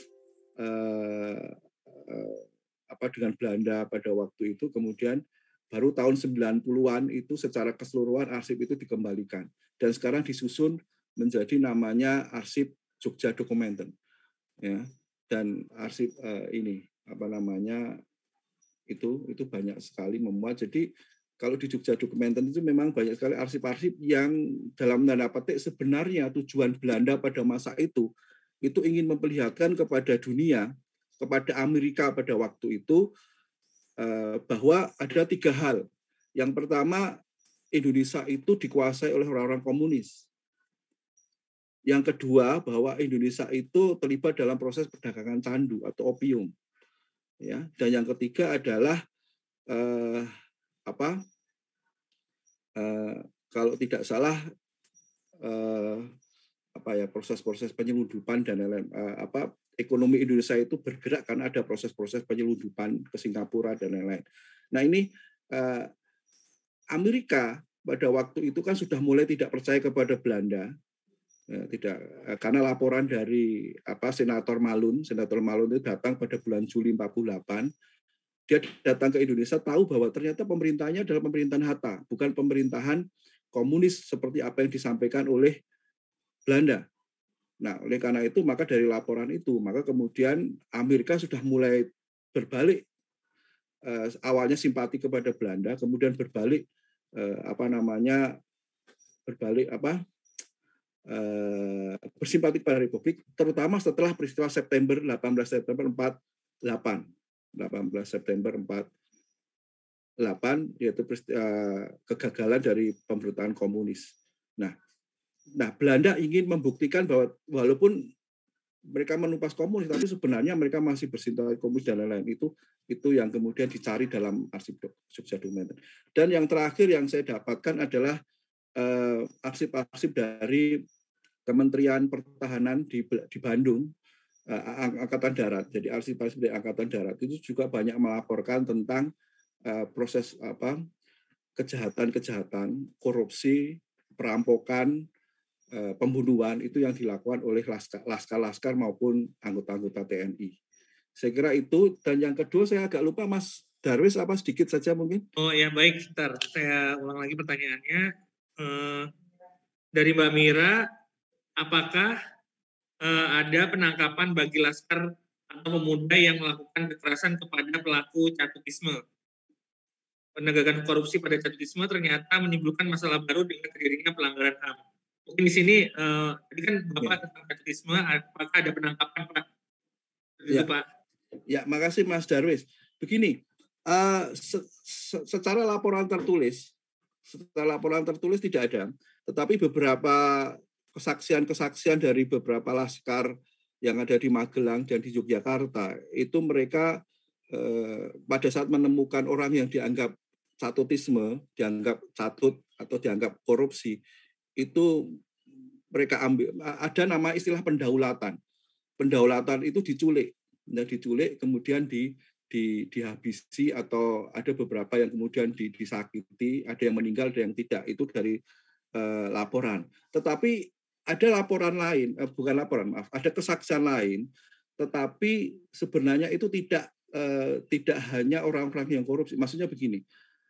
uh, uh, apa dengan Belanda pada waktu itu, kemudian baru tahun sembilan puluhan itu secara keseluruhan arsip itu dikembalikan dan sekarang disusun menjadi namanya arsip Jogja Dokumenten. Ya, dan arsip uh, ini apa namanya itu itu banyak sekali memuat. Jadi kalau di Jogja Dokumenten itu memang banyak sekali arsip-arsip yang dalam tanda petik sebenarnya tujuan Belanda pada masa itu itu ingin memperlihatkan kepada dunia, kepada Amerika pada waktu itu uh, bahwa ada tiga hal. Yang pertama, Indonesia itu dikuasai oleh orang-orang komunis. Yang kedua, bahwa Indonesia itu terlibat dalam proses perdagangan candu atau opium, ya. Dan yang ketiga adalah eh, apa? Eh, kalau tidak salah eh, apa ya proses-proses penyelundupan dan lain-lain. Eh, apa ekonomi Indonesia itu bergerak karena ada proses-proses penyelundupan ke Singapura dan lain-lain. Nah ini eh, Amerika pada waktu itu kan sudah mulai tidak percaya kepada Belanda. Ya, tidak karena laporan dari apa Senator Malun, Senator Malun itu datang pada bulan Juli empat puluh delapan. Dia datang ke Indonesia tahu bahwa ternyata pemerintahnya adalah pemerintahan Hatta, bukan pemerintahan komunis seperti apa yang disampaikan oleh Belanda. Nah, oleh karena itu maka dari laporan itu, maka kemudian Amerika sudah mulai berbalik, eh, awalnya simpati kepada Belanda, kemudian berbalik eh, apa namanya berbalik apa Uh, bersimpati pada Republik, terutama setelah peristiwa September delapan belas September empat puluh delapan, delapan belas September empat puluh delapan, yaitu uh, kegagalan dari pemberontakan komunis. Nah, nah Belanda ingin membuktikan bahwa walaupun mereka menumpas komunis, tapi sebenarnya mereka masih bersimpati komunis dan lain-lain. Itu itu yang kemudian dicari dalam arsip Jogja Dokumenten. Dan yang terakhir yang saya dapatkan adalah Uh, arsip-arsip dari Kementerian Pertahanan di, di Bandung, uh, Angkatan Darat. Jadi arsip-arsip dari Angkatan Darat itu juga banyak melaporkan tentang uh, proses apa kejahatan-kejahatan, korupsi, perampokan, uh, pembunuhan itu yang dilakukan oleh laskar-laskar maupun anggota-anggota T N I. Saya kira itu. Dan yang kedua saya agak lupa, Mas Darwis, apa sedikit saja mungkin? Oh ya baik, sebentar. Saya ulang lagi pertanyaannya. Eh, dari Mbak Mira, apakah uh, ada penangkapan bagi laskar atau pemuda yang melakukan kekerasan kepada pelaku catutisme. Penegakan korupsi pada catutisme ternyata menimbulkan masalah baru dengan terjadinya pelanggaran H A M. Mungkin di sini, uh, tadi kan Bapak ya. Tentang catutisme, apakah ada penangkapan Pak? Ya. Pak. Ya, makasih Mas Darwis. Begini, uh, se se secara laporan tertulis, secara laporan tertulis tidak ada, tetapi beberapa kesaksian-kesaksian dari beberapa laskar yang ada di Magelang dan di Yogyakarta, itu mereka eh, pada saat menemukan orang yang dianggap catutisme, dianggap catut atau dianggap korupsi, itu mereka ambil, ada nama istilah pendaulatan. Pendaulatan itu diculik, nah, diculik kemudian di, di, dihabisi, atau ada beberapa yang kemudian disakiti, ada yang meninggal, ada yang tidak, itu dari eh, laporan. Tetapi ada laporan lain, eh, bukan laporan, maaf, ada kesaksian lain, tetapi sebenarnya itu tidak eh, tidak hanya orang-orang yang korupsi. Maksudnya begini,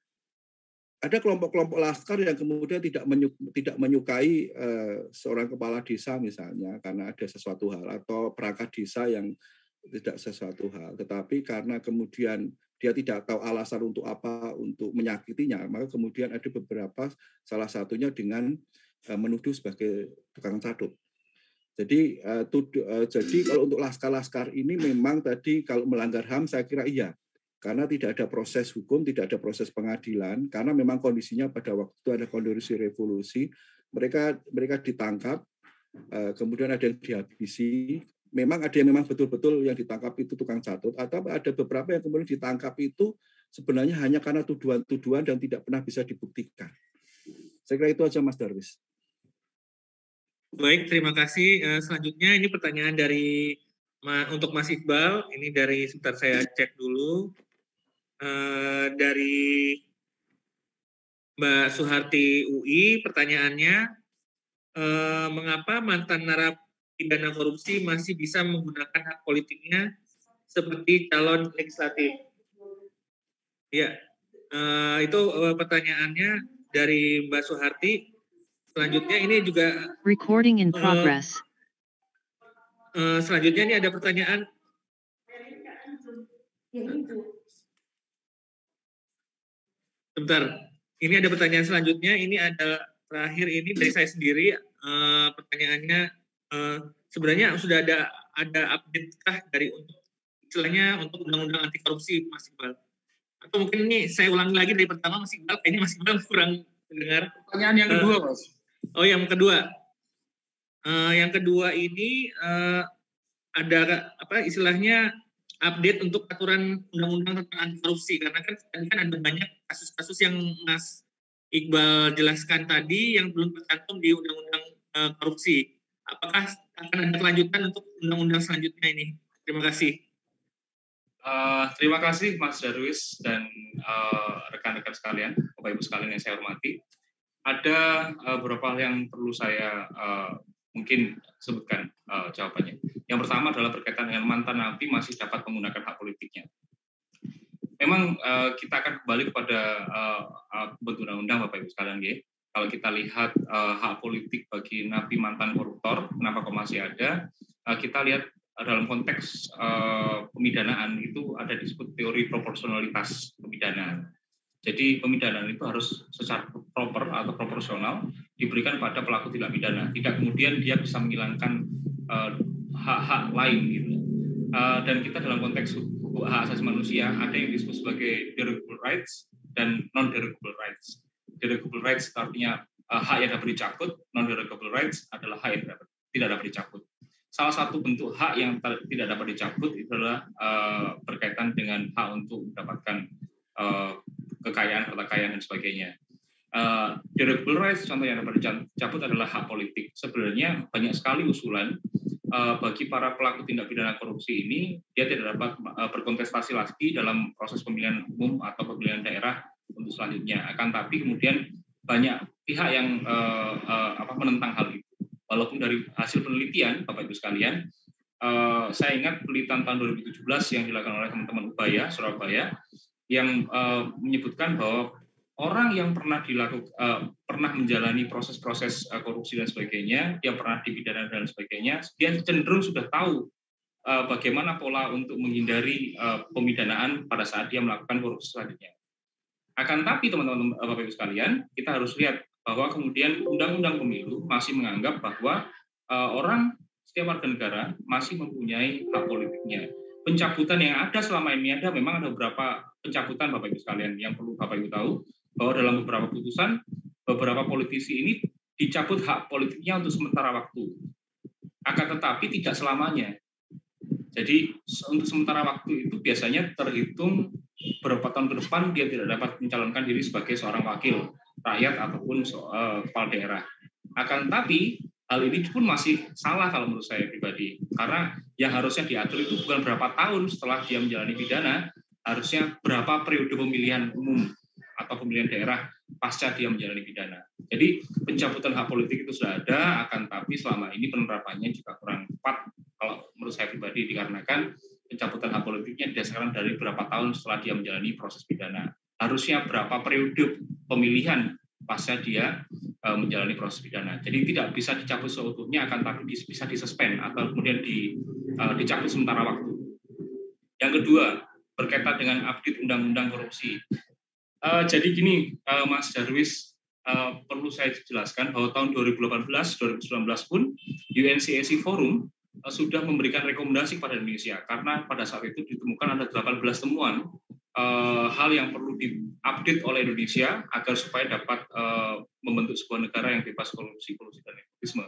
ada kelompok-kelompok laskar yang kemudian tidak menyuk, tidak menyukai eh, seorang kepala desa misalnya karena ada sesuatu hal, atau perangkat desa yang tidak sesuatu hal, tetapi karena kemudian dia tidak tahu alasan untuk apa, untuk menyakitinya, maka kemudian ada beberapa, salah satunya dengan menuduh sebagai tukang catut. Jadi, uh, tuduh, uh, jadi kalau untuk laskar-laskar ini memang tadi kalau melanggar H A M saya kira iya, karena tidak ada proses hukum, tidak ada proses pengadilan, karena memang kondisinya pada waktu itu ada kondisi revolusi, mereka mereka ditangkap, uh, kemudian ada yang dihabisi. Memang ada yang memang betul-betul yang ditangkap itu tukang catut, atau ada beberapa yang kemudian ditangkap itu sebenarnya hanya karena tuduhan-tuduhan dan tidak pernah bisa dibuktikan. Saya kira itu aja Mas Darwis. Baik, terima kasih. Selanjutnya ini pertanyaan dari untuk Mas Iqbal. Ini dari, sebentar saya cek dulu. Dari Mbak Suharti U I, pertanyaannya, mengapa mantan narapidana korupsi masih bisa menggunakan hak politiknya seperti calon legislatif? Ya, itu pertanyaannya dari Mbak Suharti. Selanjutnya ini juga recording in progress. Uh, uh, selanjutnya ini ada pertanyaan. Sebentar. Ini ada pertanyaan selanjutnya. Ini ada terakhir ini dari saya sendiri. Uh, pertanyaannya uh, sebenarnya sudah ada ada update kah dari untuk istilahnya untuk undang-undang anti korupsi Mas Iqbal? Atau mungkin ini saya ulangi lagi dari pertama Mas Iqbal. Kayaknya Mas Iqbal kurang mendengar. Pertanyaan yang kedua, uh, Mas. Oh, yang kedua, uh, yang kedua ini uh, ada apa istilahnya update untuk aturan undang-undang tentang anti korupsi, karena kan kan ada banyak kasus-kasus yang Mas Iqbal jelaskan tadi yang belum tercantum di undang-undang uh, korupsi. Apakah akan ada kelanjutan untuk undang-undang selanjutnya ini? Terima kasih. Uh, terima kasih Mas Darwis dan uh, rekan-rekan sekalian, Bapak Ibu sekalian yang saya hormati. Ada uh, beberapa hal yang perlu saya uh, mungkin sebutkan uh, jawabannya. Yang pertama adalah berkaitan dengan mantan napi masih dapat menggunakan hak politiknya. Memang uh, kita akan kembali kepada uh, uh, undang-undang Bapak Ibu sekalian, ya. Kalau kita lihat uh, hak politik bagi napi mantan koruptor, kenapa kok masih ada? Uh, kita lihat uh, dalam konteks uh, pemidanaan itu ada disebut teori proporsionalitas pemidanaan. Jadi pemidanaan itu harus secara proper atau proporsional diberikan pada pelaku tindak pidana. Tidak kemudian dia bisa menghilangkan uh, hak-hak lain gitu. Uh, dan kita dalam konteks hak asasi manusia ada yang disebut sebagai derogable rights dan non-derogable rights. Derogable rights artinya uh, hak yang dapat dicabut, non-derogable rights adalah hak yang dapat, tidak dapat dicabut. Salah satu bentuk hak yang tidak dapat dicabut itu adalah uh, berkaitan dengan hak untuk mendapatkan uh, kekayaan, harta kekayaan, dan sebagainya. Uh, derogable rights, contoh yang dapat dicabut adalah hak politik. Sebenarnya banyak sekali usulan uh, bagi para pelaku tindak pidana korupsi ini, dia tidak dapat uh, berkontestasi lagi dalam proses pemilihan umum atau pemilihan daerah untuk selanjutnya. Akan tapi kemudian banyak pihak yang uh, uh, apa, menentang hal itu. Walaupun dari hasil penelitian, Bapak Ibu sekalian, uh, saya ingat penelitian tahun dua ribu tujuh belas yang dilakukan oleh teman-teman Ubaya, Surabaya, yang uh, menyebutkan bahwa orang yang pernah dilakukan uh, pernah menjalani proses-proses uh, korupsi dan sebagainya, yang pernah dipidana dan sebagainya, dia cenderung sudah tahu uh, bagaimana pola untuk menghindari uh, pemidanaan pada saat dia melakukan korupsi selanjutnya. Akan tapi teman-teman Bapak Ibu sekalian, kita harus lihat bahwa kemudian Undang-Undang Pemilu masih menganggap bahwa uh, orang setiap warga negara masih mempunyai hak politiknya. Pencabutan yang ada selama ini ada memang ada beberapa pencabutan Bapak Ibu sekalian yang perlu Bapak Ibu tahu, bahwa dalam beberapa putusan beberapa politisi ini dicabut hak politiknya untuk sementara waktu. Akan tetapi tidak selamanya. Jadi untuk sementara waktu itu biasanya terhitung beberapa tahun ke depan dia tidak dapat mencalonkan diri sebagai seorang wakil rakyat ataupun uh, kepala daerah. Akan tetapi hal ini pun masih salah kalau menurut saya pribadi. Karena yang harusnya diatur itu bukan berapa tahun setelah dia menjalani pidana, harusnya berapa periode pemilihan umum atau pemilihan daerah pasca dia menjalani pidana. Jadi pencabutan hak politik itu sudah ada, akan tapi selama ini penerapannya juga kurang tepat kalau menurut saya pribadi, dikarenakan pencabutan hak politiknya didasarkan dari berapa tahun setelah dia menjalani proses pidana. Harusnya berapa periode pemilihan pasca dia uh, menjalani proses pidana. Jadi tidak bisa dicabut seutuhnya, akan tapi bisa disuspend atau kemudian di, uh, dicabut sementara waktu. Yang kedua, berkaitan dengan update undang-undang korupsi. Uh, jadi gini, uh, Mas Darwis, uh, perlu saya jelaskan bahwa tahun dua ribu delapan belas dua ribu sembilan belas pun U N C A C Forum uh, sudah memberikan rekomendasi kepada Indonesia, karena pada saat itu ditemukan ada delapan belas temuan uh, hal yang perlu diupdate oleh Indonesia agar supaya dapat uh, membentuk sebuah negara yang bebas korupsi, kolusi dan nepotisme.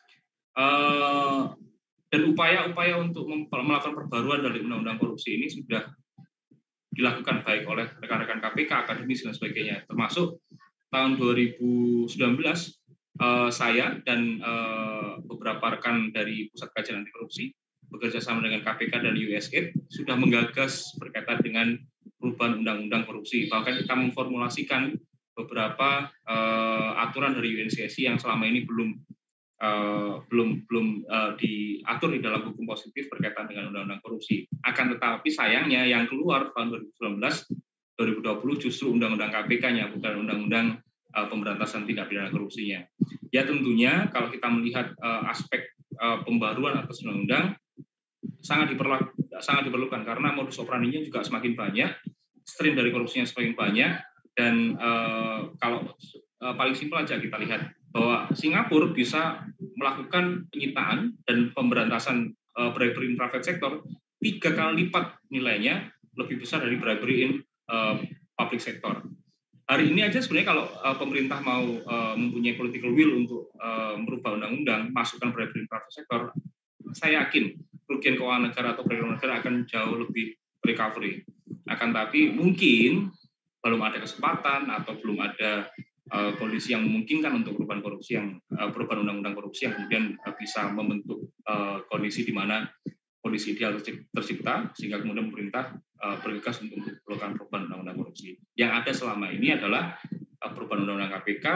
Uh, dan upaya-upaya untuk melakukan perbaruan dari undang-undang korupsi ini sudah dilakukan baik oleh rekan-rekan K P K, akademisi dan sebagainya. Termasuk tahun dua ribu sembilan belas uh, saya dan uh, beberapa rekan dari Pusat Kajian Anti Korupsi bekerja sama dengan K P K dan U S A I D sudah menggagas berkaitan dengan perubahan undang-undang korupsi. Bahkan kita memformulasikan beberapa uh, aturan dari U N C A C yang selama ini belum Uh, belum belum uh, diatur di dalam hukum positif berkaitan dengan undang-undang korupsi. Akan tetapi sayangnya yang keluar tahun dua ribu sembilan belas dua ribu dua puluh justru undang-undang K P K-nya, bukan undang-undang uh, pemberantasan tindak pidana korupsinya. Ya tentunya kalau kita melihat uh, aspek uh, pembaruan atas undang-undang sangat diperlukan sangat diperlukan karena modus operandinya juga semakin banyak, strain dari korupsinya semakin banyak, dan uh, kalau uh, paling simpel aja kita lihat bahwa Singapura bisa melakukan penyitaan dan pemberantasan uh, bribery in private sector tiga kali lipat nilainya lebih besar dari bribery in uh, public sector. Hari ini aja sebenarnya kalau uh, pemerintah mau uh, mempunyai political will untuk uh, merubah undang-undang, masukkan bribery in private sector, saya yakin kerugian keuangan negara atau perekonomian negara akan jauh lebih recovery. Akan tapi mungkin belum ada kesempatan atau belum ada Uh, kondisi yang memungkinkan untuk perubahan korupsi yang uh, perubahan undang-undang korupsi yang kemudian uh, bisa membentuk uh, kondisi di mana kondisi ideal tercipta sehingga kemudian pemerintah uh, bergegas untuk melakukan perubahan undang-undang korupsi. Yang ada selama ini adalah uh, perubahan undang-undang K P K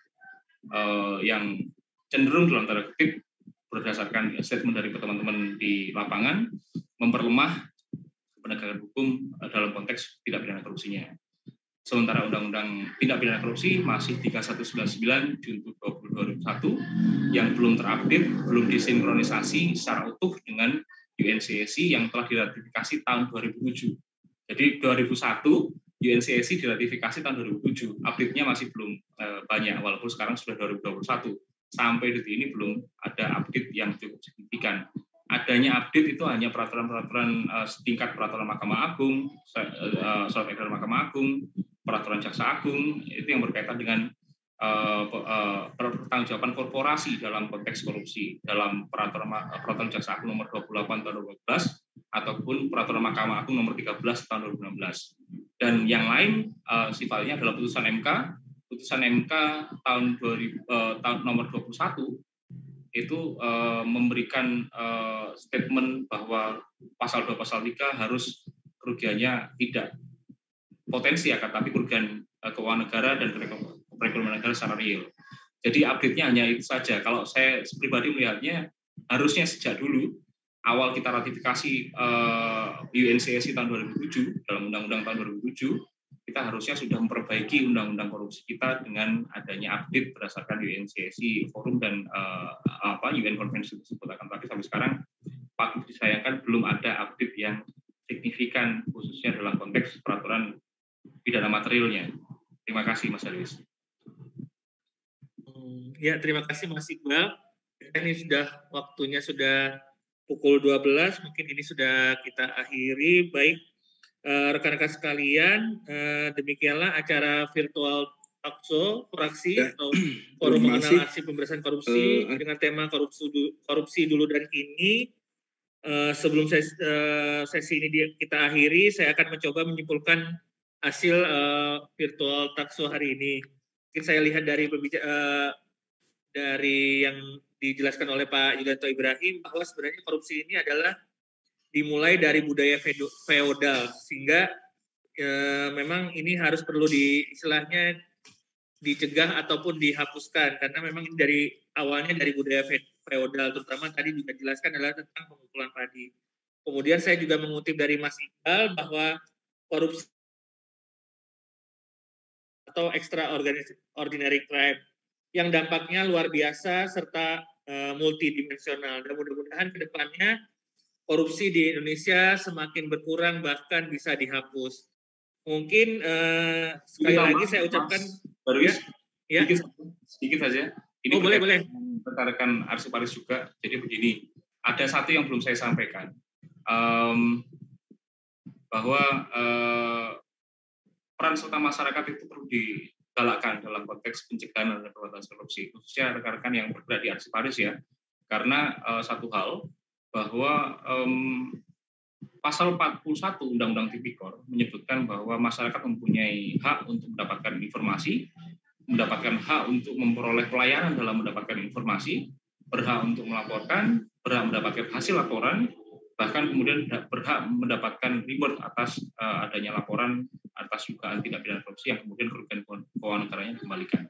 uh, yang cenderung dalam tanda kutip berdasarkan statement dari teman-teman di lapangan memperlemah penegakan hukum uh, dalam konteks tindak pidana korupsinya. Sementara Undang-Undang Tindak Pidana Korupsi masih tiga ribu seratus sembilan puluh sembilan Junto dua puluh dua ribu satu yang belum terupdate, belum disinkronisasi secara utuh dengan U N C A C yang telah diratifikasi tahun dua ribu tujuh. Jadi dua ribu satu U N C A C diratifikasi tahun dua ribu tujuh. Update-nya masih belum eh, banyak, walaupun sekarang sudah dua ribu dua puluh satu. Sampai detik ini belum ada update yang cukup signifikan. Adanya update itu hanya peraturan-peraturan uh, setingkat peraturan Mahkamah Agung, uh, surat edaran Mahkamah Agung, peraturan Jaksa Agung, itu yang berkaitan dengan uh, uh, pertanggungjawaban korporasi dalam konteks korupsi, dalam peraturan peraturan Jaksa Agung nomor dua puluh delapan tahun dua ribu dua belas ataupun peraturan Mahkamah Agung nomor tiga belas tahun dua ribu enam belas. Dan yang lain uh, sifatnya adalah putusan M K, putusan M K tahun dua ribu uh, tahun nomor dua puluh satu itu uh, memberikan uh, statement bahwa pasal dua pasal tiga harus kerugiannya tidak potensi ya, tapi kerugian uh, keuangan negara dan perekonomian negara secara real. Jadi update-nya hanya itu saja. Kalau saya pribadi melihatnya harusnya sejak dulu awal kita ratifikasi uh, U N C A C tahun dua ribu tujuh dalam Undang-Undang tahun dua ribu tujuh kita harusnya sudah memperbaiki undang-undang korupsi kita dengan adanya update berdasarkan U N C S I forum dan uh, apa U N konvensi tersebut. Akan tapi sampai sekarang patut disayangkan belum ada update yang signifikan khususnya dalam konteks peraturan pidana materialnya. Terima kasih Mas Darwis. Ya, terima kasih Mas Iqbal. Ini sudah waktunya sudah pukul dua belas, mungkin ini sudah kita akhiri. Baik, rekan-rekan sekalian, demikianlah acara virtual talkshow fraksi ya, atau forum mengenal aksi pemberantasan korupsi uh, dengan tema korupsi, korupsi dulu dan kini. Uh, sebelum sesi, uh, sesi ini kita akhiri, saya akan mencoba menyimpulkan hasil uh, virtual talkshow hari ini. Mungkin saya lihat dari pembicara, uh, dari yang dijelaskan oleh Pak Yulianto Ibrahim bahwa sebenarnya korupsi ini adalah dimulai dari budaya feodal, sehingga uh, memang ini harus perlu di istilahnya dicegah ataupun dihapuskan, karena memang ini dari awalnya dari budaya feodal, terutama tadi juga dijelaskan adalah tentang pengumpulan padi. Kemudian saya juga mengutip dari Mas Iqbal bahwa korupsi atau extraordinary crime yang dampaknya luar biasa serta uh, multidimensional. Dan mudah-mudahan ke depannya korupsi di Indonesia semakin berkurang bahkan bisa dihapus. Mungkin uh, sekali lagi saya ucapkan Darwis, ya, ya. Sedikit, sedikit saja. Ini oh, boleh, boleh. Rekan-rekan arsiparis juga. Jadi begini, ada satu yang belum saya sampaikan, um, bahwa uh, peran serta masyarakat itu perlu digalakkan dalam konteks pencegahan dan pemberantasan korupsi, khususnya rekan-rekan yang bergerak di arsiparis ya, karena uh, satu hal bahwa um, Pasal empat puluh satu Undang-Undang Tipikor menyebutkan bahwa masyarakat mempunyai hak untuk mendapatkan informasi, mendapatkan hak untuk memperoleh pelayanan dalam mendapatkan informasi, berhak untuk melaporkan, berhak mendapatkan hasil laporan, bahkan kemudian berhak mendapatkan reward atas uh, adanya laporan atas dugaan tindak pidana korupsi yang kemudian kerugian keuangan negaranya dikembalikan.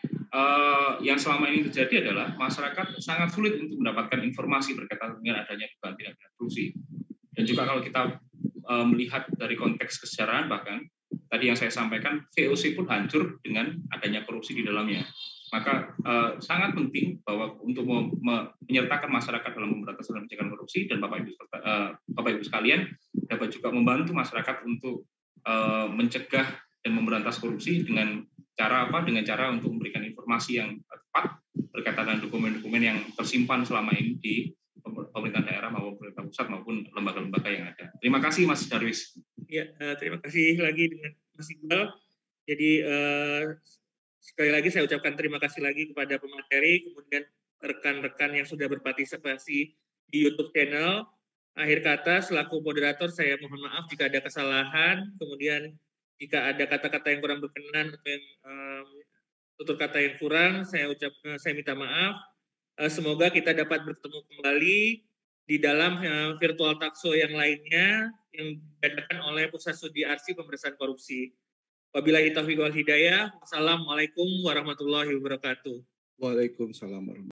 Uh, yang selama ini terjadi adalah masyarakat sangat sulit untuk mendapatkan informasi berkaitan dengan adanya dugaan tindak pidana korupsi. Dan juga kalau kita uh, melihat dari konteks kesejarahan, bahkan tadi yang saya sampaikan, V O C pun hancur dengan adanya korupsi di dalamnya. Maka uh, sangat penting bahwa untuk menyertakan masyarakat dalam pemberantasan dan pencegahan korupsi, dan Bapak Ibu, uh, Bapak Ibu sekalian dapat juga membantu masyarakat untuk uh, mencegah dan memberantas korupsi dengan cara apa? Dengan cara untuk memberikan informasi yang tepat berkaitan dengan dokumen-dokumen yang tersimpan selama ini di pemerintah daerah maupun pemerintah pusat maupun lembaga-lembaga yang ada. Terima kasih Mas Darwis. Ya, uh, terima kasih lagi dengan Mas Iqbal. Jadi uh, sekali lagi saya ucapkan terima kasih lagi kepada pemateri, kemudian rekan-rekan yang sudah berpartisipasi di YouTube channel. Akhir kata, selaku moderator saya mohon maaf jika ada kesalahan, kemudian jika ada kata-kata yang kurang berkenan atau yang um, tutur kata yang kurang, saya ucap, saya minta maaf. Semoga kita dapat bertemu kembali di dalam uh, virtual talkshow yang lainnya yang diadakan oleh Pusat Studi Arsip Pemberantasan Korupsi. Wabillahi taufiq wal hidayah. Wassalamualaikum warahmatullahi wabarakatuh. Waalaikumsalam warahmatullahi wabarakatuh.